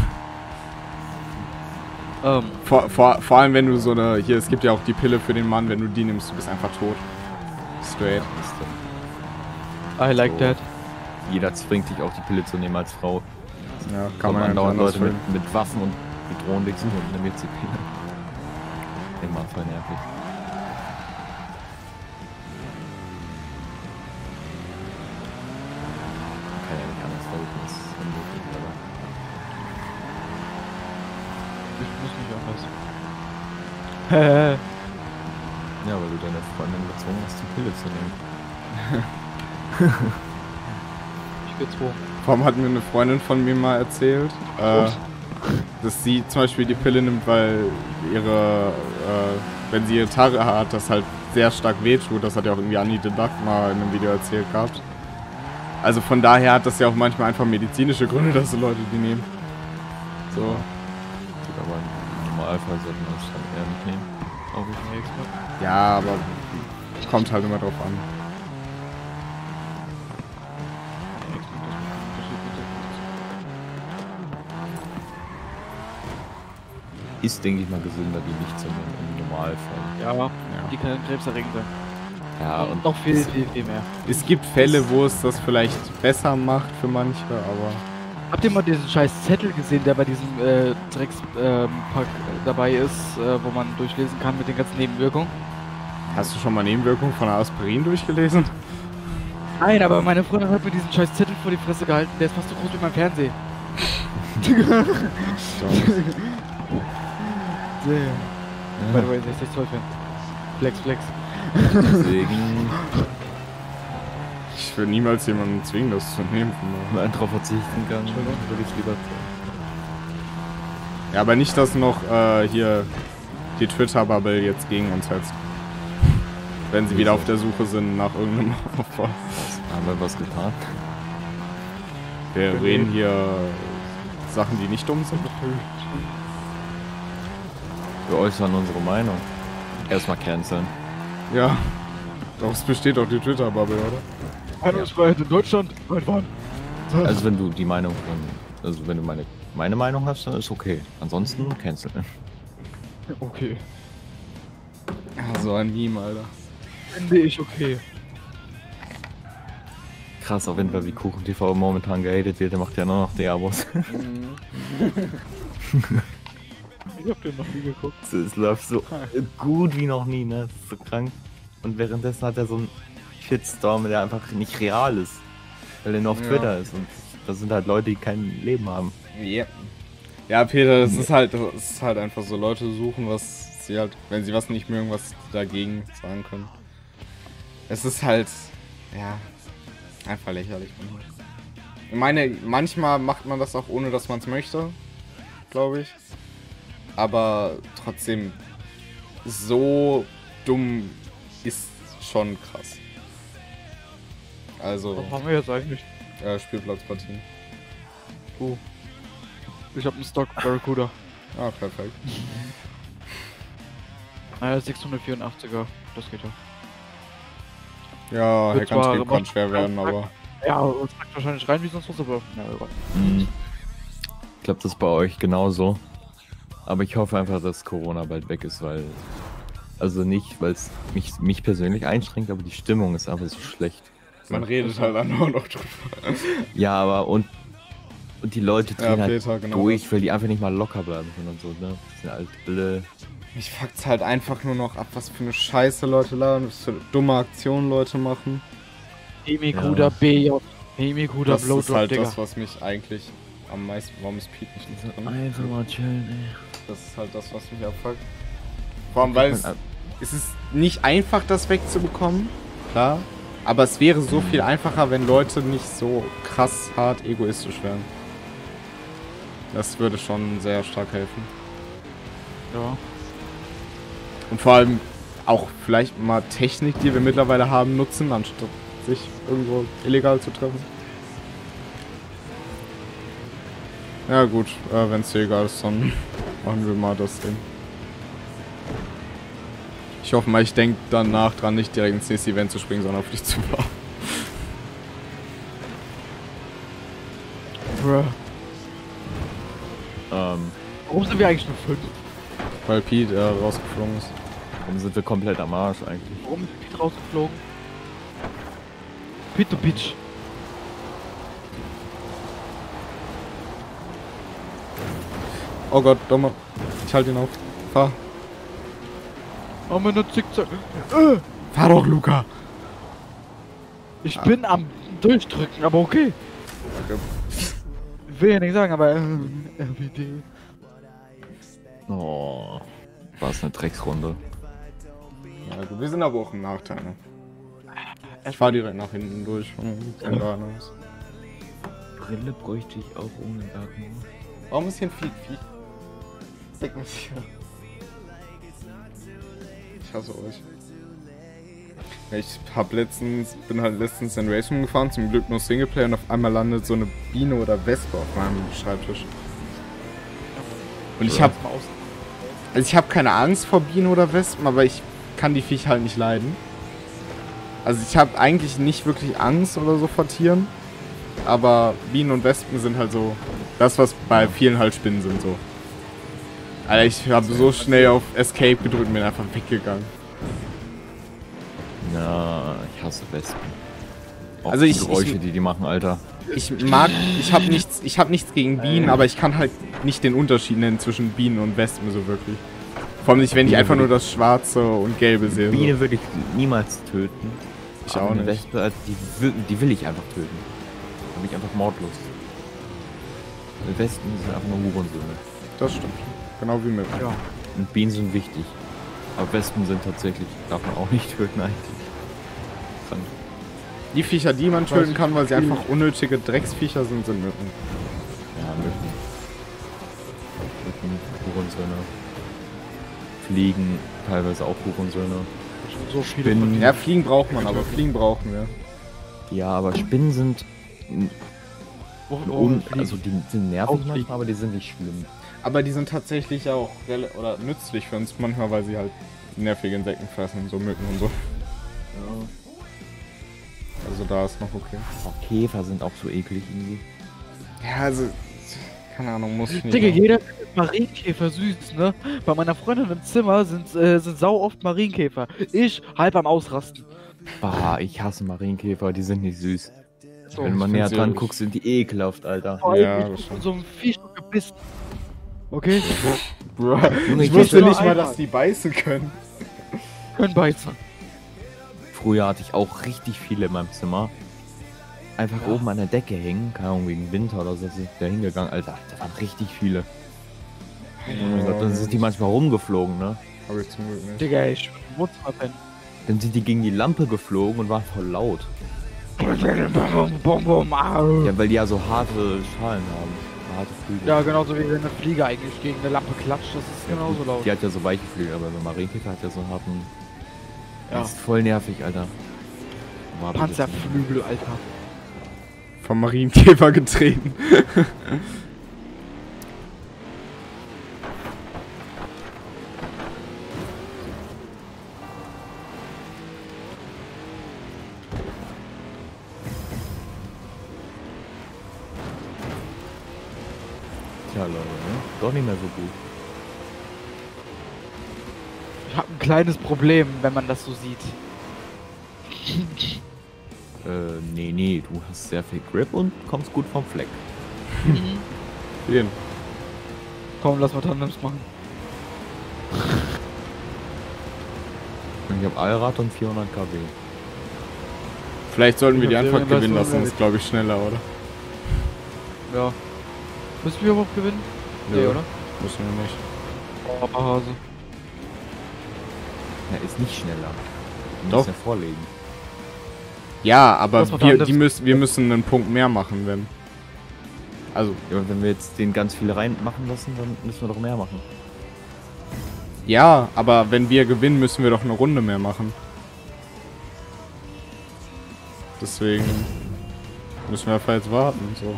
Vor allem, wenn du so eine... Hier, es gibt ja auch die Pille für den Mann. Wenn du die nimmst, du bist einfach tot. Straight. I like So. that. Jeder zwingt dich auch die Pille zu nehmen als Frau. Ja, kann Kommen man ja andauernd anders Leute filmen. mit Waffen und bedrohen dich und dann wird sie Pille. Immer voll nervig. Kann ja nicht anders helfen, das ist unmöglich, aber. Ich muss nicht anders. Ja, weil du deine Freundin gezwungen hast, die Pille zu nehmen. Ich gezwungen. Vor allem hat mir eine Freundin von mir mal erzählt, dass sie zum Beispiel die Pille nimmt, weil wenn sie ihre Tarre hat, das halt sehr stark wehtut. Das hat ja auch irgendwie Annie the Duck mal in einem Video erzählt gehabt. Also von daher hat das ja auch manchmal einfach medizinische Gründe, dass so Leute die nehmen. So. Gut, aber im Normalfall sollten wir es dann eher nicht nehmen. Auch ich mir extra. Ja, aber kommt halt immer drauf an. Ist, denke ich mal, gesünder, die nicht zu nehmen im Normalfall. Ja, die kann krebserregend sein. Ja, Und noch viel mehr. Es gibt Fälle, wo es das vielleicht besser macht für manche, aber... Habt ihr mal diesen scheiß Zettel gesehen, der bei diesem Dreckspack dabei ist, wo man durchlesen kann mit den ganzen Nebenwirkungen? Hast du schon mal Nebenwirkungen von Aspirin durchgelesen? Nein, aber meine Freundin hat mir diesen scheiß Zettel vor die Fresse gehalten, der ist fast so groß wie mein Fernseher. By the way, 662-Fan. Flex. Deswegen Ich würde niemals jemanden zwingen, das zu nehmen. wenn man drauf verzichten kann, würde ich lieber tun. Ja, aber nicht, dass noch hier die Twitter-Bubble jetzt gegen uns hetzt. Wenn sie wieder auf der Suche sind nach irgendeinem Opfer. Haben wir was getan? Wir reden hier Sachen, die nicht dumm sind. Wir äußern unsere Meinung. Erstmal canceln. Ja, daraus besteht auch die Twitter-Bubble, oder? Meinungsfreiheit in Deutschland? Mein Mann. Also wenn du die Meinung von, also wenn du meine Meinung hast, dann ist okay. Ansonsten canceln. Okay. Ja, so ein Meme, Alter. Finde ich okay. Krass, auf jeden Fall wie Kuchen TV momentan gehatet wird, der macht ja nur noch die Abos. Ich hab den noch nie geguckt. Es läuft so gut wie noch nie, ne? Das ist so krank. Und währenddessen hat er so einen Shitstorm, der einfach nicht real ist. Weil er nur auf Twitter ist. Und das sind halt Leute, die kein Leben haben. Ja. Ja, Peter, das ist halt einfach so, Leute suchen, was sie halt, wenn sie was nicht mögen, was dagegen sagen können. Es ist halt, ja, einfach lächerlich. Ich meine, manchmal macht man das auch ohne, dass man es möchte, glaube ich. Aber trotzdem, so dumm ist schon krass. Also, Was haben wir jetzt eigentlich? Spielplatzpartien. Ich hab einen Stock Barracuda. Ah, perfekt. Naja, 684er. Das geht ja. Ja, Wird zwar Hackantrieb kann gemacht, schwer werden, aber... Ja, uns packt wahrscheinlich rein wie sonst was, aber... Ja, egal. Ich glaube, das ist bei euch genauso. Aber ich hoffe einfach, dass Corona bald weg ist, weil... Also nicht, weil es mich persönlich einschränkt, aber die Stimmung ist einfach so schlecht. Man redet halt dann auch noch drüber. Ja, aber und die Leute drehen Ja, halt Peter, genau durch, weil die einfach nicht mal locker bleiben können und so, ne? Das sind halt blöde. Mich fuckt's halt einfach nur noch ab, was für eine Scheiße Leute laden, was für dumme Aktionen Leute machen. Hemikuda BJ. Hemikuda Das ist Blowdrop, halt Digga. das, was mich eigentlich am meisten... Warum ist Pete nicht drin? Einfach mal chillen, ey. Das ist halt das, was mich abfuckt. Vor allem, weil es ist nicht einfach, das wegzubekommen, klar. Aber es wäre so viel einfacher, wenn Leute nicht so krass hart egoistisch wären. Das würde schon sehr stark helfen. Ja. Und vor allem auch vielleicht mal Technik, die wir mittlerweile haben, nutzen, anstatt sich irgendwo illegal zu treffen. Ja gut, wenn es dir egal ist, dann machen wir mal das Ding. Ich hoffe mal, ich denke danach dran, nicht direkt ins nächste Event zu springen, sondern auf dich zu warten. Bruh. Warum sind wir eigentlich nur 5? Weil Pete rausgeflogen ist. Warum sind wir komplett am Arsch eigentlich? Warum ist Pete rausgeflogen? Pete Bitch. Oh Gott, Dommer. Ich halte ihn auf. Fahr. Haben wir nur Zickzack. Fahr doch, Luca. Ich bin am Durchdrücken, aber okay. Ich will ja nicht sagen, aber RBD. Oh, war es eine Drecksrunde. Ja gut, wir sind aber auch im Nachteil, ne? Ich fahr direkt nach hinten durch. Von da aus. Brille bräuchte ich auch ohne Daten. Warum ist hier ein Vieh? Zeig mich hier. Ich hasse euch. Bin halt letztens in Racing gefahren, zum Glück nur Singleplayer, und auf einmal landet so eine Biene oder Wespe auf meinem Schreibtisch. Und ich hab keine Angst vor Bienen oder Wespen, aber ich kann die Viecher halt nicht leiden. Also ich habe eigentlich nicht wirklich Angst oder so vor Tieren, aber Bienen und Wespen sind halt so das, was bei vielen halt Spinnen sind, so. Alter, ich habe so schnell auf Escape gedrückt und bin einfach weggegangen. Ja, ich hasse Wespen. Auch Also die Geräusche, die machen, Alter. Ich habe nichts gegen Bienen, aber ich kann halt nicht den Unterschied nennen zwischen Bienen und Wespen so wirklich. Vor allem nicht, wenn ich einfach nur das Schwarze und Gelbe sehe. Biene So. würde ich niemals töten. Ich Aber auch eine nicht. Wespe, also die will ich einfach töten. Da bin ich einfach mordlos. Weil Wespen sind einfach nur Hurensöhne. Das stimmt. Genau wie mit. Ja. Und Bienen sind wichtig. Aber Wespen sind tatsächlich, darf man auch nicht töten eigentlich. Krank. Die Viecher, die man Weiß töten ich kann, weil sie nicht. einfach unnötige Drecksviecher sind, sind Mücken. Ja, Mücken. Mücken, Hurensöhne. Fliegen, teilweise auch Hurensöhne. Schon so viele Spinnen. von denen. Ja, Fliegen braucht man, aber Fliegen brauchen wir. Ja, aber Spinnen sind Fliegen. also die sind nervig Auch Fliegen. manchmal, aber die sind nicht schlimm. Aber die sind tatsächlich auch oder nützlich für uns manchmal, weil sie halt nervige Insekten fressen, so Mücken und so. Ja. Also da ist noch okay. Auch Käfer sind auch so eklig irgendwie. Ja, also, keine Ahnung, muss ich nicht. Digga, machen. jeder findet Marienkäfer süß, ne? Bei meiner Freundin im Zimmer sind sau oft Marienkäfer. Ich halb am Ausrasten. Bah, ich hasse Marienkäfer, die sind nicht süß. So, Wenn man ich näher find's dran ehrlich. guckt, sind die ekelhaft, Alter. vor allem, Ja, ich das bin stimmt. von so einem Viech gebissen. Okay? Bro, Junge, ich ich wusste hätte nicht nur mal, einmal. dass die beißen können. Können beißen. Früher hatte ich auch richtig viele in meinem Zimmer. Einfach Ja. oben an der Decke hängen, keine Ahnung, wegen Winter oder so, sind da hingegangen, Alter. Da waren richtig viele. Dann sind die manchmal rumgeflogen, ne? Hab ich zum Glück nicht. Digga, ich bin im Wohnzimmer pennen. Dann sind die gegen die Lampe geflogen und waren voll laut. Bum, bum, au. Ja, weil die ja so harte Schalen haben. Harte Flügel. Ja, genauso wie wenn eine Fliege eigentlich gegen eine Lampe klatscht, das ist genauso laut. Die hat ja so weiche Flügel, aber so ein Marienkäfer hat ja so einen harten. Ja. Das ist voll nervig, Alter. Wo hab ich das denn? Panzerflügel, Alter. Vom Marienkäfer getreten. Tja, Leute, ne? Doch nicht mehr so gut. Ich habe ein kleines Problem, wenn man das so sieht. Nee, du hast sehr viel Grip und kommst gut vom Fleck. Jeden. Komm, lass mal Tandems machen. Und ich habe Allrad und 400 kW. Vielleicht sollten wir Ich die hab einfach Serienleistung gewinnen lassen, das erledigt. ist glaube ich schneller, oder? Ja. Müssen wir überhaupt gewinnen? Nee, oder? Müssen wir nicht. Oh, Papa Hase. Ja, ist nicht schneller. Du Doch. musst ja vorlegen. Ja, aber Lass mal wir müssen einen Punkt mehr machen, wenn. Also, Ja, aber wenn wir jetzt den ganz viel reinmachen lassen, dann müssen wir doch mehr machen. ja, aber wenn wir gewinnen, müssen wir doch eine Runde mehr machen. Deswegen müssen wir einfach jetzt warten. So.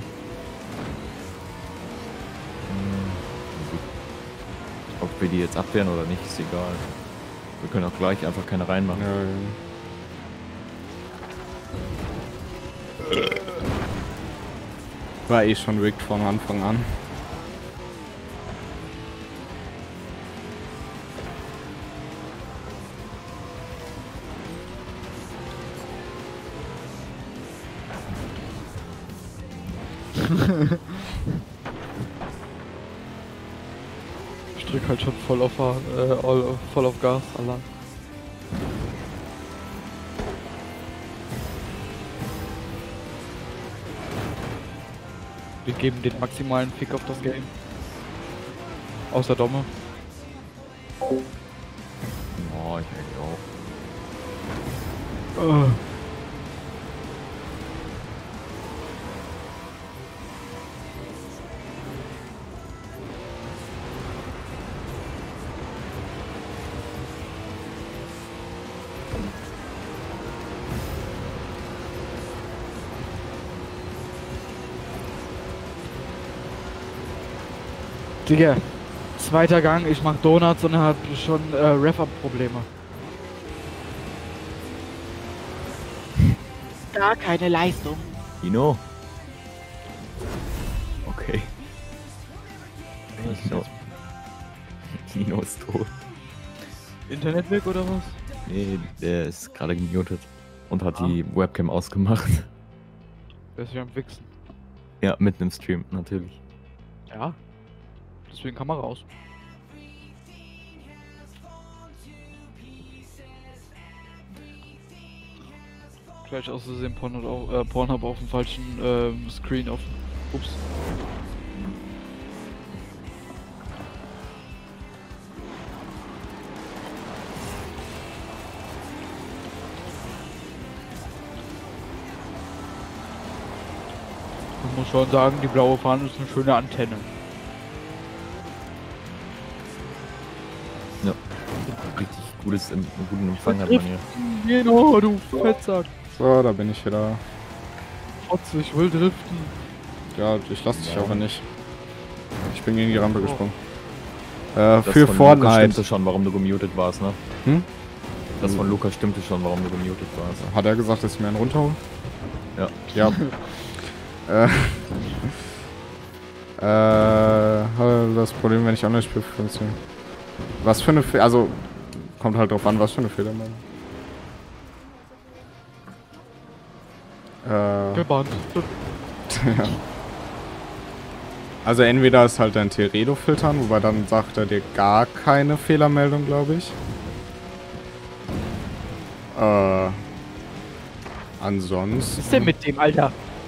Ob wir die jetzt abwehren oder nicht, ist egal. Wir können auch gleich einfach keine reinmachen. Ja, ja. War eh schon rigged von Anfang an. Ich drück halt schon voll auf, voll auf Gas, Alter. Wir geben den maximalen Fick auf das Game. Außer Domme. Oh, ich eigentlich auch. Digga, zweiter Gang, ich mach Donuts und er hat schon Wrap-Up-Probleme. Gar keine Leistung. Kino? Okay. Kino. Kino ist tot. Internet weg oder was? Nee, der ist gerade gemutet und hat die Webcam ausgemacht. Der ist ja am Wichsen. Ja, mitten im Stream, natürlich. Ja. Deswegen kann man raus. gleich aus Versehen Pornhub auf dem falschen Screen offen. Ups. Ich muss schon sagen, die blaue Fahne ist eine schöne Antenne. Ja. Richtig guten Empfang hat man hier. Genau, du Fettsack. So, da bin ich wieder. Fotze, ich will driften. Ja, ich lasse dich Ja. aber nicht. Ich bin gegen die Rampe gesprungen. Das Für von Lukas Fortnite. stimmte schon, warum du gemutet warst, ne? Hm? Das von Lukas stimmte schon, warum du gemutet warst. Hat er gesagt, dass ich mir einen runterhole? Ja. Ja. Das Problem, wenn ich online spiele, funktioniert. Was für eine also kommt halt drauf an, was für eine Fehlermeldung. Gebannt. Ja. Also entweder ist halt dein Teredo filtern, wobei dann sagt er dir gar keine Fehlermeldung, glaube ich. Ansonsten. Was ist denn mit dem, Alter?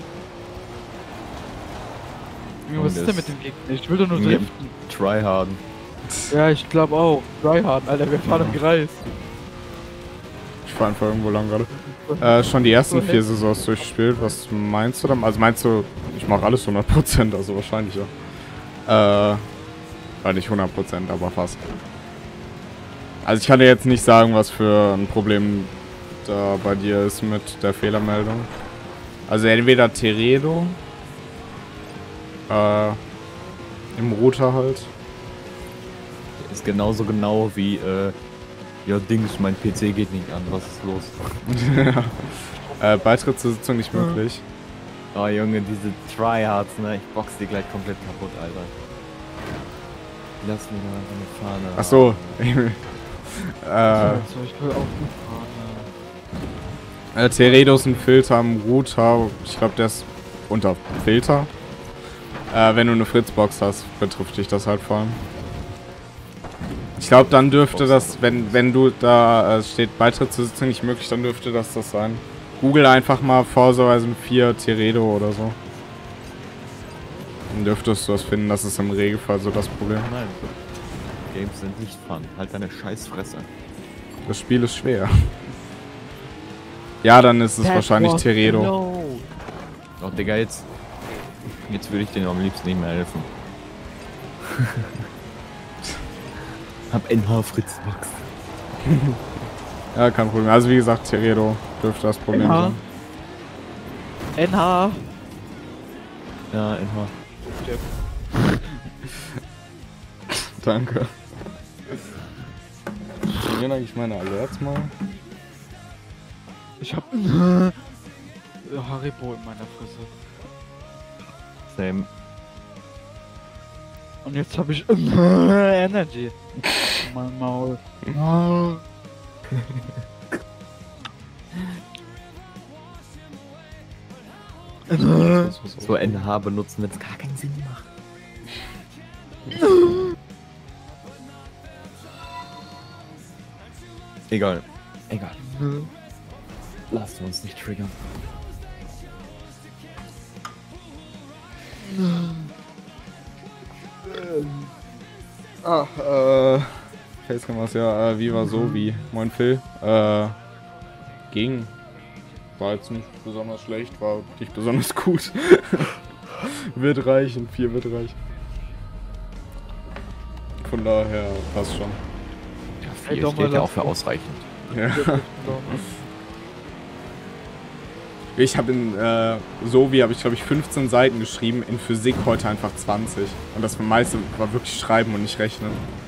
Junge, was ist denn mit dem Gegner? Ich will doch nur driften. Tryharden. Ja, ich glaube auch. Tryhard, Alter, wir fahren im Kreis. Ich fahre einfach irgendwo lang gerade. Schon die ersten 4 Saisons durchgespielt. Was meinst du dann? Also meinst du, ich mache alles 100%, also wahrscheinlich ja. Nicht 100%, aber fast. Also ich kann dir jetzt nicht sagen, was für ein Problem da bei dir ist mit der Fehlermeldung. Also entweder Teredo, im Router halt. Ist genauso genau wie, ja Dings, mein PC geht nicht an, was ist los? Beitritt zur Sitzung nicht möglich. Oh Junge, diese Tryhards, ne? Ich box die gleich komplett kaputt, Alter. Lass mich mal einfach eine Fahne. Ach so. Also, ich will auch eine Fahne. Teredo ist ein Filter am Router. Ich glaube, der ist unter Filter. Wenn du eine Fritzbox hast, betrifft dich das halt vor allem. Ich glaube, dann dürfte das, wenn du da steht Beitritt zur Sitzung nicht möglich, dann dürfte das sein. Google einfach mal Forza Horizon 4 Teredo oder so. Dann dürftest du das finden, das ist im Regelfall so das Problem. Nein. Games sind nicht fun. Halt deine Scheißfresse. Das Spiel ist schwer. Ja, dann ist es wahrscheinlich Teredo. Oh, Digga, jetzt würde ich dir am liebsten nicht mehr helfen. Hab NH Fritzbox. Ja, kein Problem. Also wie gesagt, Teredo dürfte das Problem NH. sein. NH. Ja, NH. Danke. Funktionieren eigentlich meine Alerts mal? Ich hab Haribo in meiner Fresse. Same. Und jetzt hab ich Energy. Mein Maul. So NH benutzen, wenn es gar keinen Sinn macht. Egal. Egal. Lasst uns nicht triggern. Facecam ja, wie war so wie? Moin Phil. Ging. War jetzt nicht besonders schlecht, war nicht besonders gut. Wird reichen, 4 wird reichen. Von daher passt schon. Ja, 4 steht ja auch für ausreichend. Ja. Ich habe in Sovi habe ich glaube ich 15 Seiten geschrieben, in Physik heute einfach 20. Und das meiste war wirklich schreiben und nicht rechnen.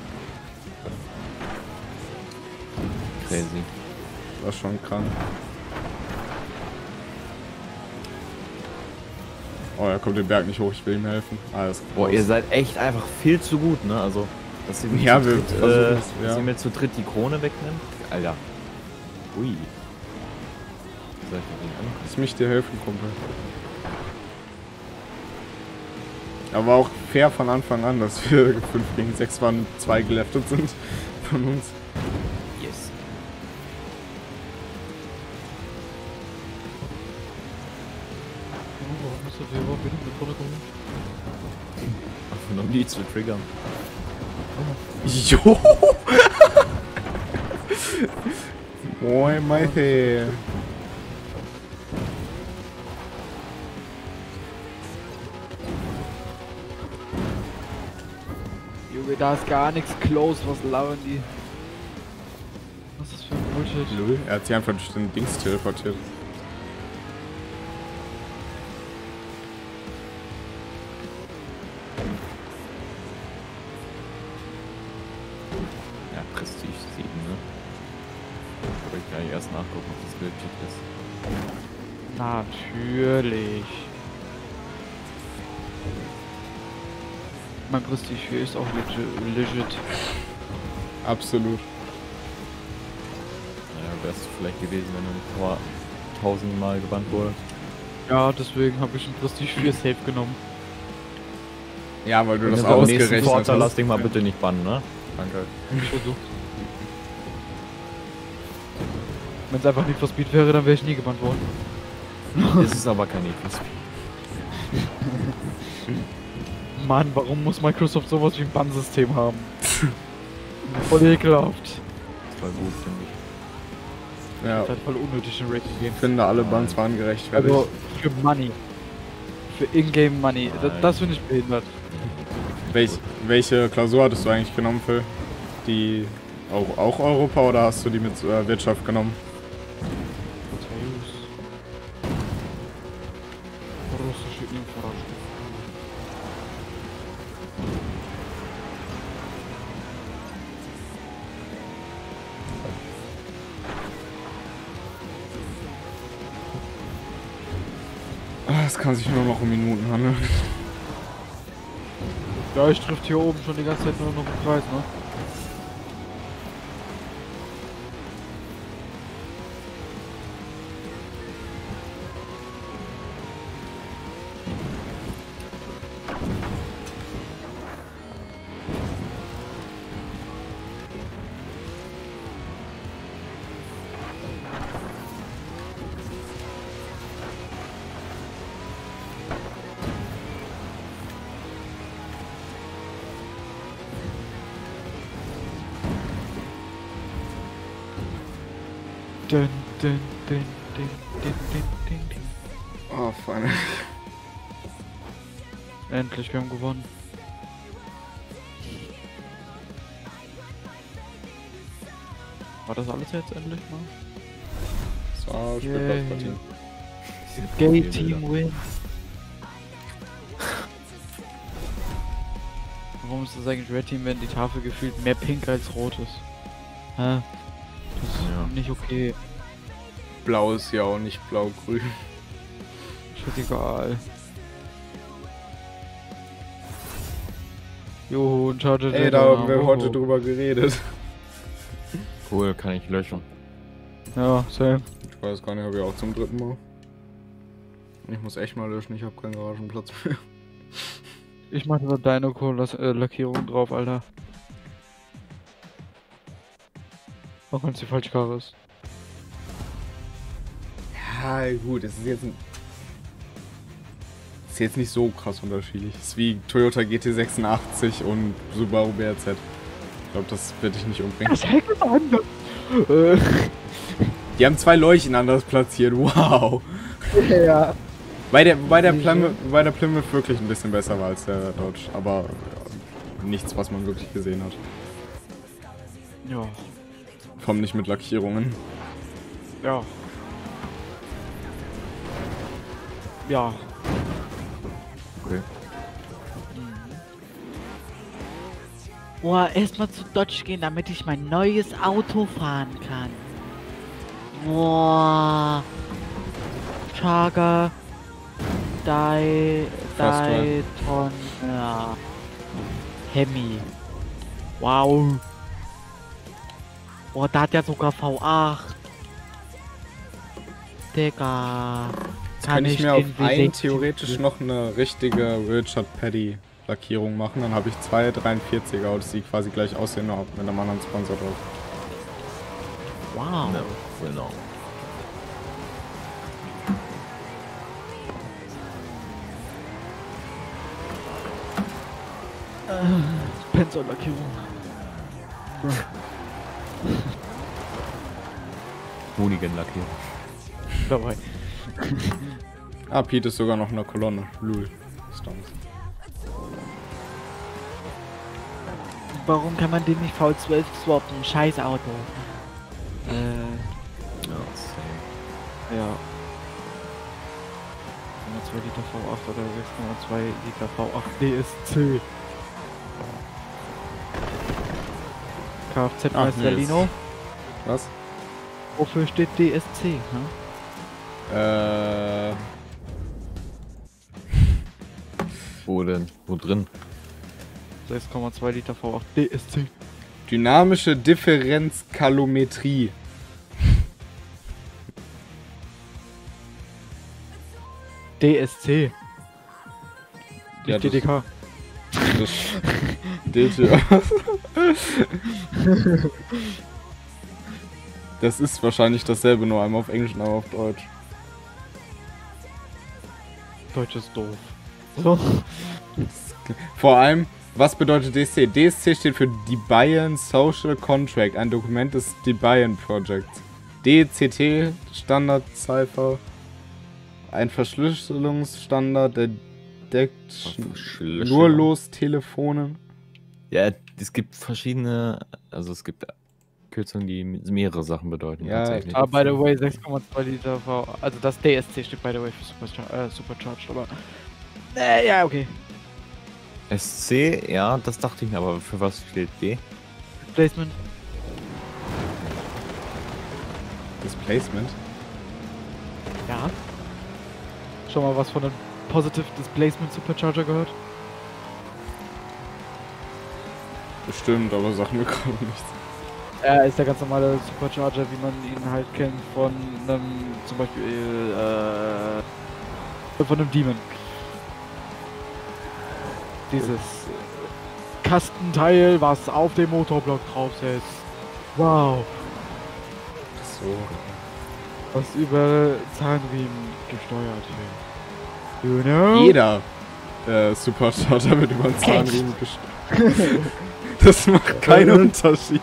Crazy. War schon krank. Oh, er kommt den Berg nicht hoch, ich will ihm helfen. Alles klar. Boah, ihr seid echt einfach viel zu gut, ne? Also, dass ihr mir, Ja, zu, wir dritt, versuchen es, dass ja. ihr mir zu dritt die Krone wegnimmt. Alter. Ui. Soll ich mal den Lass mich dir helfen, Kumpel. Aber auch fair von Anfang an, dass wir 5 gegen 6 waren und 2 geleftet sind von uns. Yes. nie zu triggern. Jo! Moin, Maite. Junge, da ist gar nichts close, was labern die? Was ist das für ein Bullshit? Lul, er hat sich einfach durch den Dings teleportiert. Ja, Prestige 7, ne? Wollte ich gar nicht erst nachgucken, ob das legit ist. Natürlich. Mein Prestige 4 ist auch legit. Absolut. Naja, wärst du vielleicht gewesen, wenn du nicht 1000 Mal gebannt wurde. Ja, deswegen habe ich ein Prestige 4 Safe genommen. Ja, weil du das Beim nächsten ausgerechnet Vorteil lass hast. dich mal bitte nicht bannen, ne? Danke. Ich versucht. Wenn es einfach Need for Speed wäre, dann wäre ich nie gebannt worden. Es ist aber kein Need for Speed. Mann, warum muss Microsoft sowas wie ein Bannsystem haben? Voll ekelhaft. Das war gut, finde ich. Ja, Das ist halt voll unnötig in Rating Games. ich finde, alle Bans waren gerechtfertigt. Also für Money. Für Ingame Money. Das, Nein. das finde ich behindert. Welche Klausur hattest du eigentlich genommen, Phil? Die auch Europa oder hast du die mit Wirtschaft genommen? Russische Infrastruktur. Es kann sich nur noch um Minuten handeln. Ja, ich trifft hier oben schon die ganze Zeit nur noch im Kreis, ne? Dun, dun, dun, dun, dun, dun, dun, dun. Oh, fein. Endlich, wir haben gewonnen. War das alles jetzt endlich mal? So, Yay. Spielplatzpartie. Gay Team win. Warum ist das eigentlich Red Team, wenn die Tafel gefühlt mehr pink als rot ist? Hä? Das ist Ja. nicht okay. Blau ist ja auch nicht blau-grün. Scheißegal. Jo, und Charger. Ey, da haben wir heute drüber geredet. Cool, kann ich löschen. Ja, same. Ich weiß gar nicht, ob ich auch zum 3. Mal. Ich muss echt mal löschen, ich habe keinen Garagenplatz mehr. Ich mache da Dinoco-Lackierung drauf, Alter. Auch wenn es die falsche Karre ist. Ja, gut, es ist jetzt nicht so krass unterschiedlich. Es ist wie Toyota GT86 und Subaru BRZ. Ich glaube, das wird dich nicht umbringen. Das Heck ist anders. Die haben 2 Leuchten anders platziert, wow. Ja. Weil der Plymouth wirklich ein bisschen besser war als der Dodge, aber ja, nichts, was man wirklich gesehen hat. Ja. Vor allem nicht mit Lackierungen. Ja. Ja. Okay. Boah, erstmal zu Dodge gehen, damit ich mein neues Auto fahren kann. Boah. Charger. Dayton. Ja. Hemi. Wow. Boah, da hat ja sogar V8. Digga. Kann ich mir auf den einen W60 theoretisch noch eine richtige Richard Petty Lackierung machen. Dann habe ich 2 43er Autos, die quasi gleich aussehen, auch mit einem anderen Sponsor drauf. Wow. No, genau. Spencer-Lackierung. Hoonigan-Lackierung. Dabei. Ah, Pete ist sogar noch in der Kolonne. Lul. Stunts. Warum kann man den nicht V12 swappen? Scheiß Auto. Ja, same. Ja. 2 Liter V8 oder 6,2 Liter V8 DSC. Kfz-Meister nee, Lino. Was? Wofür steht DSC? Wo denn? Wo drin? 6,2 Liter V8 DSC. Dynamische Differenzkalometrie. DSC. Ja, Nicht DDK. Das DT. Das ist wahrscheinlich dasselbe, nur einmal auf Englisch und einmal auf Deutsch. Deutsch ist doof. So. Vor allem, was bedeutet DSC? DSC steht für Debian Social Contract, ein Dokument des Debian Projects. DCT, Standard-Cipher, ein Verschlüsselungsstandard, der deckt nur los Telefonen. Ja, es gibt verschiedene, also es gibt Kürzungen, die mehrere Sachen bedeuten. Ja, tatsächlich. Ah, by the way, 6,2 Liter V. Also das DSC steht by the way für Supercharged, aber. Ja, okay. SC, ja, das dachte ich mir, aber für was steht D? Placement. Displacement? Ja. Schon mal was von einem Positive Displacement Supercharger gehört? Bestimmt, aber sag mir gerade nichts. Er ist der ganz normale Supercharger, wie man ihn halt kennt von einem, zum Beispiel, von einem Demon. Dieses Kastenteil, was auf dem Motorblock drauf sitzt. Wow. So. Was über Zahnriemen gesteuert wird. You know? Jeder Supercharger wird über den Zahnriemen gesteuert. Das macht keinen Unterschied.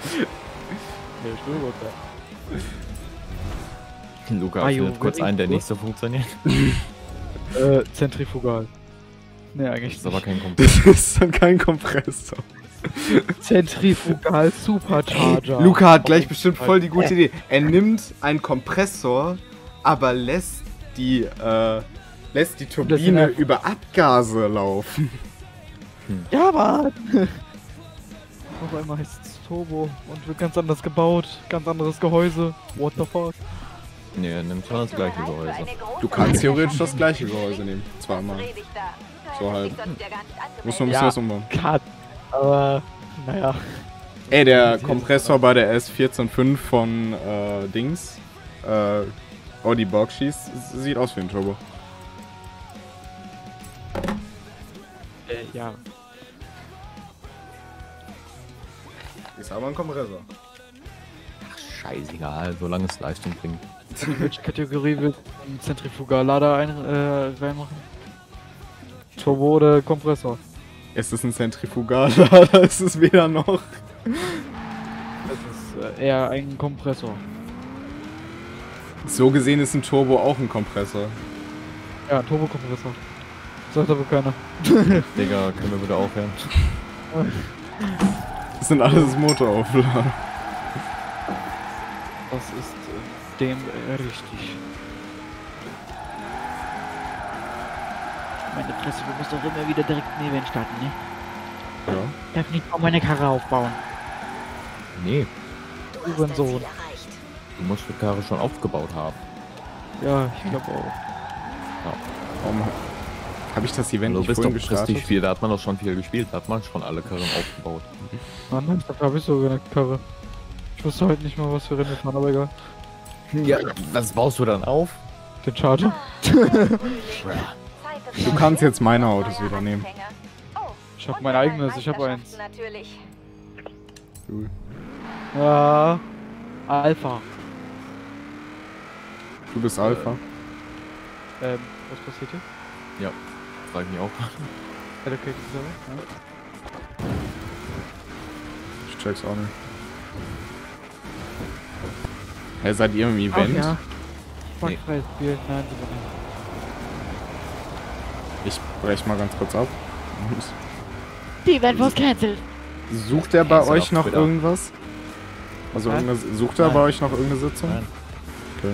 Luca findet kurz einen, der nicht so funktioniert. Zentrifugal. Ne, eigentlich Das ist aber kein Das Kompressor. ist dann kein Kompressor. Zentrifugal Supercharger. Luca hat gleich bestimmt voll die gute Idee. Er nimmt einen Kompressor, aber lässt die Turbine über Abgase laufen. Ja, Mann! Auf einmal heißt es Turbo und wird ganz anders gebaut. Ganz anderes Gehäuse. What the fuck? Nee, er nimmt schon das gleiche Gehäuse. Du kannst theoretisch das gleiche Gehäuse nehmen. Zweimal. So halb. Muss man ein bisschen was umbauen. Cut. Aber, naja. Ey, der Kompressor bei der S14.5 von Dings, Audi Boxschies, sieht aus wie ein Turbo. Ja. Ist aber ein Kompressor. Scheißegal, solange es Leistung bringt. Welche Kategorie wird ein Zentrifugallader reinmachen? Turbo oder Kompressor? Es ist ein Zentrifugallader, es ist weder noch. Das ist eher ein Kompressor. So gesehen ist ein Turbo auch ein Kompressor. Ja, Turbokompressor. Sagt aber keiner. Digga, können wir bitte aufhören? Das sind alles Motoraufladen. Das ist dem richtig. Meine Fresse, du musst doch immer wieder direkt ein Event starten, ne? Ja. Darf nicht mal meine Karre aufbauen. Nee, Uhrensohn. du musst die Karre schon aufgebaut haben. Ja, ich glaube auch. Warum habe ich das Event Du nicht bist vorhin doch Prestige gestartet? 4, da hat man doch schon viel gespielt, da hat man schon alle Karren aufgebaut. Nein, da habe ich sogar eine Karre. Ich wusste halt nicht mal, was für Rennen wir fahren, aber egal. Ja, was baust du dann auf? Den Charger. Du kannst jetzt meine Autos wieder nehmen. Ich habe mein eigenes, ich habe eins. Natürlich. Cool. Ja. Alpha. Du bist Alpha. Was passiert hier? Ja, frag ich mich auch. Allocated Server? check's auch nicht. Hey, seid ihr im Ach Event? ja. Ich mag Nee. freies Spiel. Nein, sogar nicht. Ich brech mal ganz kurz ab. Die Event was cancelled. Sucht er bei Kennst du euch auf noch Twitter? irgendwas? Also Nein. sucht er Nein. bei euch noch irgendeine Sitzung? Nein. Okay.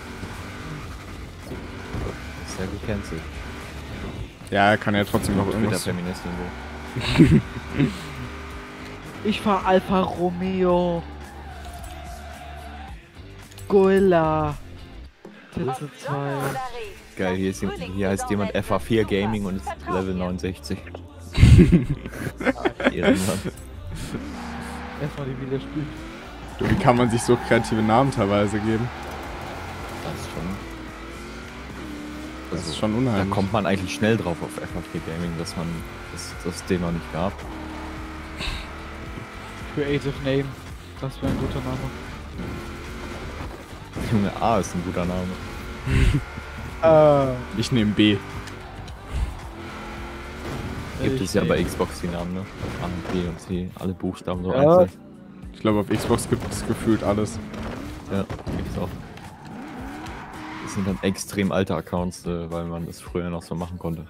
Ist ja gecancelt. Ja, er kann ja trotzdem noch irgendwas. Twitter-Feministin so. Ich fahr Alfa Romeo. Goilla. Sitze 2. Geil, hier heißt jemand FA4 Gaming und ist Level 69. Ehrenmann. Erstmal die wieder spielen. Du, wie kann man sich so kreative Namen teilweise geben? Das ist schon. Das ist schon Da unheimlich. kommt man eigentlich schnell drauf auf FA4 Gaming, dass man das den noch nicht gab. Creative Name. Das wäre ein guter Name. Junge A ist ein guter Name. Ich nehme B. Gibt Ich es ja nehme- bei Xbox die Namen, ne? A, B und C, alle Buchstaben so Ja. einzeln. Ich glaube, auf Xbox gibt es gefühlt alles. Ja, gibt's auch. Das sind dann extrem alte Accounts, weil man das früher noch so machen konnte.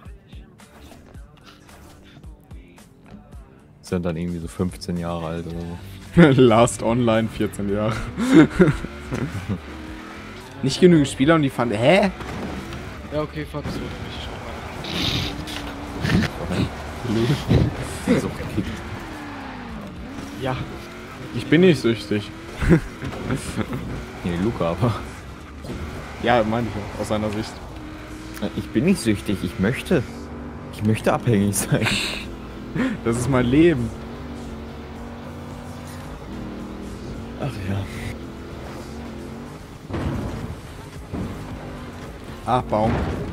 Sind dann irgendwie so 15 Jahre alt oder so. Last Online, 14 Jahre. Nicht genügend Spieler und die fanden, hä? Ja, okay, fuck, das wird richtig So gekickt. Ja. Ich bin nicht süchtig. Nee, Luca, aber. Ja, meine ich ja, aus seiner Sicht. Ich bin nicht süchtig, ich möchte. Ich möchte abhängig sein. Das ist mein Leben. Ach ja. Ach, Baum.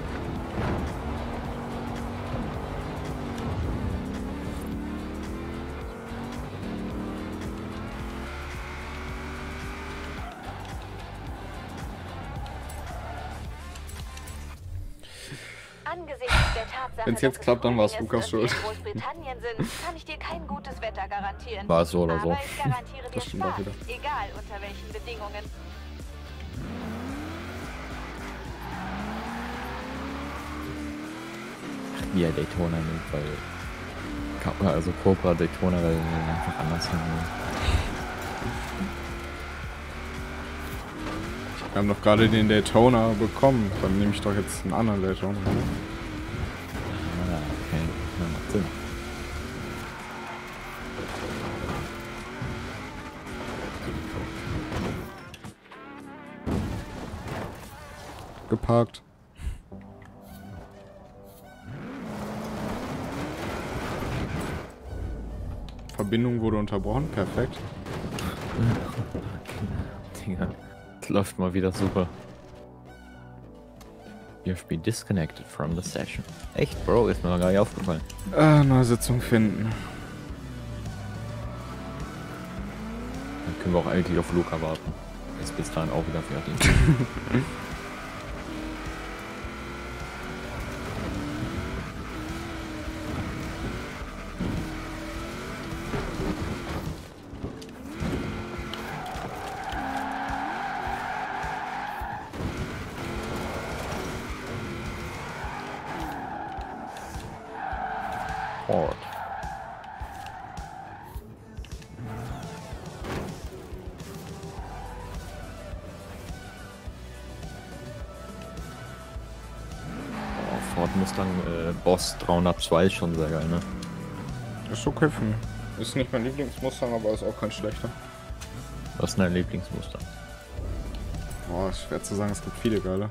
Angesichts der Tatsache, Wenn's jetzt dass klappt, dann war's Frühling Lukas ist und wir schuld. in Großbritannien sind, kann ich dir kein gutes Wetter garantieren. War es so oder so. Aber ich garantiere dir Das stimmt auch Spaß, wieder. egal unter welchen Bedingungen. Wie er Daytona nimmt, weil. Also Cobra Daytona, weil er einfach anders hin. Wir haben doch gerade den Daytona bekommen. Dann nehme ich doch jetzt einen anderen Daytona. Ah, okay. Ja, macht Sinn. Geparkt. Verbindung wurde unterbrochen. Perfekt. Digga, das läuft mal wieder super. You've been disconnected from the session. Echt, Bro, ist mir noch gar nicht aufgefallen. Neue Sitzung finden. Dann können wir auch eigentlich auf Luca warten. Ist bis dahin auch wieder fertig. Port. Oh, Ford Mustang Boss 302 ist schon sehr geil, ne? Ist okay für mich. Ist nicht mein Lieblingsmustang, aber ist auch kein schlechter. Was ist dein Lieblingsmuster? Boah, schwer zu sagen, es gibt viele geile.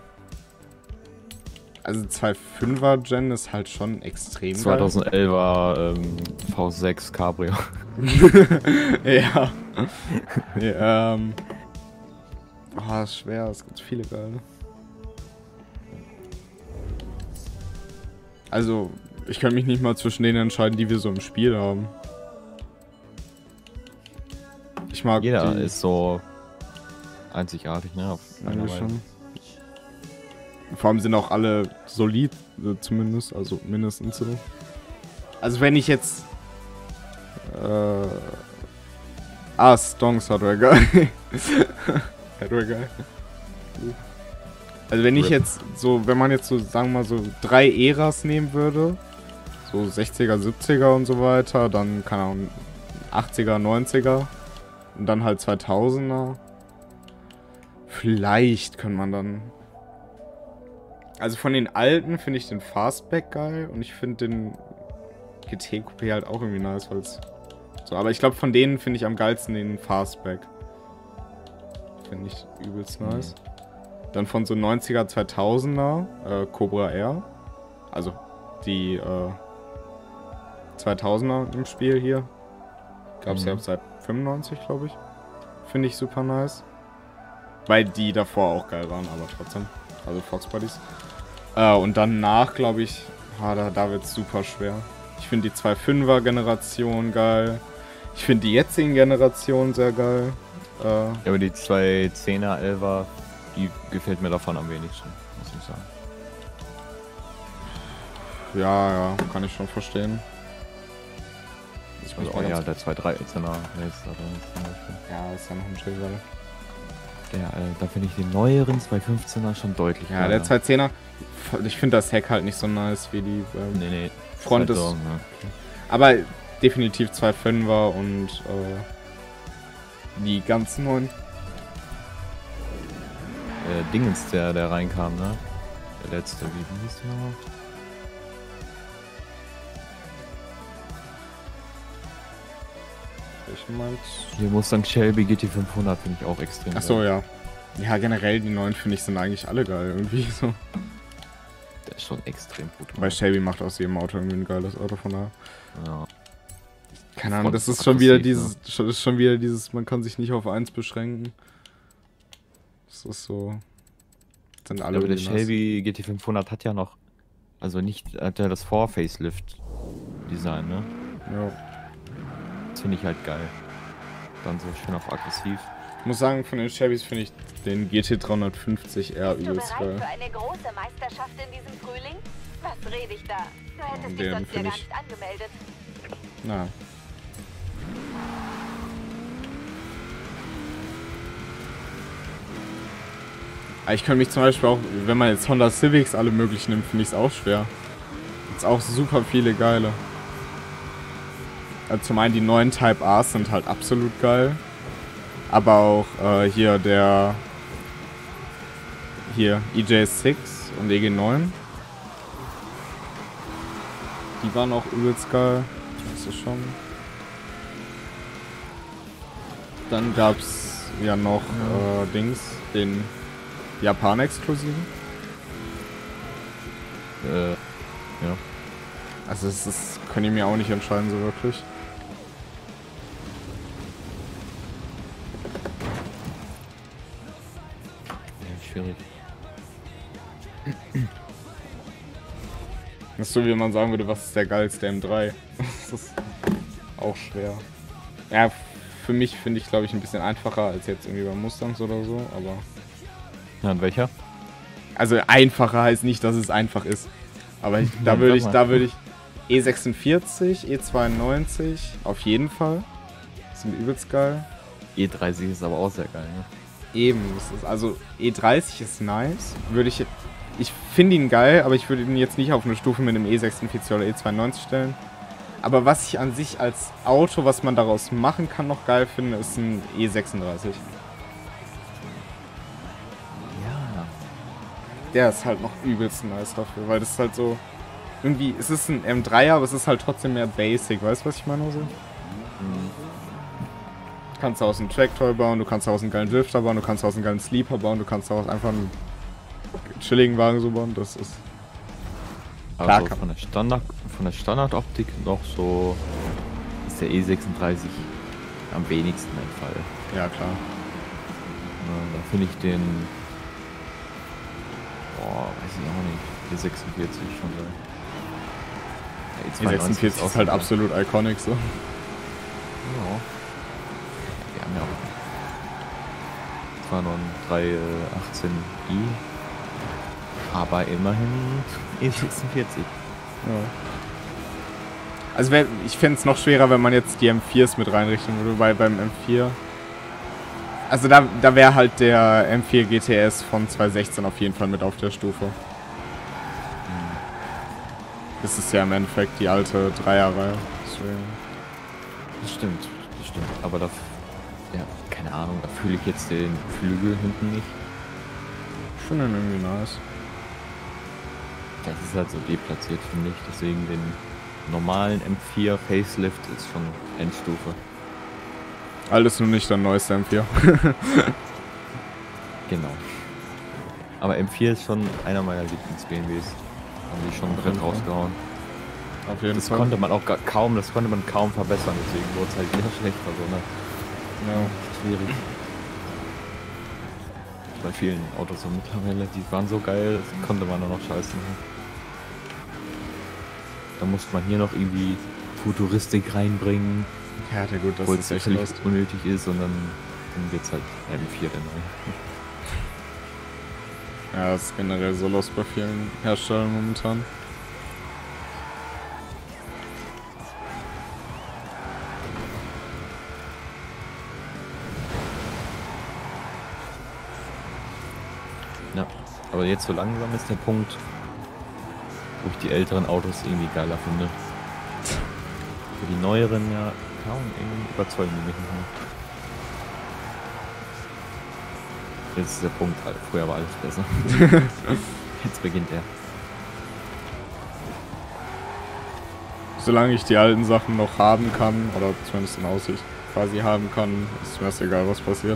Also 2.5er Gen ist halt schon extrem 2011er V6 Cabrio. geil. Ja. Nee, ist schwer, es gibt viele geile. Also, ich kann mich nicht mal zwischen denen entscheiden, die wir so im Spiel haben. Ich mag Jeder die ist so einzigartig, ne? Auf einer irgendwie Weise. schon. Vor allem sind auch alle solid, zumindest, also mindestens so. Also wenn ich jetzt Ah, Stonks Hardware geil. Hardware geil. Also wenn ich jetzt so, wenn man jetzt so, sagen wir mal so 3 Äras nehmen würde, so 60er, 70er und so weiter, dann keine Ahnung, 80er, 90er und dann halt 2000er. Vielleicht kann man dann... Also von den alten finde ich den Fastback geil und ich finde den GT Coupé halt auch irgendwie nice, weil es so, aber ich glaube von denen finde ich am geilsten den Fastback. Finde ich übelst nice. Dann von so 90er, 2000er Cobra R. Also die 2000er im Spiel hier. Gab es ja seit 95, glaube ich. Finde ich super nice. Weil die davor auch geil waren, aber trotzdem. Also Fox Buddies. Und danach, glaube ich, da wird es super schwer. Ich finde die 2.5er Generation geil. Ich finde die jetzigen Generationen sehr geil. Ja, aber die 2.10er, 11er, die gefällt mir davon am wenigsten, muss ich sagen. Ja, kann ich schon verstehen. Also auch ja, der 2.13er Racer zum Beispiel. Ja, ist ja noch ein Schilder. Da finde ich den neueren 2.15er schon deutlich Ja, der 2.10er, ich finde das Heck halt nicht so nice wie die nee, Front ist. Ja. Aber definitiv 2.5er und die ganz neuen. Dingens, der reinkam, ne? Der letzte, wie hieß der noch? Ich meint. Hier Mustang Shelby GT500 finde ich auch extrem Achso, geil. ja. Ja, generell die neuen finde ich sind eigentlich alle geil irgendwie so. Der ist schon extrem gut. Weil Shelby macht aus jedem Auto irgendwie ein geiles Auto von daher. Ja. Keine Ahnung, das ist schon wieder dieses, man kann sich nicht auf eins beschränken. Das ist so. Sind alle. Aber der Shelby GT500 hat ja noch, also nicht, hat ja das Vor-Facelift-Design, ne? Ja. Das finde ich halt geil. Dann so schön auf aggressiv. Ich muss sagen, von den Chevys finde ich den GT350R Bist du übelst bereit geil. für eine große Meisterschaft in diesem Frühling? Was rede ich da? Du hättest dich den sonst ja find gar ich- nicht angemeldet. Na. Aber ich könnte mich zum Beispiel auch, wenn man jetzt Honda Civics alle möglichen nimmt, finde ich es auch schwer. Gibt's auch super viele geile. Also zum einen die neuen Type A's sind halt absolut geil. Aber auch hier EJ6 und EG9. Die waren auch übelst geil. Das ist schon. Dann gab's ja noch den Japan-Exklusiven. Ja. Also das kann ich mir auch nicht entscheiden so wirklich. Schwierig. Das ist so, wie man sagen würde, was ist der geilste M3? Das ist auch schwer. Ja, für mich finde ich, glaube ich, ein bisschen einfacher als jetzt irgendwie bei Mustangs oder so, aber... Ja, und welcher? Also einfacher heißt nicht, dass es einfach ist. Aber da würde ich E46, E92 auf jeden Fall. Sind übelst geil. E30 ist aber auch sehr geil, ne? Eben, also E30 ist nice. Ich finde ihn geil, aber ich würde ihn jetzt nicht auf eine Stufe mit einem E46 oder E92 stellen. Aber was ich an sich als Auto, was man daraus machen kann, noch geil finde, ist ein E36. Ja. Der ist halt noch übelst nice dafür, weil das ist halt so... Irgendwie, es ist ein M3er, aber es ist halt trotzdem mehr basic. Weißt du, was ich meine? So? Du kannst aus einem Tracktoy bauen, du kannst aus einem geilen Drifter bauen, du kannst aus einem geilen Sleeper bauen, du kannst auch einfach einen chilligen Wagen so bauen. Das ist... Klar Also kann von der Standardoptik noch so ist der E36 am wenigsten der Fall. Ja, klar. Da finde ich den, weiß ich auch nicht, E46 schon geil. Die 46 ist halt absolut iconic so. Ja. Wir haben ja auch zwar noch ein 318i, aber immerhin E46. Ja. Also ich fände es noch schwerer, wenn man jetzt die M4s mit reinrichten würde, weil beim M4... Also da wäre halt der M4 GTS von 2016 auf jeden Fall mit auf der Stufe. Das ist ja im Endeffekt die alte Dreierreihe. Das stimmt. Aber da, ja, keine Ahnung, da fühle ich jetzt den Flügel hinten nicht. Ich finde den irgendwie nice. Das ist halt so deplatziert, finde ich. Deswegen den normalen M4 Facelift ist schon Endstufe. Alles nur nicht der neueste M4. Genau. Aber M4 ist schon einer meiner Lieblings-BMWs. Haben die schon Brett rausgehauen. Auf jeden Das Fall. konnte man kaum verbessern, deswegen wurde es halt wieder schlechter, so, ne? Ja. Schwierig. Bei vielen Autos so mittlerweile, die waren so geil, das konnte man nur noch scheiße machen. Da musste man hier noch irgendwie Futuristik reinbringen, Ja, gut, das obwohl ist es echt völlig lost. unnötig ist, und dann wird's halt M4 der neue. Ja, das ist generell so lost bei vielen Herstellern momentan. Ja, aber jetzt so langsam ist der Punkt, wo ich die älteren Autos irgendwie geiler finde. Für die neueren, ja, kaum irgendwie überzeugen die mich nicht mehr. Jetzt ist der Punkt, früher war alles besser. Jetzt beginnt er. Solange ich die alten Sachen noch haben kann, oder zumindest in Aussicht quasi haben kann, ist mir egal, was passiert.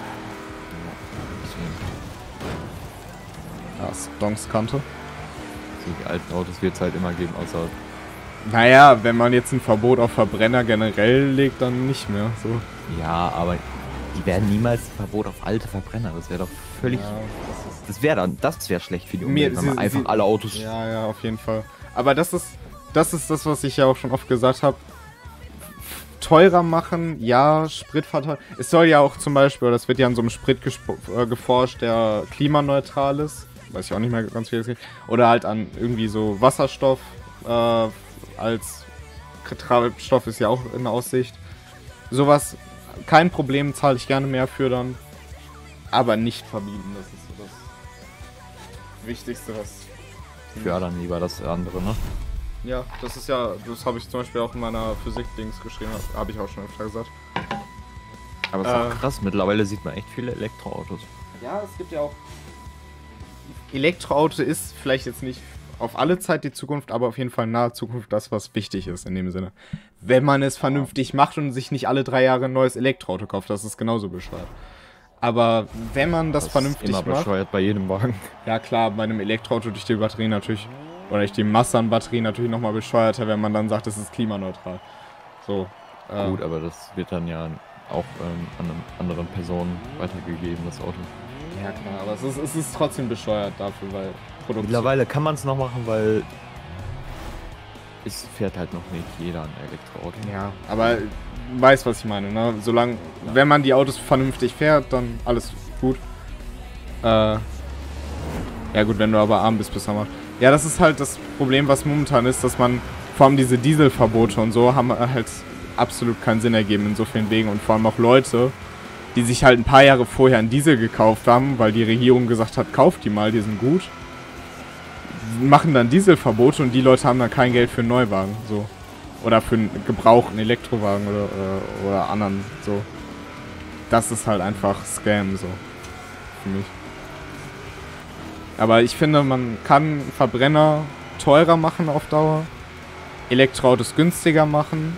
Ja, Stonks-Kante. So, die alten Autos wird es halt immer geben, außer... Naja, wenn man jetzt ein Verbot auf Verbrenner generell legt, dann nicht mehr. So. Ja, aber die werden niemals ein Verbot auf alte Verbrenner. Das wäre doch völlig... Ja, Das wäre schlecht für die Umwelt, Mir- wenn man sie- einfach sie- alle Autos... ja, auf jeden Fall. Aber das ist das, was ich ja auch schon oft gesagt habe. Teurer machen, ja, Spritverteilung. Es soll ja auch zum Beispiel, das wird ja an so einem Sprit geforscht, der klimaneutral ist. Weiß ich auch nicht mehr ganz viel. Oder halt an irgendwie so Wasserstoff als Treibstoff ist ja auch in Aussicht. Sowas, kein Problem, zahle ich gerne mehr für dann. Aber nicht verbieten, das ist so das Wichtigste, was... Fördern lieber das andere, ne? Ja, das habe ich zum Beispiel auch in meiner Physik-Dings geschrieben, habe ich auch schon öfter gesagt. Aber es ist auch krass, mittlerweile sieht man echt viele Elektroautos. Ja, es gibt ja auch... Elektroauto ist vielleicht jetzt nicht auf alle Zeit die Zukunft, aber auf jeden Fall in naher Zukunft das, was wichtig ist in dem Sinne. Wenn man es vernünftig macht und sich nicht alle 3 Jahre ein neues Elektroauto kauft, das ist genauso bescheuert. Aber wenn man das vernünftig ist immer macht... bescheuert bei jedem Wagen. Ja klar, bei einem Elektroauto durch die Batterie natürlich, oder durch die Masse an Batterien natürlich nochmal bescheuerter, wenn man dann sagt, es ist klimaneutral. So. Gut, aber das wird dann ja auch an anderen Personen weitergegeben, das Auto. Ja klar, aber es ist trotzdem bescheuert dafür, weil Produktion... Mittlerweile kann man es noch machen, weil es fährt halt noch nicht jeder ein Elektroauto. Ja, aber weiß, was ich meine, ne? Solange, wenn man die Autos vernünftig fährt, dann alles gut. Ja gut, wenn du aber arm bist, bist du mal. Ja, das ist halt das Problem, was momentan ist, dass man, vor allem diese Dieselverbote und so, haben halt absolut keinen Sinn ergeben in so vielen Wegen. Und vor allem auch Leute, die sich halt ein paar Jahre vorher einen Diesel gekauft haben, weil die Regierung gesagt hat, kauft die mal, die sind gut, machen dann Dieselverbote und die Leute haben dann kein Geld für einen Neuwagen, so. Oder für einen gebrauchten Elektrowagen oder anderen, so. Das ist halt einfach Scam, so. Für mich. Aber ich finde, man kann Verbrenner teurer machen auf Dauer, Elektroautos günstiger machen,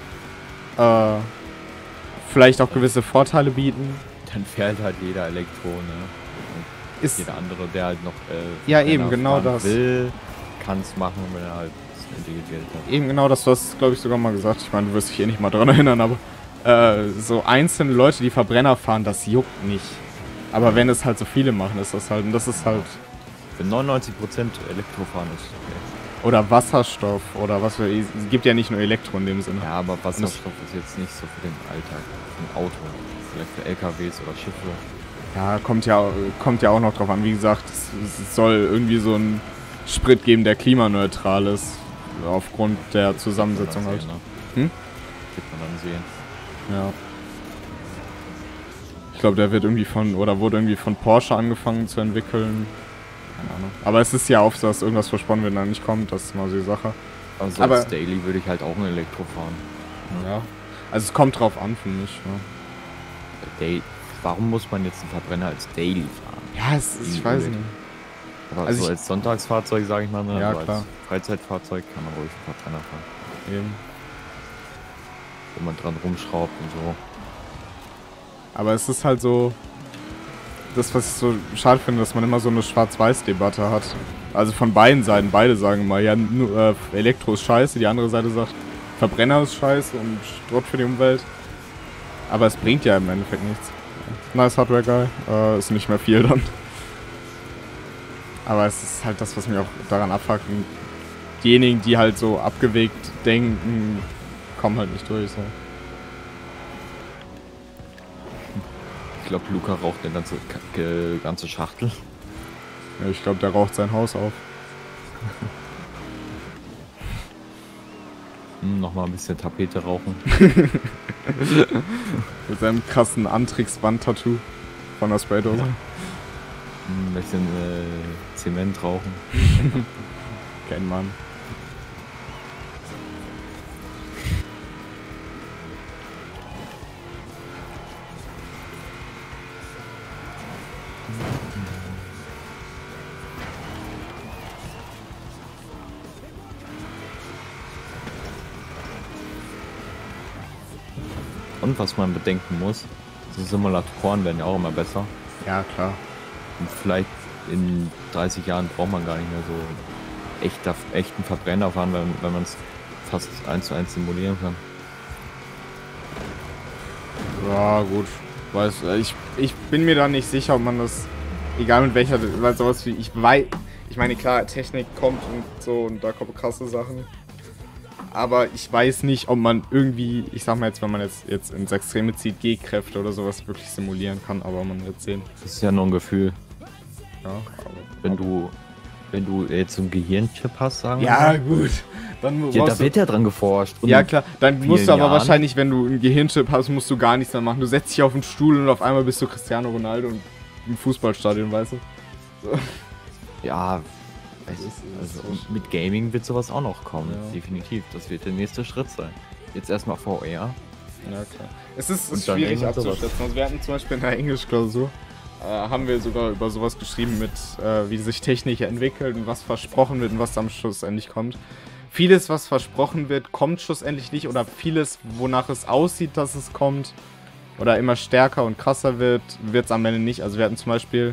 vielleicht auch gewisse Vorteile bieten. Dann fährt halt jeder Elektro, ne? Und Ist, jeder andere, der halt noch Ja, Verbrenner eben, genau fahren das. will, kann es machen, wenn er halt das nötige Geld hat. eben genau das, du hast, glaube ich, sogar mal gesagt. Ich meine, du wirst dich eh nicht mal dran erinnern, aber so einzelne Leute, die Verbrenner fahren, das juckt nicht. Aber wenn es halt so viele machen, ist das halt, und das ist halt... Wenn 99% Elektro fahren ist, okay. Oder Wasserstoff oder was weiß ich. Es gibt ja nicht nur Elektro in dem Sinne. Ja, aber Wasserstoff ist jetzt nicht so für den Alltag, für ein Auto. Vielleicht für LKWs oder Schiffe. Ja, kommt ja auch noch drauf an. Wie gesagt, es soll irgendwie so einen Sprit geben, der klimaneutral ist. aufgrund der Zusammensetzung halt. Sehen, ne? Hm? Wird man dann sehen. Ja. Ich glaube, der wird irgendwie wurde irgendwie von Porsche angefangen zu entwickeln. Keine Ahnung. Aber es ist ja oft so, dass irgendwas versprochen wird und dann nicht kommt. Das ist mal so die Sache. Also Aber- als Daily würde ich halt auch ein Elektro fahren. Ja. Also es kommt drauf an, finde ich. Warum muss man jetzt einen Verbrenner als Daily fahren? Ja, ich weiß nicht. Aber Also so ich- als Sonntagsfahrzeug, sage ich mal, ne? Ja, also klar. als Freizeitfahrzeug kann man ruhig einen Verbrenner fahren. Eben. Wo man dran rumschraubt und so. Aber es ist halt so, das, was ich so schade finde, dass man immer so eine Schwarz-Weiß-Debatte hat. Also von beiden Seiten. Beide sagen immer, ja, Elektro ist scheiße. Die andere Seite sagt, Verbrenner ist scheiße und Schrott für die Umwelt. Aber es bringt ja im Endeffekt nichts. Nice Hardware Guy. Ist nicht mehr viel dann. Aber es ist halt das, was mich auch daran abfuckt. Und diejenigen, die halt so abgewegt denken, kommen halt nicht durch. So. Ich glaube, Luca raucht eine ganze Schachtel. Ja, ich glaube, der raucht sein Haus auf. Nochmal ein bisschen Tapete rauchen. Mit seinem krassen Antrix-Wand-Tattoo von der Spraydose. Ein bisschen Zement rauchen. Kennt man. Und was man bedenken muss, so Simulatoren werden ja auch immer besser. Ja, klar. Und vielleicht in 30 Jahren braucht man gar nicht mehr so echten Verbrenner fahren, wenn man es fast 1:1 simulieren kann. Ja, gut. Ich bin mir da nicht sicher, ob man das, egal mit welcher, weil sowas wie, ich meine, klar, Technik kommt und so und da kommen krasse Sachen. Aber ich weiß nicht, ob man irgendwie, ich sag mal jetzt, wenn man jetzt ins Extreme zieht, G-Kräfte oder sowas wirklich simulieren kann, aber man wird sehen. Das ist ja nur ein Gefühl. Ja, Wenn du jetzt so einen Gehirnchip hast, sagen wir ja mal. gut. Dann Ja, brauchst da du, wird ja dran geforscht. Und ja klar, dann musst du vielen aber Jahren. wahrscheinlich, wenn du einen Gehirnchip hast, musst du gar nichts mehr machen. Du setzt dich auf den Stuhl und auf einmal bist du Cristiano Ronaldo im Fußballstadion, weißt du? So. Ja, Das ist also so mit Gaming wird sowas auch noch kommen, Ja. definitiv. Das wird der nächste Schritt sein. Jetzt erstmal VR. Ja, klar. Es ist Und dann schwierig irgendwann sowas. abzuschätzen. Also wir hatten zum Beispiel in der Englischklausur, haben wir sogar über sowas geschrieben mit, wie sich Technik entwickelt und was versprochen wird und was am Schluss endlich kommt. Vieles, was versprochen wird, kommt schlussendlich nicht, oder vieles, wonach es aussieht, dass es kommt oder immer stärker und krasser wird, wird es am Ende nicht. Also wir hatten zum Beispiel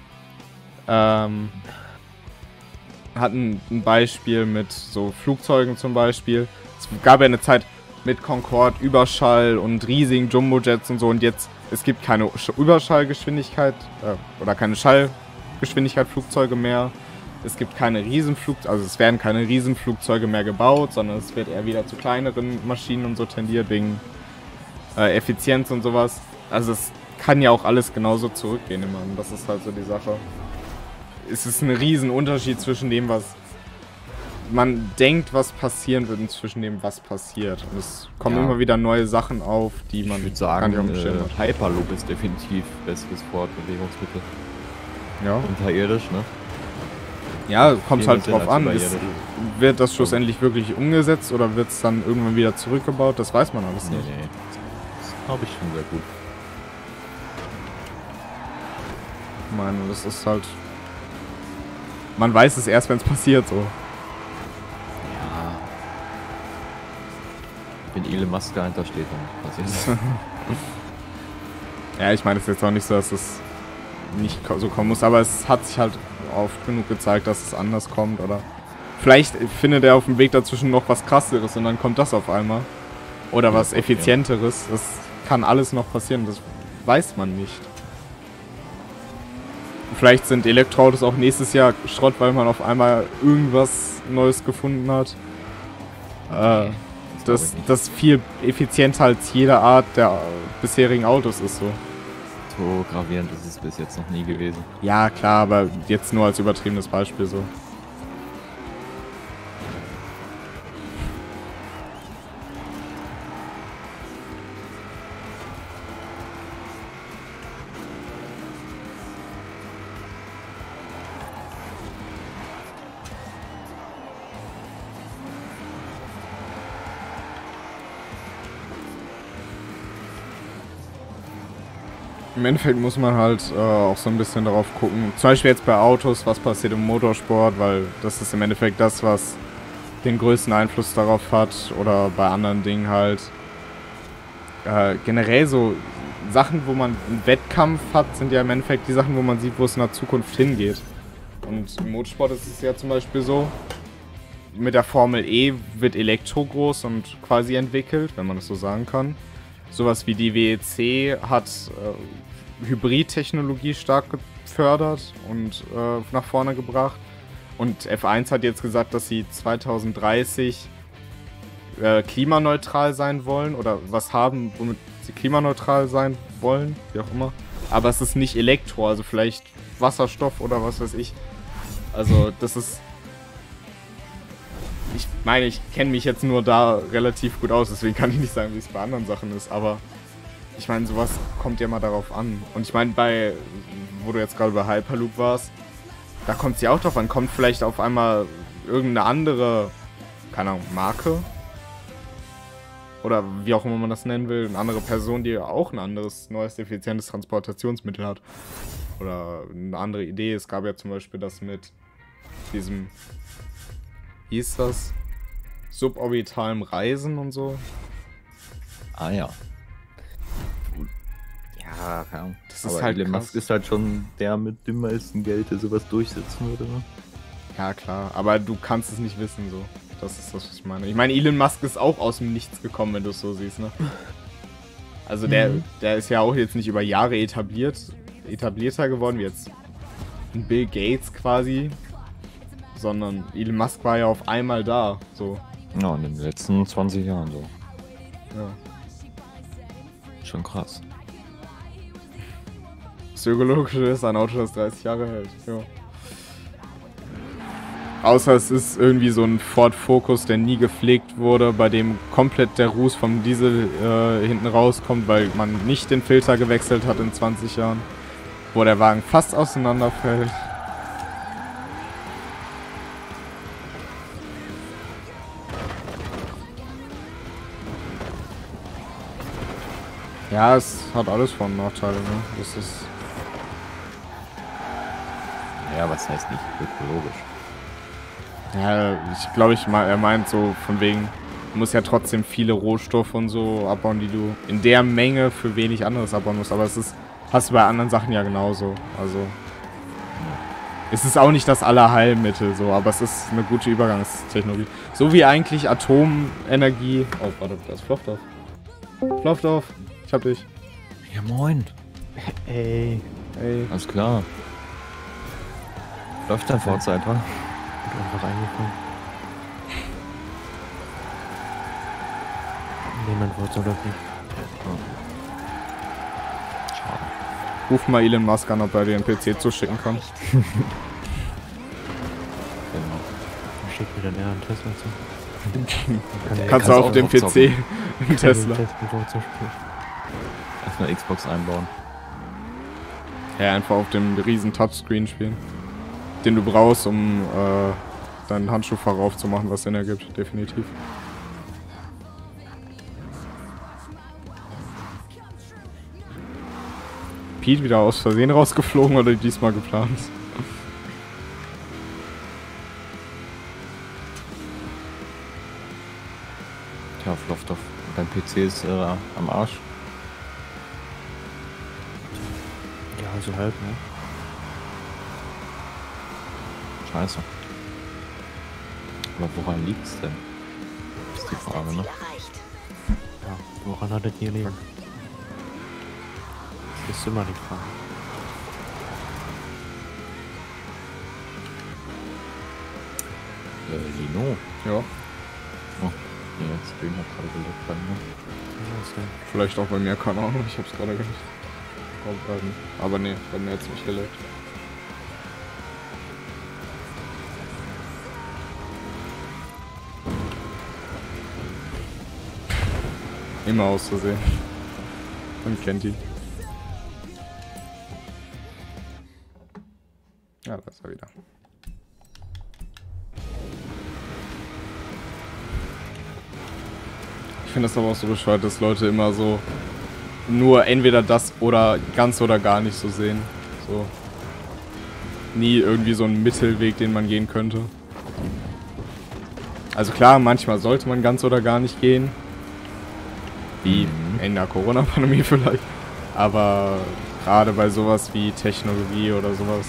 hatten ein Beispiel mit so Flugzeugen zum Beispiel. Es gab ja eine Zeit mit Concorde, Überschall und riesigen Jumbojets und so, und jetzt, es gibt keine Überschallgeschwindigkeit oder keine Schallgeschwindigkeit Flugzeuge mehr. Es gibt keine also es werden keine Riesenflugzeuge mehr gebaut, sondern es wird eher wieder zu kleineren Maschinen und so tendiert wegen Effizienz und sowas. Also es kann ja auch alles genauso zurückgehen immer, und das ist halt so die Sache. Es ist ein Riesenunterschied zwischen dem, was man denkt, was passieren wird, und zwischen dem, was passiert. Und es kommen Ja. immer wieder neue Sachen auf, die Ich man würde gar sagen, nicht auf dem Schirm hat. Hyperloop ist definitiv besseres Fortbewegungsmittel. Ja. Unterirdisch, ne? Ja, kommt halt Vielen drauf an. Sinn als Ist, überirdisch. wird das schlussendlich wirklich umgesetzt oder wird es dann irgendwann wieder zurückgebaut? Das weiß man alles Nee, nicht. nee. Das glaube ich schon sehr gut. Ich meine, das ist halt... Man weiß es erst, wenn es passiert, so. Ja. Wenn Elon Musk dahinter steht, dann passiert es. Ja, ich meine, es ist jetzt auch nicht so, dass es nicht so kommen muss, aber es hat sich halt oft genug gezeigt, dass es anders kommt, oder vielleicht findet er auf dem Weg dazwischen noch was krasseres und dann kommt das auf einmal. Oder was effizienteres. Das kann alles noch passieren, das weiß man nicht. Vielleicht sind Elektroautos auch nächstes Jahr Schrott, weil man auf einmal irgendwas Neues gefunden hat. Das viel effizienter als jede Art der bisherigen Autos ist so. So gravierend ist es bis jetzt noch nie gewesen. Ja, klar, aber jetzt nur als übertriebenes Beispiel so. Im Endeffekt muss man halt auch so ein bisschen darauf gucken. Zum Beispiel jetzt bei Autos, was passiert im Motorsport, weil das ist im Endeffekt das, was den größten Einfluss darauf hat. Oder bei anderen Dingen halt. Generell so Sachen, wo man einen Wettkampf hat, sind ja im Endeffekt die Sachen, wo man sieht, wo es in der Zukunft hingeht. Und im Motorsport ist es ja zum Beispiel so, mit der Formel E wird Elektro groß und quasi entwickelt, wenn man das so sagen kann. Sowas wie die WEC hat Hybrid-Technologie stark gefördert und nach vorne gebracht. Und F1 hat jetzt gesagt, dass sie 2030 klimaneutral sein wollen oder was haben, womit sie klimaneutral sein wollen, wie auch immer. Aber es ist nicht Elektro, also vielleicht Wasserstoff oder was weiß ich. Also das ist... Ich meine, ich kenne mich jetzt nur da relativ gut aus, deswegen kann ich nicht sagen, wie es bei anderen Sachen ist, aber ich meine, sowas kommt ja mal darauf an. Und ich meine, wo du jetzt gerade bei Hyperloop warst, da kommt es ja auch drauf an, kommt vielleicht auf einmal irgendeine andere, keine Ahnung, Marke oder wie auch immer man das nennen will, eine andere Person, die auch ein anderes, neues, effizientes Transportationsmittel hat. Oder eine andere Idee. Es gab ja zum Beispiel das mit diesem, wie hieß das? Suborbitalem Reisen und so. Ah ja. Ja, keine Ahnung. Das ist aber halt Elon krass. Musk ist halt schon der mit dem meisten Geld, der sowas durchsetzen würde, ne? Ja, klar. Aber du kannst es nicht wissen, so. Das ist das, was ich meine. Ich meine, Elon Musk ist auch aus dem Nichts gekommen, wenn du es so siehst, ne? Also der ist ja auch jetzt nicht über Jahre etablierter geworden, wie jetzt ein Bill Gates quasi. Sondern Elon Musk war ja auf einmal da, so. Ja, in den letzten 20 Jahren so. Ja. Schon krass. Das Ökologische ist ein Auto, das 30 Jahre hält. Ja. Außer es ist irgendwie so ein Ford Focus, der nie gepflegt wurde, bei dem komplett der Ruß vom Diesel hinten rauskommt, weil man nicht den Filter gewechselt hat in 20 Jahren. Wo der Wagen fast auseinanderfällt. Ja, es hat alles Vor- und Nachteile, ne? Das ist... Ja, was heißt nicht ökologisch? Ja, ich glaube, er meint so von wegen, du musst ja trotzdem viele Rohstoffe und so abbauen, die du in der Menge für wenig anderes abbauen musst. Aber hast du bei anderen Sachen ja genauso. Also, es ist auch nicht das Allerheilmittel, so, aber es ist eine gute Übergangstechnologie. So wie eigentlich Atomenergie... Oh, warte, da ist Floffdorf. Floffdorf, ich hab dich. Ja, moin. Ey. Ey. Alles klar. Läuft dein Forza einfach? Einfach reingekommen. Niemand wollte so läuft nicht. Schade. Ruf mal Elon Musk an, ob er dir einen PC zuschicken kann. Genau. Schickt mir dann eher einen Tesla zu. Kannst du auf dem auch zocken. PC einen Tesla. Erstmal Xbox einbauen. Ja, einfach auf dem riesen Touchscreen spielen. Den du brauchst, um deinen Handschuhfach aufzumachen, was Sinn ergibt, definitiv. Pete wieder aus Versehen rausgeflogen oder diesmal geplant? Tja, Floffdorf. Dein PC ist am Arsch. Ja, so halb, ne? Scheiße. Aber woran liegt's denn? Ist die Frage, ne? Ja, woran hat das hier liegen? Das ist immer die Frage. Lino. Ja, Oh, der Stream hat gerade gelegt bei mir. Was denn? vielleicht auch bei mir, keine Ahnung, ich hab's gerade gar nicht. Aber nee, bei mir hat's nicht gelegt. Immer aus Versehen. Man kennt ihn. Ja, da ist er wieder. Ich finde das aber auch so bescheuert, dass Leute immer so nur entweder das oder ganz oder gar nicht so sehen. So. Nie irgendwie so ein Mittelweg, den man gehen könnte. Also klar, manchmal sollte man ganz oder gar nicht gehen. Wie in der Corona-Pandemie vielleicht. Aber gerade bei sowas wie Technologie oder sowas.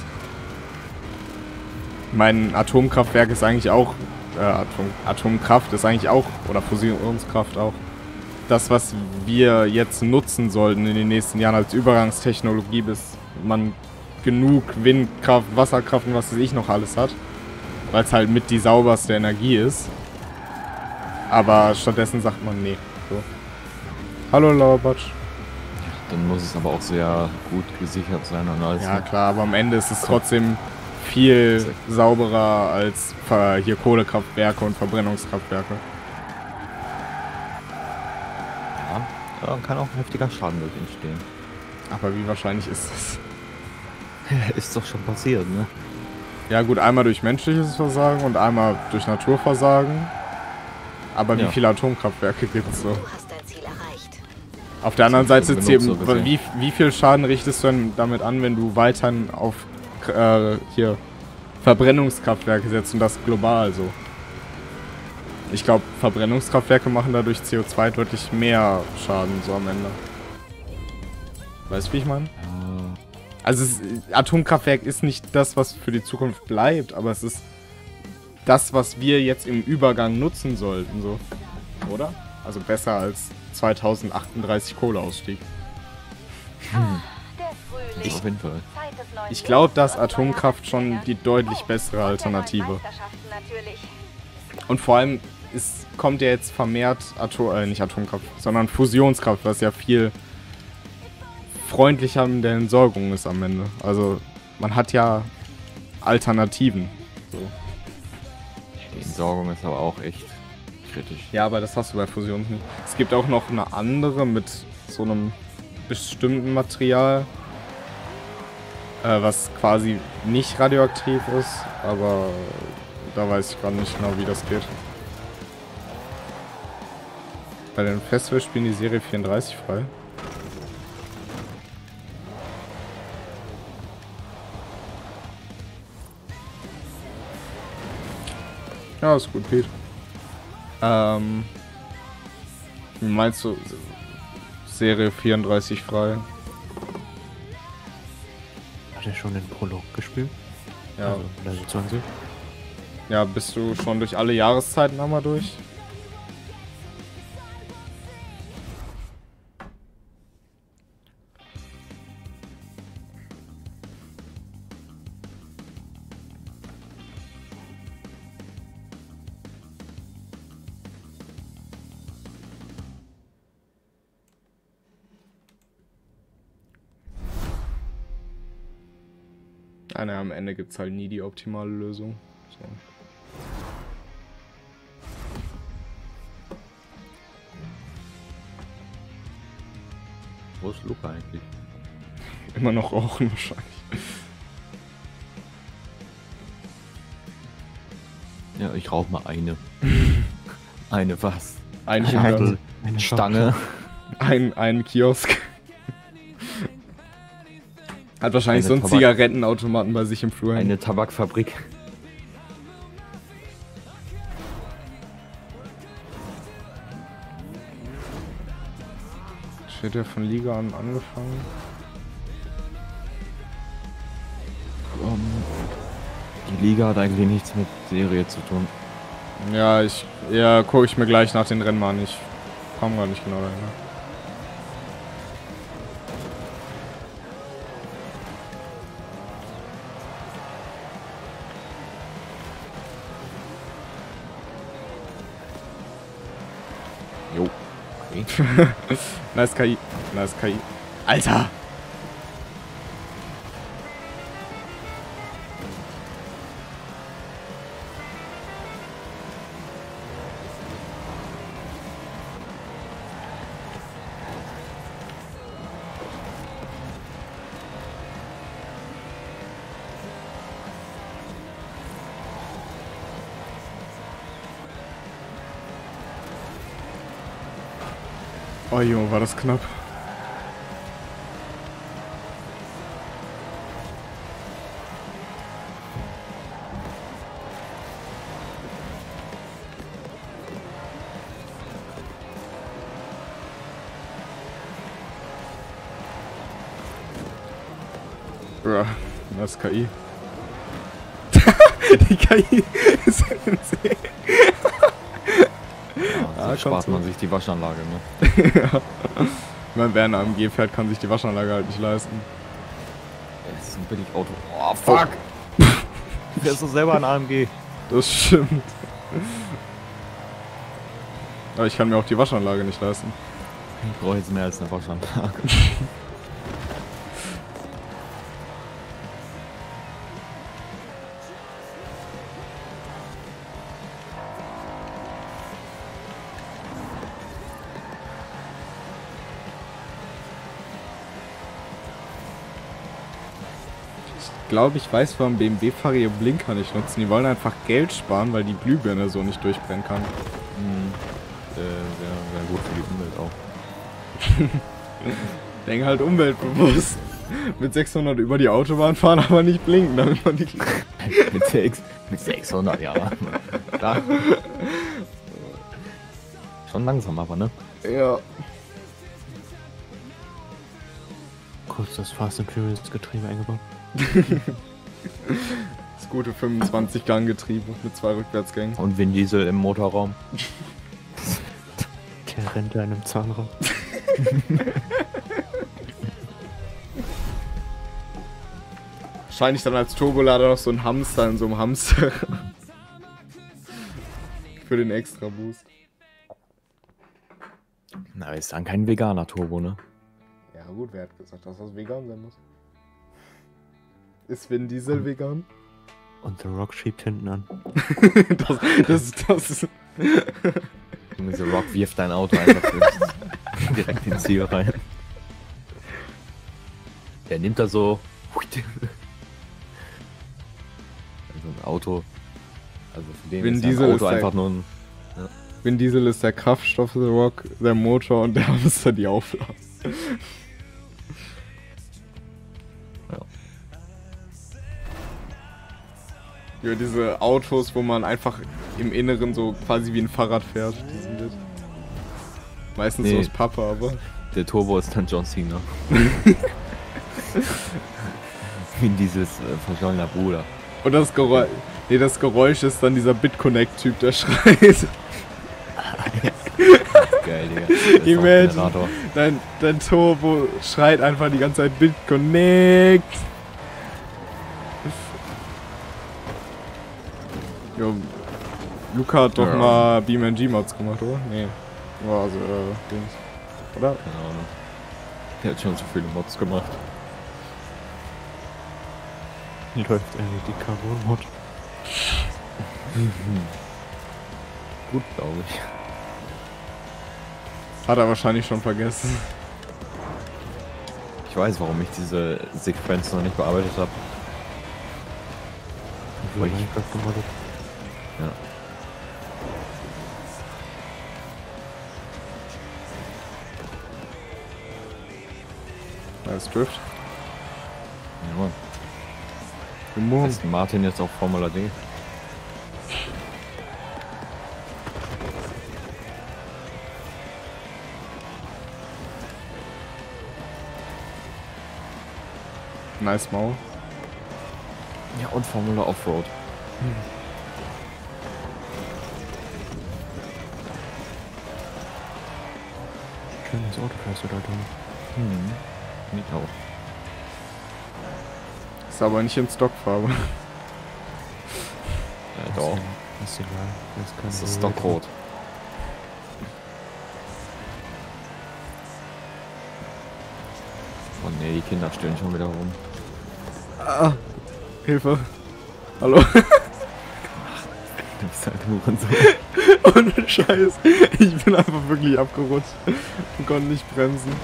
Mein Atomkraftwerk ist eigentlich auch, Atomkraft ist eigentlich auch, oder Fusionskraft auch, das, was wir jetzt nutzen sollten in den nächsten Jahren als Übergangstechnologie, bis man genug Windkraft, Wasserkraft und was weiß ich noch alles hat. Weil es halt mit die sauberste Energie ist. Aber stattdessen sagt man nee. So. Hallo Lauerbatsch. Dann muss es aber auch sehr gut gesichert sein und alles. Ja ne? klar, aber am Ende ist es trotzdem viel sauberer als hier Kohlekraftwerke und Verbrennungskraftwerke. Ja, dann kann auch ein heftiger Schaden durch entstehen. Aber wie wahrscheinlich ist das? Ist doch schon passiert, ne? Ja gut, einmal durch menschliches Versagen und einmal durch Naturversagen. Aber wie Ja. viele Atomkraftwerke gibt es so? Du hast dein Ziel erreicht. Auf der anderen Seite genug zählen, so gesehen. wie viel Schaden richtest du denn damit an, wenn du weiterhin auf hier Verbrennungskraftwerke setzt und das global so? Ich glaube, Verbrennungskraftwerke machen dadurch CO2 deutlich mehr Schaden so am Ende. Weißt du, wie ich meine? Also Atomkraftwerk ist nicht das, was für die Zukunft bleibt, aber es ist das, was wir jetzt im Übergang nutzen sollten, so. Oder? Also besser als 2038 Kohleausstieg. Der Frühling. Auf jeden Fall. Zeit des neuen Ich glaube, dass Lebens und Atomkraft neuer schon Anfänge. die deutlich bessere Und der neuen Alternative. Meisterschaften natürlich. Und vor allem kommt ja jetzt vermehrt nicht Atomkraft, sondern Fusionskraft, was ja viel freundlicher in der Entsorgung ist am Ende. Also man hat ja Alternativen. So. Die Entsorgung ist aber auch echt kritisch. Ja, aber das hast du bei Fusion nicht. Es gibt auch noch eine andere mit so einem bestimmten Material, was quasi nicht radioaktiv ist, aber da weiß ich gerade nicht genau, wie das geht. Bei den Festivals spielen die Serie 34 frei. Ja, ist gut, Pete. Wie meinst du Serie 34 frei? Hat er schon den Prolog gespielt? Ja. Also, Level 20? Ja, bist du schon durch alle Jahreszeiten einmal durch? Naja, am Ende gibt es halt nie die optimale Lösung. So. Wo ist Luca eigentlich? Immer noch rauchen wahrscheinlich. Ja, ich rauche mal eine. Eine was? Ein Eine Schachtel, Eine Stange. ein Kiosk. Hat wahrscheinlich Eine so einen Tabak- Zigarettenautomaten bei sich im Flur. hängen. Eine Tabakfabrik. Steht ja von Liga an angefangen. Die Liga hat eigentlich nichts mit Serie zu tun. Ja, gucke ich mir gleich nach den Rennen mal an. Ich komme gar nicht genau dahin. Jo. Okay. Nice KI. Nice KI. Alter! Oh Junge, war das knapp. Bruh, das ist KI. Die KI ist insane. Ja, so spart man sich die Waschanlage, ne? Ja. Wenn wer ein AMG fährt, kann sich die Waschanlage halt nicht leisten. Das ist ein billig Auto. Oh, fuck! Du fährst doch selber ein AMG. Das stimmt. Aber ich kann mir auch die Waschanlage nicht leisten. Ich brauche jetzt mehr als eine Waschanlage. Ich glaube, ich weiß, warum BMW-Fahrer ihr Blinker nicht nutzen. Die wollen einfach Geld sparen, weil die Glühbirne so nicht durchbrennen kann. Sehr gut für die Umwelt auch. Denk halt umweltbewusst. Mit 600 über die Autobahn fahren, aber nicht blinken, damit man die... mit 600, ja. Klar. Schon langsam aber, ne? Ja. Kurz das Fast and Furious Getriebe eingebaut. Das gute 25 Gang Getriebe mit 2 Rückwärtsgängen. Und Vin Diesel im Motorraum. Der rennt da in einem Zahnraum. Wahrscheinlich dann als Turbolader noch so ein Hamster in so einem Hamster. Für den extra Boost. Na, ist dann kein veganer Turbo, ne? Ja gut, wer hat gesagt, dass das vegan sein muss? Ist Vin Diesel vegan? Und The Rock schiebt hinten an. das ist... Junge, The Rock wirft dein Auto einfach direkt ins Ziel rein. Der nimmt da so... Also ein Auto... Also für den Vin ist Diesel ein Auto ist einfach nur ein... Vin Diesel ist der Kraftstoff, The Rock, der Motor und der Hamster die Auflage. Ja. Ja, diese Autos, wo man einfach im Inneren so quasi wie ein Fahrrad fährt. Die sind das. Meistens so Nee. aus Pappe, aber... Der Turbo ist dann John Cena. Vin Diesels verschollener Bruder. Und das Geräusch... Nee, das Geräusch ist dann dieser BitConnect-Typ, der schreit. Geil, Digga. Das ist auch Imagine. Generator. Dein Turbo schreit einfach die ganze Zeit BitConnect. Jo, Luca hat doch Ja. mal BeamNG-Mods gemacht, oder? Nee. War also, Dings. Oder? Keine Ahnung. Der hat schon so viele Mods gemacht. Läuft die Carbon-Mod. Gut, glaube ich. Hat er wahrscheinlich schon vergessen. Ich weiß, warum ich diese Sequenz noch nicht bearbeitet habe. Für Minecraft gemoddet. Ja. Als Drift. Ja, Mann. Humor. Ist Martin jetzt auf Formula D? Nice Maul. Ja, und Formula Offroad. Schönes Auto fährst du da drin. Ich auch. Ist aber nicht in Stockfarbe. Ja, doch. Ist egal. Das ist Stockrot. Oh ne, die Kinder stöhnen schon wieder rum. Ah, Hilfe. Hallo. Du bist halt nur so. Ohne Scheiß. Ich bin einfach wirklich abgerutscht und konnte nicht bremsen.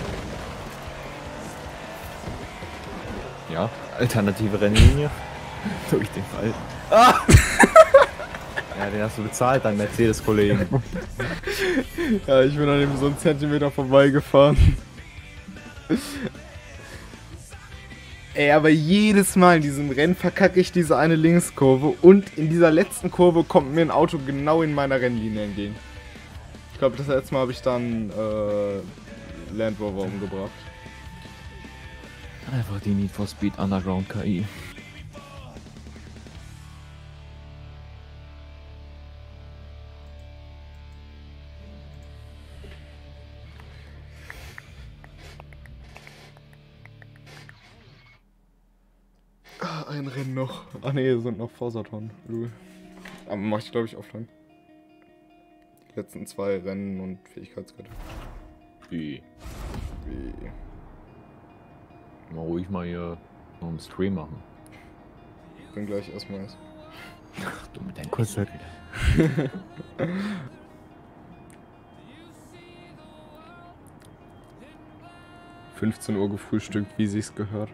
Ja, alternative Rennlinie. Durch den Fall. Ah! Ja, den hast du bezahlt, dein Mercedes-Kollegen. Ja, ich bin an dem so einen Zentimeter vorbeigefahren. Ey, aber jedes Mal in diesem Rennen verkacke ich diese eine Linkskurve und in dieser letzten Kurve kommt mir ein Auto genau in meiner Rennlinie entgegen. Ich glaube, das letzte Mal habe ich dann Land Rover umgebracht. Einfach die Need for Speed Underground KI. Ein Rennen noch. Ach nee, sind noch Forsaton. Aber mach ich glaube ich offline. Die letzten 2 Rennen und Fähigkeitskarte. Wie? Wie? Mal ruhig mal hier noch einen Stream machen. Bin gleich erstmal. Ach, du mit deinem Kurz Kurzzeit halt. wieder. 15 Uhr gefrühstückt, wie sich's gehört.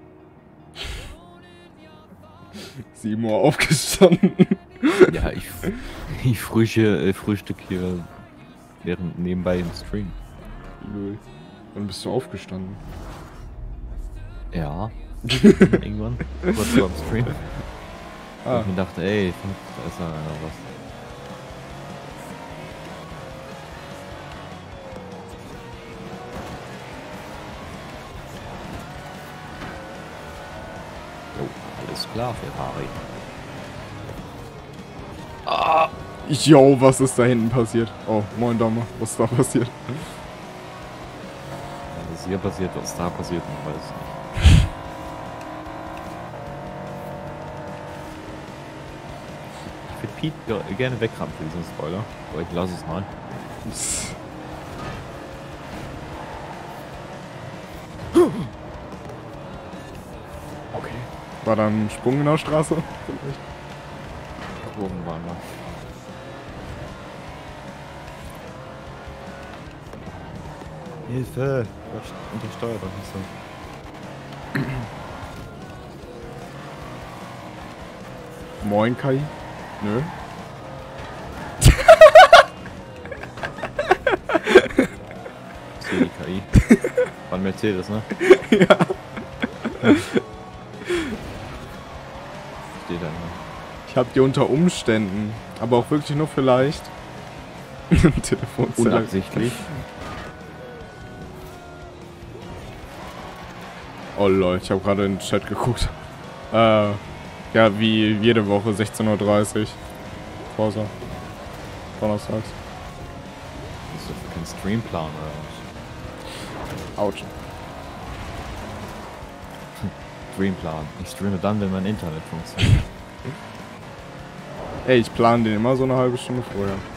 7 Uhr aufgestanden. Ja, ich frühstück hier während nebenbei im Stream. Null. Wann bist du aufgestanden? Ja. Irgendwann. Kurz vor dem Stream. Ah, Ich mir dachte, ey, fuck, da ist ja noch was. Jo, alles klar, Ferrari. yo, was ist da hinten passiert? Oh, moin Dame, was ist da passiert? Was hier passiert, was da passiert, ich weiß es nicht. Ich würde Pete gerne wegrammen für diesen Spoiler, aber ich lasse es mal. Okay. War da ein Sprung in der Straße? Vielleicht. Kurven waren da. Hilfe! Untersteuert doch nicht so. Moin Kai. Nö. Das ist hier die KI. War ein Mercedes, ne? Ja. Steht da immer. Ich hab die unter Umständen, aber auch wirklich nur vielleicht. Telefonzelle. Unabsichtlich. Oh lol, ich habe gerade in den Chat geguckt. Ja, wie jede Woche 16:30 Uhr. Forza. Donnerstags. Das ist doch kein Streamplan oder was? Autsch. Streamplan. Ich streame dann, wenn mein Internet funktioniert. Ey, ich plane den immer so eine halbe Stunde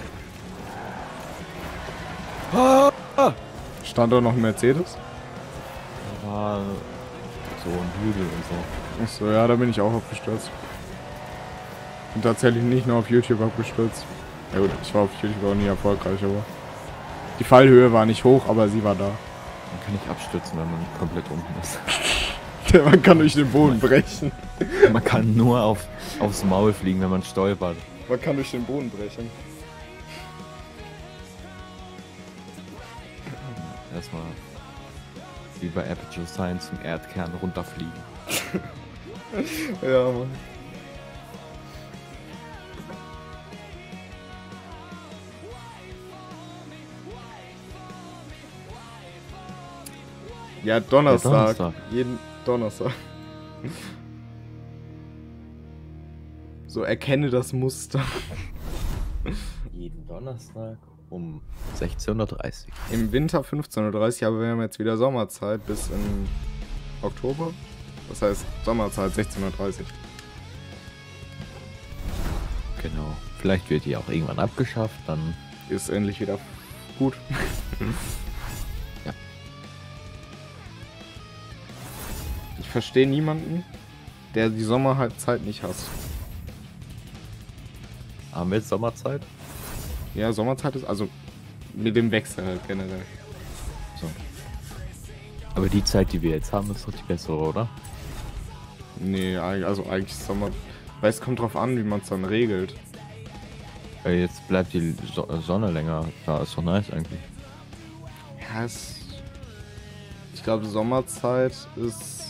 vorher. Stand da noch ein Mercedes? Da war so ein Hügel und so. Achso, ja, da bin ich auch abgestürzt. Bin tatsächlich nicht nur auf YouTube abgestürzt. Ja gut, ich war auf YouTube auch nie erfolgreich, aber... Die Fallhöhe war nicht hoch, aber sie war da. Man kann nicht abstürzen, wenn man komplett unten ist. Man kann durch den Boden brechen. Man kann nur aufs Maul fliegen, wenn man stolpert. Man kann durch den Boden brechen. Erstmal wie bei Aperture Science zum Erdkern runterfliegen. Ja, Mann. Ja, Donnerstag. Ja, Donnerstag. Jeden Donnerstag. So, erkenne das Muster. Jeden Donnerstag um 16:30 Uhr. Im Winter 15:30 Uhr, aber wir haben jetzt wieder Sommerzeit bis in Oktober. Das heißt, Sommerzeit 16:30 Uhr. Genau. Vielleicht wird die auch irgendwann abgeschafft, dann Ist endlich wieder gut. Ja. Ich verstehe niemanden, der die Sommerzeit nicht hasst. haben wir jetzt Sommerzeit. Ja, Sommerzeit ist also mit dem Wechsel halt generell. So. Aber die Zeit, die wir jetzt haben, ist doch die bessere, oder? Nee, also eigentlich ist Sommer. Weil es kommt drauf an, wie man es dann regelt. Weil jetzt bleibt die Sonne länger. Da ist doch nice eigentlich. Ja, ich glaube, Sommerzeit ist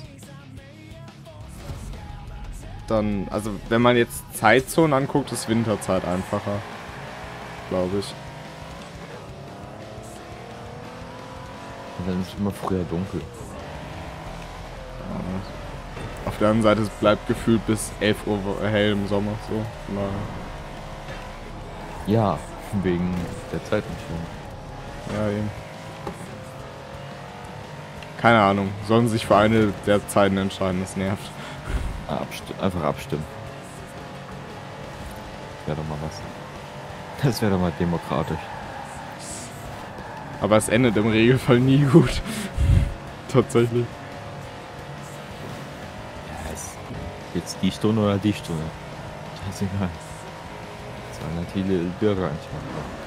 dann, also wenn man jetzt Zeitzonen anguckt, ist Winterzeit einfacher, glaube ich. Und dann ist es immer früher dunkel. auf der anderen Seite, es bleibt gefühlt bis 11 Uhr hell im Sommer. So. Naja. Ja, wegen der Zeitentscheidung. Ja, eben. Keine Ahnung. Sollen sich für eine der Zeiten entscheiden, das nervt. Einfach abstimmen. Das wäre doch mal was. Das wäre doch mal demokratisch. Aber es endet im Regelfall nie gut. Tatsächlich. Ja, ist jetzt die Stunde oder die Stunde. Scheißegal. Sollen halt viele Bürger entscheiden.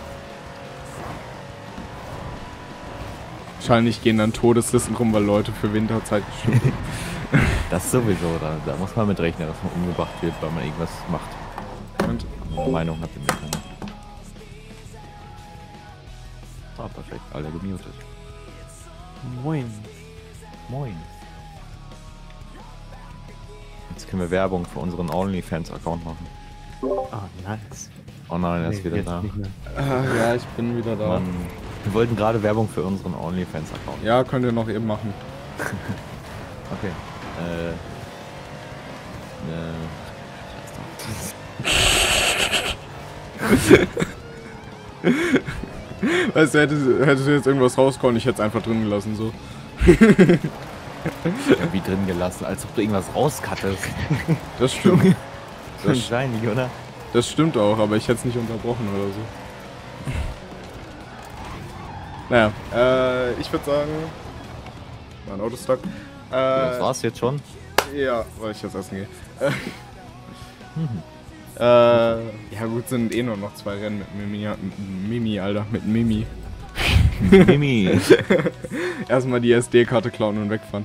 Wahrscheinlich gehen dann Todeslisten rum, weil Leute für Winterzeit gestimmt haben. Das sowieso, da muss man mit rechnen, dass man umgebracht wird, weil man irgendwas macht. Und Eine Meinung hat im Internet. Ah, perfekt, alle gemutet. Moin. Moin. Jetzt können wir Werbung für unseren OnlyFans-Account machen. Ah, nice. Oh nein, er ist Nee, wieder jetzt da. nicht mehr. ja, ich bin wieder da. Mann, wir wollten gerade Werbung für unseren OnlyFans-Account. Ja, könnt ihr noch eben machen. Okay. Weißt du, hättest du jetzt irgendwas rausgehauen, ich hätte es einfach drin gelassen, so. Ja, wie drin gelassen, als ob du irgendwas rauskattest. Das stimmt. Wahrscheinlich, oder? Das stimmt auch, aber ich hätte es nicht unterbrochen oder so. Naja, ich würde sagen, mein Auto ist stuck. Das war's jetzt schon. Ja, weil ich jetzt essen gehe. Ja gut, sind eh nur noch 2 Rennen mit Mimi, Alter, mit Mimi. Mimi. Erstmal die SD-Karte klauen und wegfahren.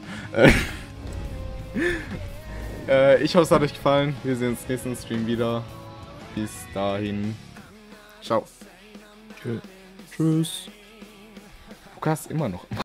Ich hoffe, es hat euch gefallen. Wir sehen uns nächsten Stream wieder. Bis dahin. Ciao. Tschüss. Lukas immer noch.